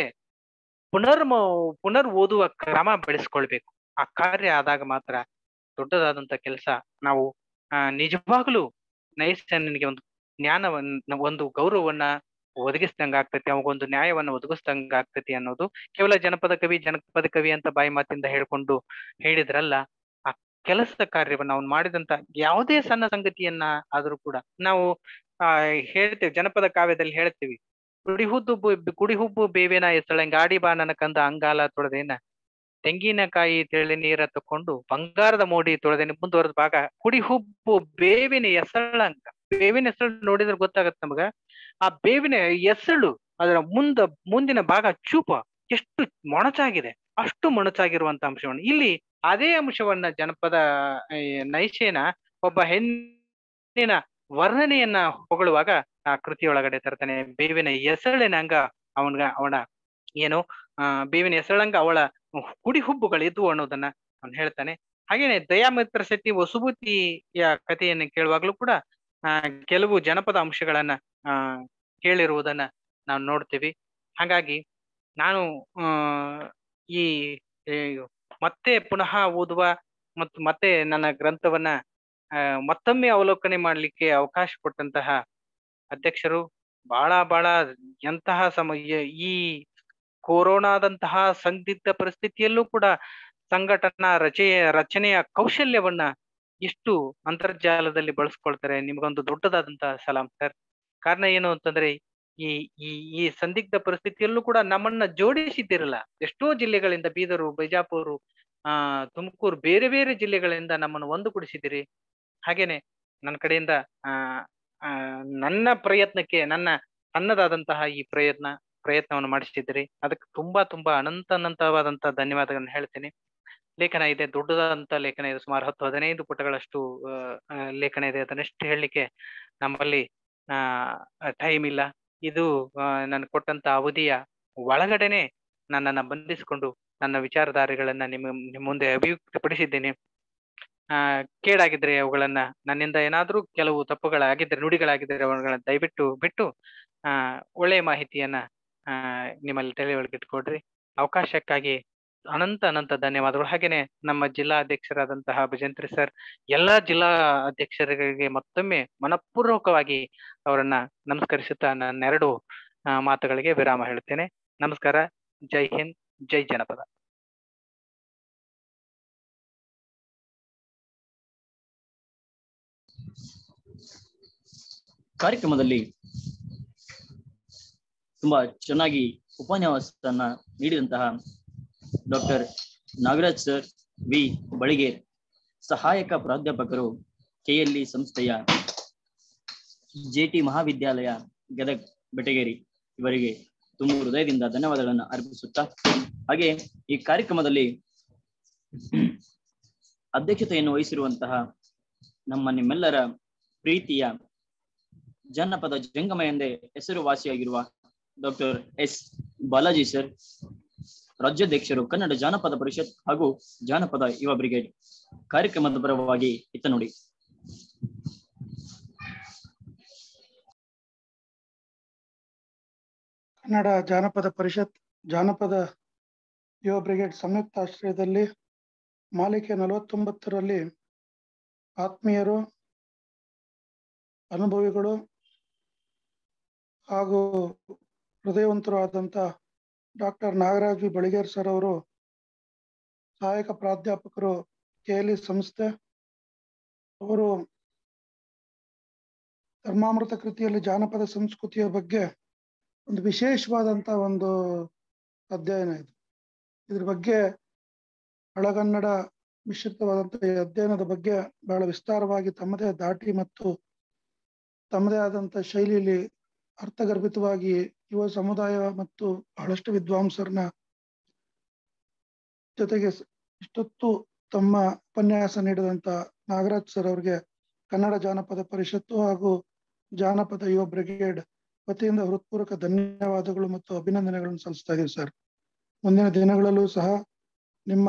ಪುನರ್ ಓದುವ ಕ್ರಮ ಬೆಳೆಸ್ಕೊಳ್ಬೇಕು. ಆ ಕಾರ್ಯ ಆದಾಗ ಮಾತ್ರ ದೊಡ್ಡದಾದಂತ ಕೆಲಸ ನಾವು ನಿಜವಾಗ್ಲೂ ನೈಸನಿಗೆ ಒಂದು ಜ್ಞಾನವನ್ನ, ಒಂದು ಗೌರವವನ್ನ ಒದಗಿಸ್ದಂಗ ಆಗ್ತೈತಿ, ಅವಾಗೊಂದು ನ್ಯಾಯವನ್ನ ಒದಗಿಸ್ದಂಗ ಆಗ್ತೈತಿ ಅನ್ನೋದು ಕೇವಲ ಜನಪದ ಕವಿ ಅಂತ ಬಾಯಿ ಮಾತಿಂದ ಹೇಳ್ಕೊಂಡು ಹೇಳಿದ್ರಲ್ಲ. ಆ ಕೆಲಸದ ಕಾರ್ಯವನ್ನ ಅವ್ನು ಮಾಡಿದಂತ ಯಾವುದೇ ಸಣ್ಣ ಸಂಗತಿಯನ್ನ ಆದ್ರೂ ಕೂಡ ನಾವು ಹೇಳ್ತೇವೆ, ಜನಪದ ಕಾವ್ಯದಲ್ಲಿ ಹೇಳ್ತೀವಿ, ಕುಡಿಹುಬ್ಬು ಬೇವಿನ ಎಸಳಂಗ ಆಡಿ ಬಾ ನನ್ನ ಕಂದ ಅಂಗಾಲ ತೊಳೆದೇನ, ತೆಂಗಿನಕಾಯಿ ತೆಳಿ ನೀರ ತಕೊಂಡು ಬಂಗಾರದ ಮೋಡಿ ತೊಳೆದೇನೆ. ಮುಂದುವರೆದ ಭಾಗ, ಕುಡಿಹುಬ್ಬು ಬೇವಿನ ಎಸಳಂಗ. ಬೇವಿನ ಎಸಳು ನೋಡಿದ್ರೆ ಗೊತ್ತಾಗತ್ತೆ ನಮಗ, ಆ ಬೇವಿನ ಎಸಳು ಅದರ ಮುಂದಿನ ಭಾಗ ಚೂಪ ಎಷ್ಟು ಮೊಣಚಾಗಿದೆ, ಅಷ್ಟು ಮೊಣಚಾಗಿರುವಂತ ಅಂಶವನ್ನು ಇಲ್ಲಿ ಅದೇ ಅಂಶವನ್ನ ಜನಪದ ನೈಷೇನ ಒಬ್ಬ ಹೆಣ್ಣಿನ ವರ್ಣನೆಯನ್ನ ಹೊಗಳುವಾಗ ಆ ಕೃತಿಯೊಳಗಡೆ ತರ್ತಾನೆ. ಬೇವಿನ ಎಸಳಿನಂಗ ಅವನ ಏನು ಬೇವಿನ ಎಸಳಂಗ ಅವಳ ಕುಡಿ ಹುಬ್ಬುಗಳಿದ್ವು ಅನ್ನೋದನ್ನ ಅವನು ಹೇಳ್ತಾನೆ. ಹಾಗೇನೆ ದಯಾಮಿತ್ರ ಶೆಟ್ಟಿ ವಸುಭೂತಿಯ ಕಥೆಯನ್ನು ಕೇಳುವಾಗ್ಲೂ ಕೂಡ ಕೆಲವು ಜನಪದ ಅಂಶಗಳನ್ನ ಹೇಳಿರುವುದನ್ನ ನಾವು ನೋಡ್ತೀವಿ. ಹಾಗಾಗಿ ನಾನು ಈ ಮತ್ತೆ ಪುನಃ ಓದುವ ಮತ್ತು ಮತ್ತೆ ನನ್ನ ಗ್ರಂಥವನ್ನ ಮತ್ತೊಮ್ಮೆ ಅವಲೋಕನೆ ಮಾಡ್ಲಿಕ್ಕೆ ಅವಕಾಶ ಕೊಟ್ಟಂತಹ ಅಧ್ಯಕ್ಷರು ಬಹಳ ಎಂತಹ ಸಮಯ, ಈ ಕೊರೋನಾದಂತಹ ಸಂದಿಗ್ಧ ಪರಿಸ್ಥಿತಿಯಲ್ಲೂ ಕೂಡ ಸಂಘಟನಾ ರಚನೆಯ ಕೌಶಲ್ಯವನ್ನ ಎಷ್ಟು ಅಂತರ್ಜಾಲದಲ್ಲಿ ಬಳಸ್ಕೊಳ್ತಾರೆ. ನಿಮ್ಗೊಂದು ದೊಡ್ಡದಾದಂತಹ ಸಲಾಂ ಸರ್. ಕಾರಣ ಏನು ಅಂತಂದ್ರೆ ಈ ಈ ಈ ಸಂದಿಗ್ಧ ಪರಿಸ್ಥಿತಿಯಲ್ಲೂ ಕೂಡ ನಮ್ಮನ್ನ ಜೋಡಿಸಿದ್ದಿರಲ್ಲ. ಎಷ್ಟೋ ಜಿಲ್ಲೆಗಳಿಂದ, ಬೀದರು, ಬಿಜಾಪುರ, ತುಮಕೂರು, ಬೇರೆ ಬೇರೆ ಜಿಲ್ಲೆಗಳಿಂದ ನಮ್ಮನ್ನು ಒಂದುಗೂಡಿಸಿದಿರಿ. ಹಾಗೇನೆ ನನ್ನ ಕಡೆಯಿಂದ ನನ್ನ ಪ್ರಯತ್ನಕ್ಕೆ ನನ್ನದಾದಂತಹ ಈ ಪ್ರಯತ್ನವನ್ನು ಮಾಡಿಸಿದ್ದೀರಿ. ಅದಕ್ಕೆ ತುಂಬಾ ಅನಂತವಾದಂತಹ ಧನ್ಯವಾದಗಳನ್ನ ಹೇಳ್ತೇನೆ. ಲೇಖನ ಇದೆ, ದೊಡ್ಡದಾದಂತ ಲೇಖನ ಇದೆ, ಸುಮಾರು 10-15 ಪುಟಗಳಷ್ಟು ಲೇಖನ ಇದೆ. ಅದನ್ನೆಷ್ಟು ಹೇಳಲಿಕ್ಕೆ ನಮ್ಮಲ್ಲಿ ಟೈಮ್ ಇಲ್ಲ. ಇದು ನನ್ ಕೊಟ್ಟಂತ ಅವಧಿಯ ಒಳಗಡೆನೆ ನನ್ನನ್ನ ಬಂಧಿಸಿಕೊಂಡು ನನ್ನ ವಿಚಾರಧಾರೆಗಳನ್ನ ನಿಮ್ಮ ಮುಂದೆ ಅಭಿವ್ಯಕ್ತಪಡಿಸಿದ್ದೇನೆ. ಕೇಡಾಗಿದ್ರೆ ಅವುಗಳನ್ನ, ನನ್ನಿಂದ ಏನಾದ್ರೂ ಕೆಲವು ತಪ್ಪುಗಳಾಗಿದ್ರೆ, ನುಡಿಗಳಾಗಿದ್ದರೆ ಅವುಗಳನ್ನ ದಯವಿಟ್ಟು ಬಿಟ್ಟು ಒಳ್ಳೆಯ ಮಾಹಿತಿಯನ್ನ ನಿಮ್ಮಲ್ಲಿ ತಿಳಿವಳಿಗಿಟ್ಕೊಡ್ರಿ. ಅವಕಾಶಕ್ಕಾಗಿ ಅನಂತ ಧನ್ಯವಾದಗಳು. ಹಾಗೇನೆ ನಮ್ಮ ಜಿಲ್ಲಾ ಅಧ್ಯಕ್ಷರಾದಂತಹ ಭಜಂತ್ರಿ ಸರ್, ಎಲ್ಲಾ ಜಿಲ್ಲಾ ಅಧ್ಯಕ್ಷರಿಗೆ ಮತ್ತೊಮ್ಮೆ ಮನಪೂರ್ವಕವಾಗಿ ಅವರನ್ನ ನಮಸ್ಕರಿಸುತ್ತಾ ನನ್ನೆರಡು ಮಾತುಗಳಿಗೆ ವಿರಾಮ ಹೇಳ್ತೇನೆ. ನಮಸ್ಕಾರ. ಜೈ ಹಿಂದ್, ಜೈ ಜನಪದ. ಕಾರ್ಯಕ್ರಮದಲ್ಲಿ ತುಂಬಾ ಚೆನ್ನಾಗಿ ಉಪನ್ಯಾಸವನ್ನ ನೀಡಿದಂತಹ doctor Nagaraj sir, V Baliger, ಸಹಾಯಕ ಪ್ರಾಧ್ಯಾಪಕರು, KLE ಸಂಸ್ಥೆಯ JT ಮಹಾವಿದ್ಯಾಲಯ ಗದಗ್ ಬೆಟಗೇರಿ, ಇವರಿಗೆ ತುಂಬ ಹೃದಯದಿಂದ ಧನ್ಯವಾದಗಳನ್ನು ಅರ್ಪಿಸುತ್ತಾ, ಹಾಗೆ ಈ ಕಾರ್ಯಕ್ರಮದಲ್ಲಿ ಅಧ್ಯಕ್ಷತೆಯನ್ನು ವಹಿಸಿರುವಂತಹ ನಿಮ್ಮೆಲ್ಲರ ಪ್ರೀತಿಯ ಜನಪದ ಜಂಗಮ ಎಂದೇ ಹೆಸರುವಾಸಿಯಾಗಿರುವ ಡಾಕ್ಟರ್ S. ಬಾಲಾಜಿ ಸರ್, ರಾಜ್ಯಾಧ್ಯಕ್ಷರು, ಕನ್ನಡ ಜಾನಪದ ಪರಿಷತ್ ಹಾಗೂ ಜಾನಪದ ಯುವ ಬ್ರಿಗೇಡ್, ಕಾರ್ಯಕ್ರಮದ ಪರವಾಗಿ ಇತ್ತ ನೋಡಿ. ಕನ್ನಡ ಜಾನಪದ ಪರಿಷತ್, ಜಾನಪದ ಯುವ ಬ್ರಿಗೇಡ್ ಸಂಯುಕ್ತ ಆಶ್ರಯದಲ್ಲಿ ಮಾಲಿಕೆ 49ರಲ್ಲಿ ಆತ್ಮೀಯರು, ಅನುಭವಿಗಳು ಹಾಗೂ ಹೃದಯವಂತರು ಆದಂಥ doctor Nagaraj V Baliger sir ಅವರು ಸಹಾಯಕ ಪ್ರಾಧ್ಯಾಪಕರು, KLE ಸಂಸ್ಥೆ. ಅವರು ಧರ್ಮಾಮೃತ ಕೃತಿಯಲ್ಲಿ ಜಾನಪದ ಸಂಸ್ಕೃತಿಯ ಬಗ್ಗೆ ಒಂದು ವಿಶೇಷವಾದಂಥ ಒಂದು ಅಧ್ಯಯನ ಇದೆ. ಇದ್ರ ಬಗ್ಗೆ ಹಳಗನ್ನಡ ಮಿಶ್ರಿತವಾದಂಥ ಈ ಅಧ್ಯಯನದ ಬಗ್ಗೆ ಬಹಳ ವಿಸ್ತಾರವಾಗಿ ತಮ್ಮದೇ ದಾಟಿ ಮತ್ತು ತಮ್ಮದೇ ಆದಂಥ ಶೈಲಿಯಲ್ಲಿ ಅರ್ಥಗರ್ಭಿತವಾಗಿ ಯುವ ಸಮುದಾಯ ಮತ್ತು ಬಹಳಷ್ಟು ವಿದ್ವಾಂಸರನ್ನ ಜೊತೆಗೆ ಇಷ್ಟೊತ್ತು ತಮ್ಮ ಉಪನ್ಯಾಸ ನೀಡಿದಂಥ ನಾಗರಾಜ್ ಸರ್ ಅವರಿಗೆ ಕನ್ನಡ ಜಾನಪದ ಪರಿಷತ್ತು ಹಾಗೂ ಜಾನಪದ ಯುವ ಬ್ರಿಗೇಡ್ ವತಿಯಿಂದ ಹೃತ್ಪೂರ್ವಕ ಧನ್ಯವಾದಗಳು ಮತ್ತು ಅಭಿನಂದನೆಗಳನ್ನು ಸಲ್ಲಿಸ್ತಾ ಇದೀವಿ ಸರ್. ಮುಂದಿನ ದಿನಗಳಲ್ಲೂ ಸಹ ನಿಮ್ಮ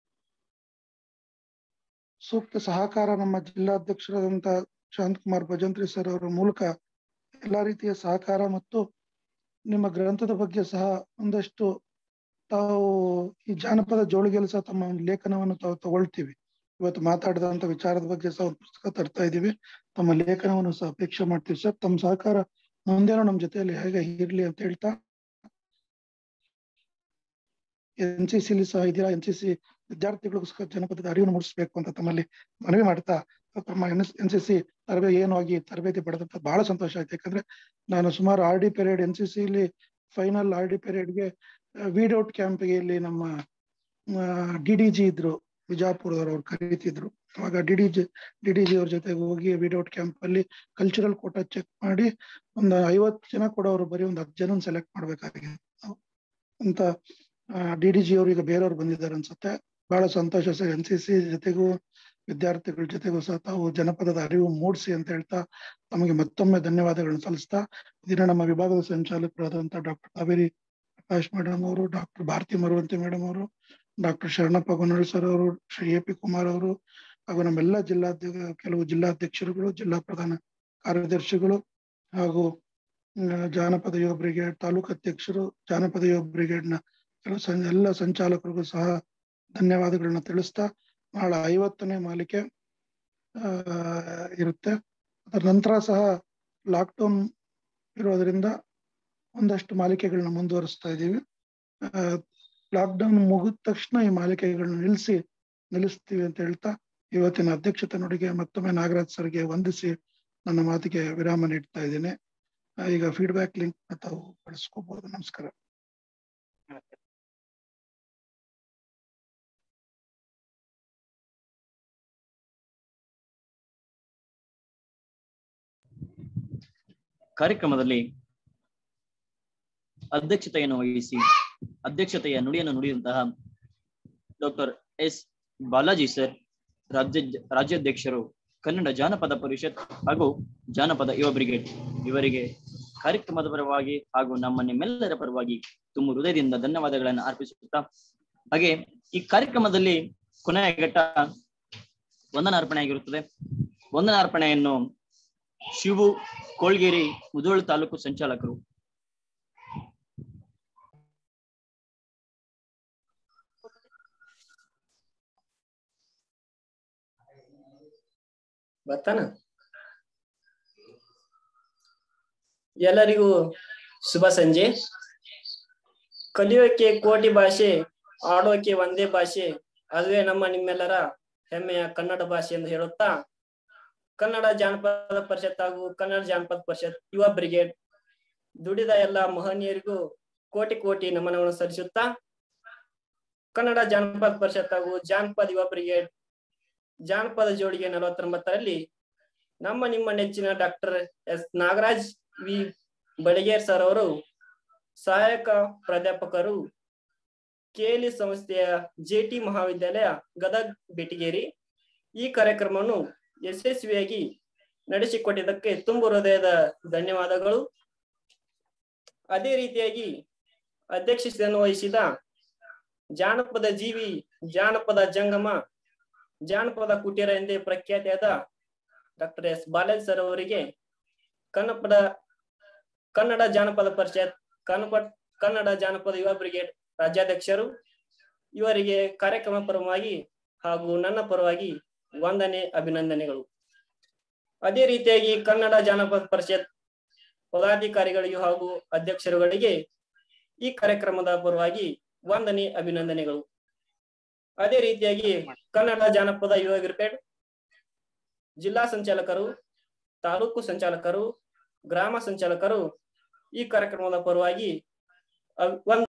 ಸೂಕ್ತ ಸಹಕಾರ ನಮ್ಮ ಜಿಲ್ಲಾಧ್ಯಕ್ಷರಾದಂಥ ಶಾಂತಕುಮಾರ್ ಭಜಂತ್ರಿ ಸರ್ ಅವರ ಮೂಲಕ ಎಲ್ಲಾ ರೀತಿಯ ಸಹಕಾರ ಮತ್ತು ನಿಮ್ಮ ಗ್ರಂಥದ ಬಗ್ಗೆ ಸಹ ಒಂದಷ್ಟು ತಾವು ಈ ಜಾನಪದ ಜೋಳಿಗೆಯಲ್ಲಿ ಸಹ ತಮ್ಮ ಒಂದು ಲೇಖನವನ್ನು ತಾವು ತಗೊಳ್ತೀವಿ. ಇವತ್ತು ಮಾತಾಡಿದಂತ ವಿಚಾರದ ಬಗ್ಗೆ ಸಹ ಒಂದು ಪುಸ್ತಕ ತರ್ತಾ ಇದ್ದೀವಿ. ತಮ್ಮ ಲೇಖನವನ್ನು ಸಹ ಅಪೇಕ್ಷೆ ಮಾಡ್ತೀವಿ ಸರ್. ತಮ್ಮ ಸಹಕಾರ ಮುಂದೇನೋ ನಮ್ಮ ಜೊತೆಯಲ್ಲಿ ಹೇಗೆ ಇರ್ಲಿ ಅಂತ ಹೇಳ್ತಾ, NCC ಸಹ ಇದೀರಾ, NCC ವಿದ್ಯಾರ್ಥಿಗಳಿಗೂ ಸಹ ಜನಪದದ ಅರಿವನ್ನು ಮೂಡಿಸಬೇಕು ಅಂತ ತಮ್ಮಲ್ಲಿ ಮನವಿ ಮಾಡ್ತಾ, ತಮ್ಮ NCC ತರಬೇತಿ ಪಡೆದಂತ ಬಹಳ ಸಂತೋಷ ಆಯ್ತು. ಯಾಕಂದ್ರೆ ನಾನು ಸುಮಾರು RD period NCC final RD ಪೀರಿಯಡ್ಗೆ ವೀಡೌಟ್ ಕ್ಯಾಂಪ್ಗೆ ಇಲ್ಲಿ ನಮ್ಮ DDG ಇದ್ರು, ವಿಜಾಪುರದವ್ರು ಕರೀತಿದ್ರು. ಅವಾಗ DDG ಅವ್ರ ಜೊತೆಗೆ ಹೋಗಿ ವೀಡೌಟ್ ಕ್ಯಾಂಪ್ ಅಲ್ಲಿ ಕಲ್ಚರಲ್ ಕೋಟಾ ಚೆಕ್ ಮಾಡಿ ಒಂದು 50 ಜನ ಕೊಡೋರು, ಬರೀ ಒಂದು 10 ಜನ ಸೆಲೆಕ್ಟ್ ಮಾಡ್ಬೇಕಾಗಿತ್ತು ಅಂತ DDG ಅವರು ಈಗ ಬೇರೆಯವ್ರು ಬಂದಿದ್ದಾರೆ ಅನ್ಸುತ್ತೆ. ಬಹಳ ಸಂತೋಷ ಸರ್. NCC ಜೊತೆಗೂ ವಿದ್ಯಾರ್ಥಿಗಳ ಜೊತೆಗೂ ಸಹ ತಾವು ಜನಪದದ ಅರಿವು ಮೂಡಿಸಿ ಅಂತ ಹೇಳ್ತಾ ತಮಗೆ ಮತ್ತೊಮ್ಮೆ ಧನ್ಯವಾದಗಳನ್ನು ಸಲ್ಲಿಸ್ತಾ, ದಿನ ನಮ್ಮ ವಿಭಾಗದ ಸಂಚಾಲಕರಾದಂತ ಡಾಕ್ಟರ್ ಕಾವೇರಿ ಪ್ರಕಾಶ್ ಮೇಡಮ್ ಅವರು, ಡಾಕ್ಟರ್ ಭಾರತಿ ಮರುವಂತಿ ಮೇಡಮ್ ಅವರು, ಡಾಕ್ಟರ್ ಶರಣಪ್ಪ ಗೊನ್ನಳ್ಳಿ ಸರ್ ಅವರು, ಶ್ರೀ AP ಕುಮಾರ್ ಅವರು, ಹಾಗೂ ನಮ್ಮೆಲ್ಲ ಕೆಲವು ಜಿಲ್ಲಾಧ್ಯಕ್ಷರುಗಳು, ಜಿಲ್ಲಾ ಪ್ರಧಾನ ಕಾರ್ಯದರ್ಶಿಗಳು, ಹಾಗೂ ಜಾನಪದ ಯುವ ಬ್ರಿಗೇಡ್ ತಾಲೂಕು ಅಧ್ಯಕ್ಷರು, ಜಾನಪದ ಯುವ ಬ್ರಿಗೇಡ್ನ ಎಲ್ಲ ಸಂಚಾಲಕರಿಗೂ ಸಹ ಧನ್ಯವಾದಗಳನ್ನ ತಿಳಿಸ್ತಾ, ನಾಳೆ 50ನೇ ಮಾಲಿಕೆ ಇರುತ್ತೆ. ಅದರ ನಂತರ ಸಹ ಲಾಕ್ಡೌನ್ ಇರೋದ್ರಿಂದ ಒಂದಷ್ಟು ಮಾಲಿಕೆಗಳನ್ನ ಮುಂದುವರಿಸ್ತಾ ಇದ್ದೀವಿ. ಲಾಕ್ಡೌನ್ ಮುಗಿದ ತಕ್ಷಣ ಈ ಮಾಲಿಕೆಗಳನ್ನ ನಿಲ್ಲಿಸ್ತೀವಿ ಅಂತ ಹೇಳ್ತಾ, ಇವತ್ತಿನ ಅಧ್ಯಕ್ಷತೆ ನುಡಿಗೆ ಮತ್ತೊಮ್ಮೆ ನಾಗರಾಜ್ ಸರ್ಗೆ ವಂದಿಸಿ ನನ್ನ ಮಾತಿಗೆ ವಿರಾಮ ನೀಡ್ತಾ ಇದ್ದೇನೆ. ಈಗ ಫೀಡ್ಬ್ಯಾಕ್ ಲಿಂಕ್ ತಾವು ಬಳಸ್ಕೋಬಹುದು. ನಮಸ್ಕಾರ. ಕಾರ್ಯಕ್ರಮದಲ್ಲಿ ಅಧ್ಯಕ್ಷತೆಯನ್ನು ವಹಿಸಿ ಅಧ್ಯಕ್ಷತೆಯ ನುಡಿಯನ್ನು ನುಡಿದಂತಹ ಡಾಕ್ಟರ್ ಎಸ್ ಬಾಲಾಜಿ ಸರ್, ರಾಜ್ಯಾಧ್ಯಕ್ಷರು, ಕನ್ನಡ ಜಾನಪದ ಪರಿಷತ್ ಹಾಗೂ ಜಾನಪದ ಯುವ ಬ್ರಿಗೇಡ್, ಇವರಿಗೆ ಕಾರ್ಯಕ್ರಮದ ಪರವಾಗಿ ಹಾಗೂ ನಿಮ್ಮೆಲ್ಲರ ಪರವಾಗಿ ತುಂಬ ಹೃದಯದಿಂದ ಧನ್ಯವಾದಗಳನ್ನು ಅರ್ಪಿಸುತ್ತಾ, ಹಾಗೆ ಈ ಕಾರ್ಯಕ್ರಮದಲ್ಲಿ ಕೊನೆಯ ಘಟ್ಟ ವಂದನಾರ್ಪಣೆ ಆಗಿರುತ್ತದೆ. ವಂದನಾರ್ಪಣೆಯನ್ನು ಶಿವು ಕೋಳ್ಗೇರಿ ಮುಧೋಳ ತಾಲೂಕು ಸಂಚಾಲಕರು. ಬರ್ತಾನ. ಎಲ್ಲರಿಗೂ ಶುಭ ಸಂಜೆ. ಕಲಿಯೋಕೆ ಕೋಟಿ ಭಾಷೆ, ಆಡೋಕೆ ಒಂದೇ ಭಾಷೆ, ಅದುವೇ ನಿಮ್ಮೆಲ್ಲರ ಹೆಮ್ಮೆಯ ಕನ್ನಡ ಭಾಷೆ ಎಂದು ಹೇಳುತ್ತಾ, ಕನ್ನಡ ಜಾನಪದ ಪರಿಷತ್ ಹಾಗೂ ಕನ್ನಡ ಜಾನಪದ ಪರಿಷತ್ ಯುವ ಬ್ರಿಗೇಡ್ ದುಡಿದ ಎಲ್ಲ ಮಹನೀಯರಿಗೂ ಕೋಟಿ ಕೋಟಿ ನಮನವನ್ನು ಸಲ್ಲಿಸುತ್ತಾ, ಕನ್ನಡ ಜಾನಪದ ಪರಿಷತ್ ಹಾಗೂ ಜಾನಪದ ಯುವ ಬ್ರಿಗೇಡ್ ಜಾನಪದ ಜೋಡಿಗೆ 49ರಲ್ಲಿ ನಿಮ್ಮ ನೆಚ್ಚಿನ doctor S Nagaraj V Badiger sir ಅವರು ಸಹಾಯಕ ಪ್ರಾಧ್ಯಾಪಕರು, KLE ಸಂಸ್ಥೆಯ JT ಮಹಾವಿದ್ಯಾಲಯ ಗದಗ್ ಬೆಟಗೇರಿ, ಈ ಕಾರ್ಯಕ್ರಮವನ್ನು ಯಶಸ್ವಿಯಾಗಿ ನಡೆಸಿಕೊಟ್ಟಿದ್ದಕ್ಕೆ ತುಂಬ ಹೃದಯದ ಧನ್ಯವಾದಗಳು. ಅದೇ ರೀತಿಯಾಗಿ ಅಧ್ಯಕ್ಷತೆಯನ್ನು ವಹಿಸಿದ ಜಾನಪದ ಜೀವಿ, ಜಾನಪದ ಜಂಗಮ, ಜಾನಪದ ಕುಟೀರ ಎಂದೇ ಪ್ರಖ್ಯಾತಿಯಾದ ಡಾಕ್ಟರ್ ಎಸ್ ಬಾಲಾಜಿ ಸರ್ ಅವರಿಗೆ ಕನ್ನಡ ಜಾನಪದ ಪರಿಷತ್, ಕನ್ನಡ ಜಾನಪದ ಯುವ ಬ್ರಿಗೇಡ್ ರಾಜ್ಯಾಧ್ಯಕ್ಷರು, ಇವರಿಗೆ ಕಾರ್ಯಕ್ರಮ ಪರವಾಗಿ ಹಾಗೂ ನನ್ನ ಪರವಾಗಿ ವಂದನೆ, ಅಭಿನಂದನೆಗಳು. ಅದೇ ರೀತಿಯಾಗಿ ಕನ್ನಡ ಜಾನಪದ ಪರಿಷತ್ ಪದಾಧಿಕಾರಿಗಳಿಗೂ ಹಾಗೂ ಅಧ್ಯಕ್ಷರುಗಳಿಗೆ ಈ ಕಾರ್ಯಕ್ರಮದ ಪರವಾಗಿ ವಂದನೆ, ಅಭಿನಂದನೆಗಳು. ಅದೇ ರೀತಿಯಾಗಿ ಕನ್ನಡ ಜಾನಪದ ಯುವ ಬ್ರಿಗೇಡ್ ಜಿಲ್ಲಾ ಸಂಚಾಲಕರು, ತಾಲೂಕು ಸಂಚಾಲಕರು, ಗ್ರಾಮ ಸಂಚಾಲಕರು ಈ ಕಾರ್ಯಕ್ರಮದ ಪರವಾಗಿ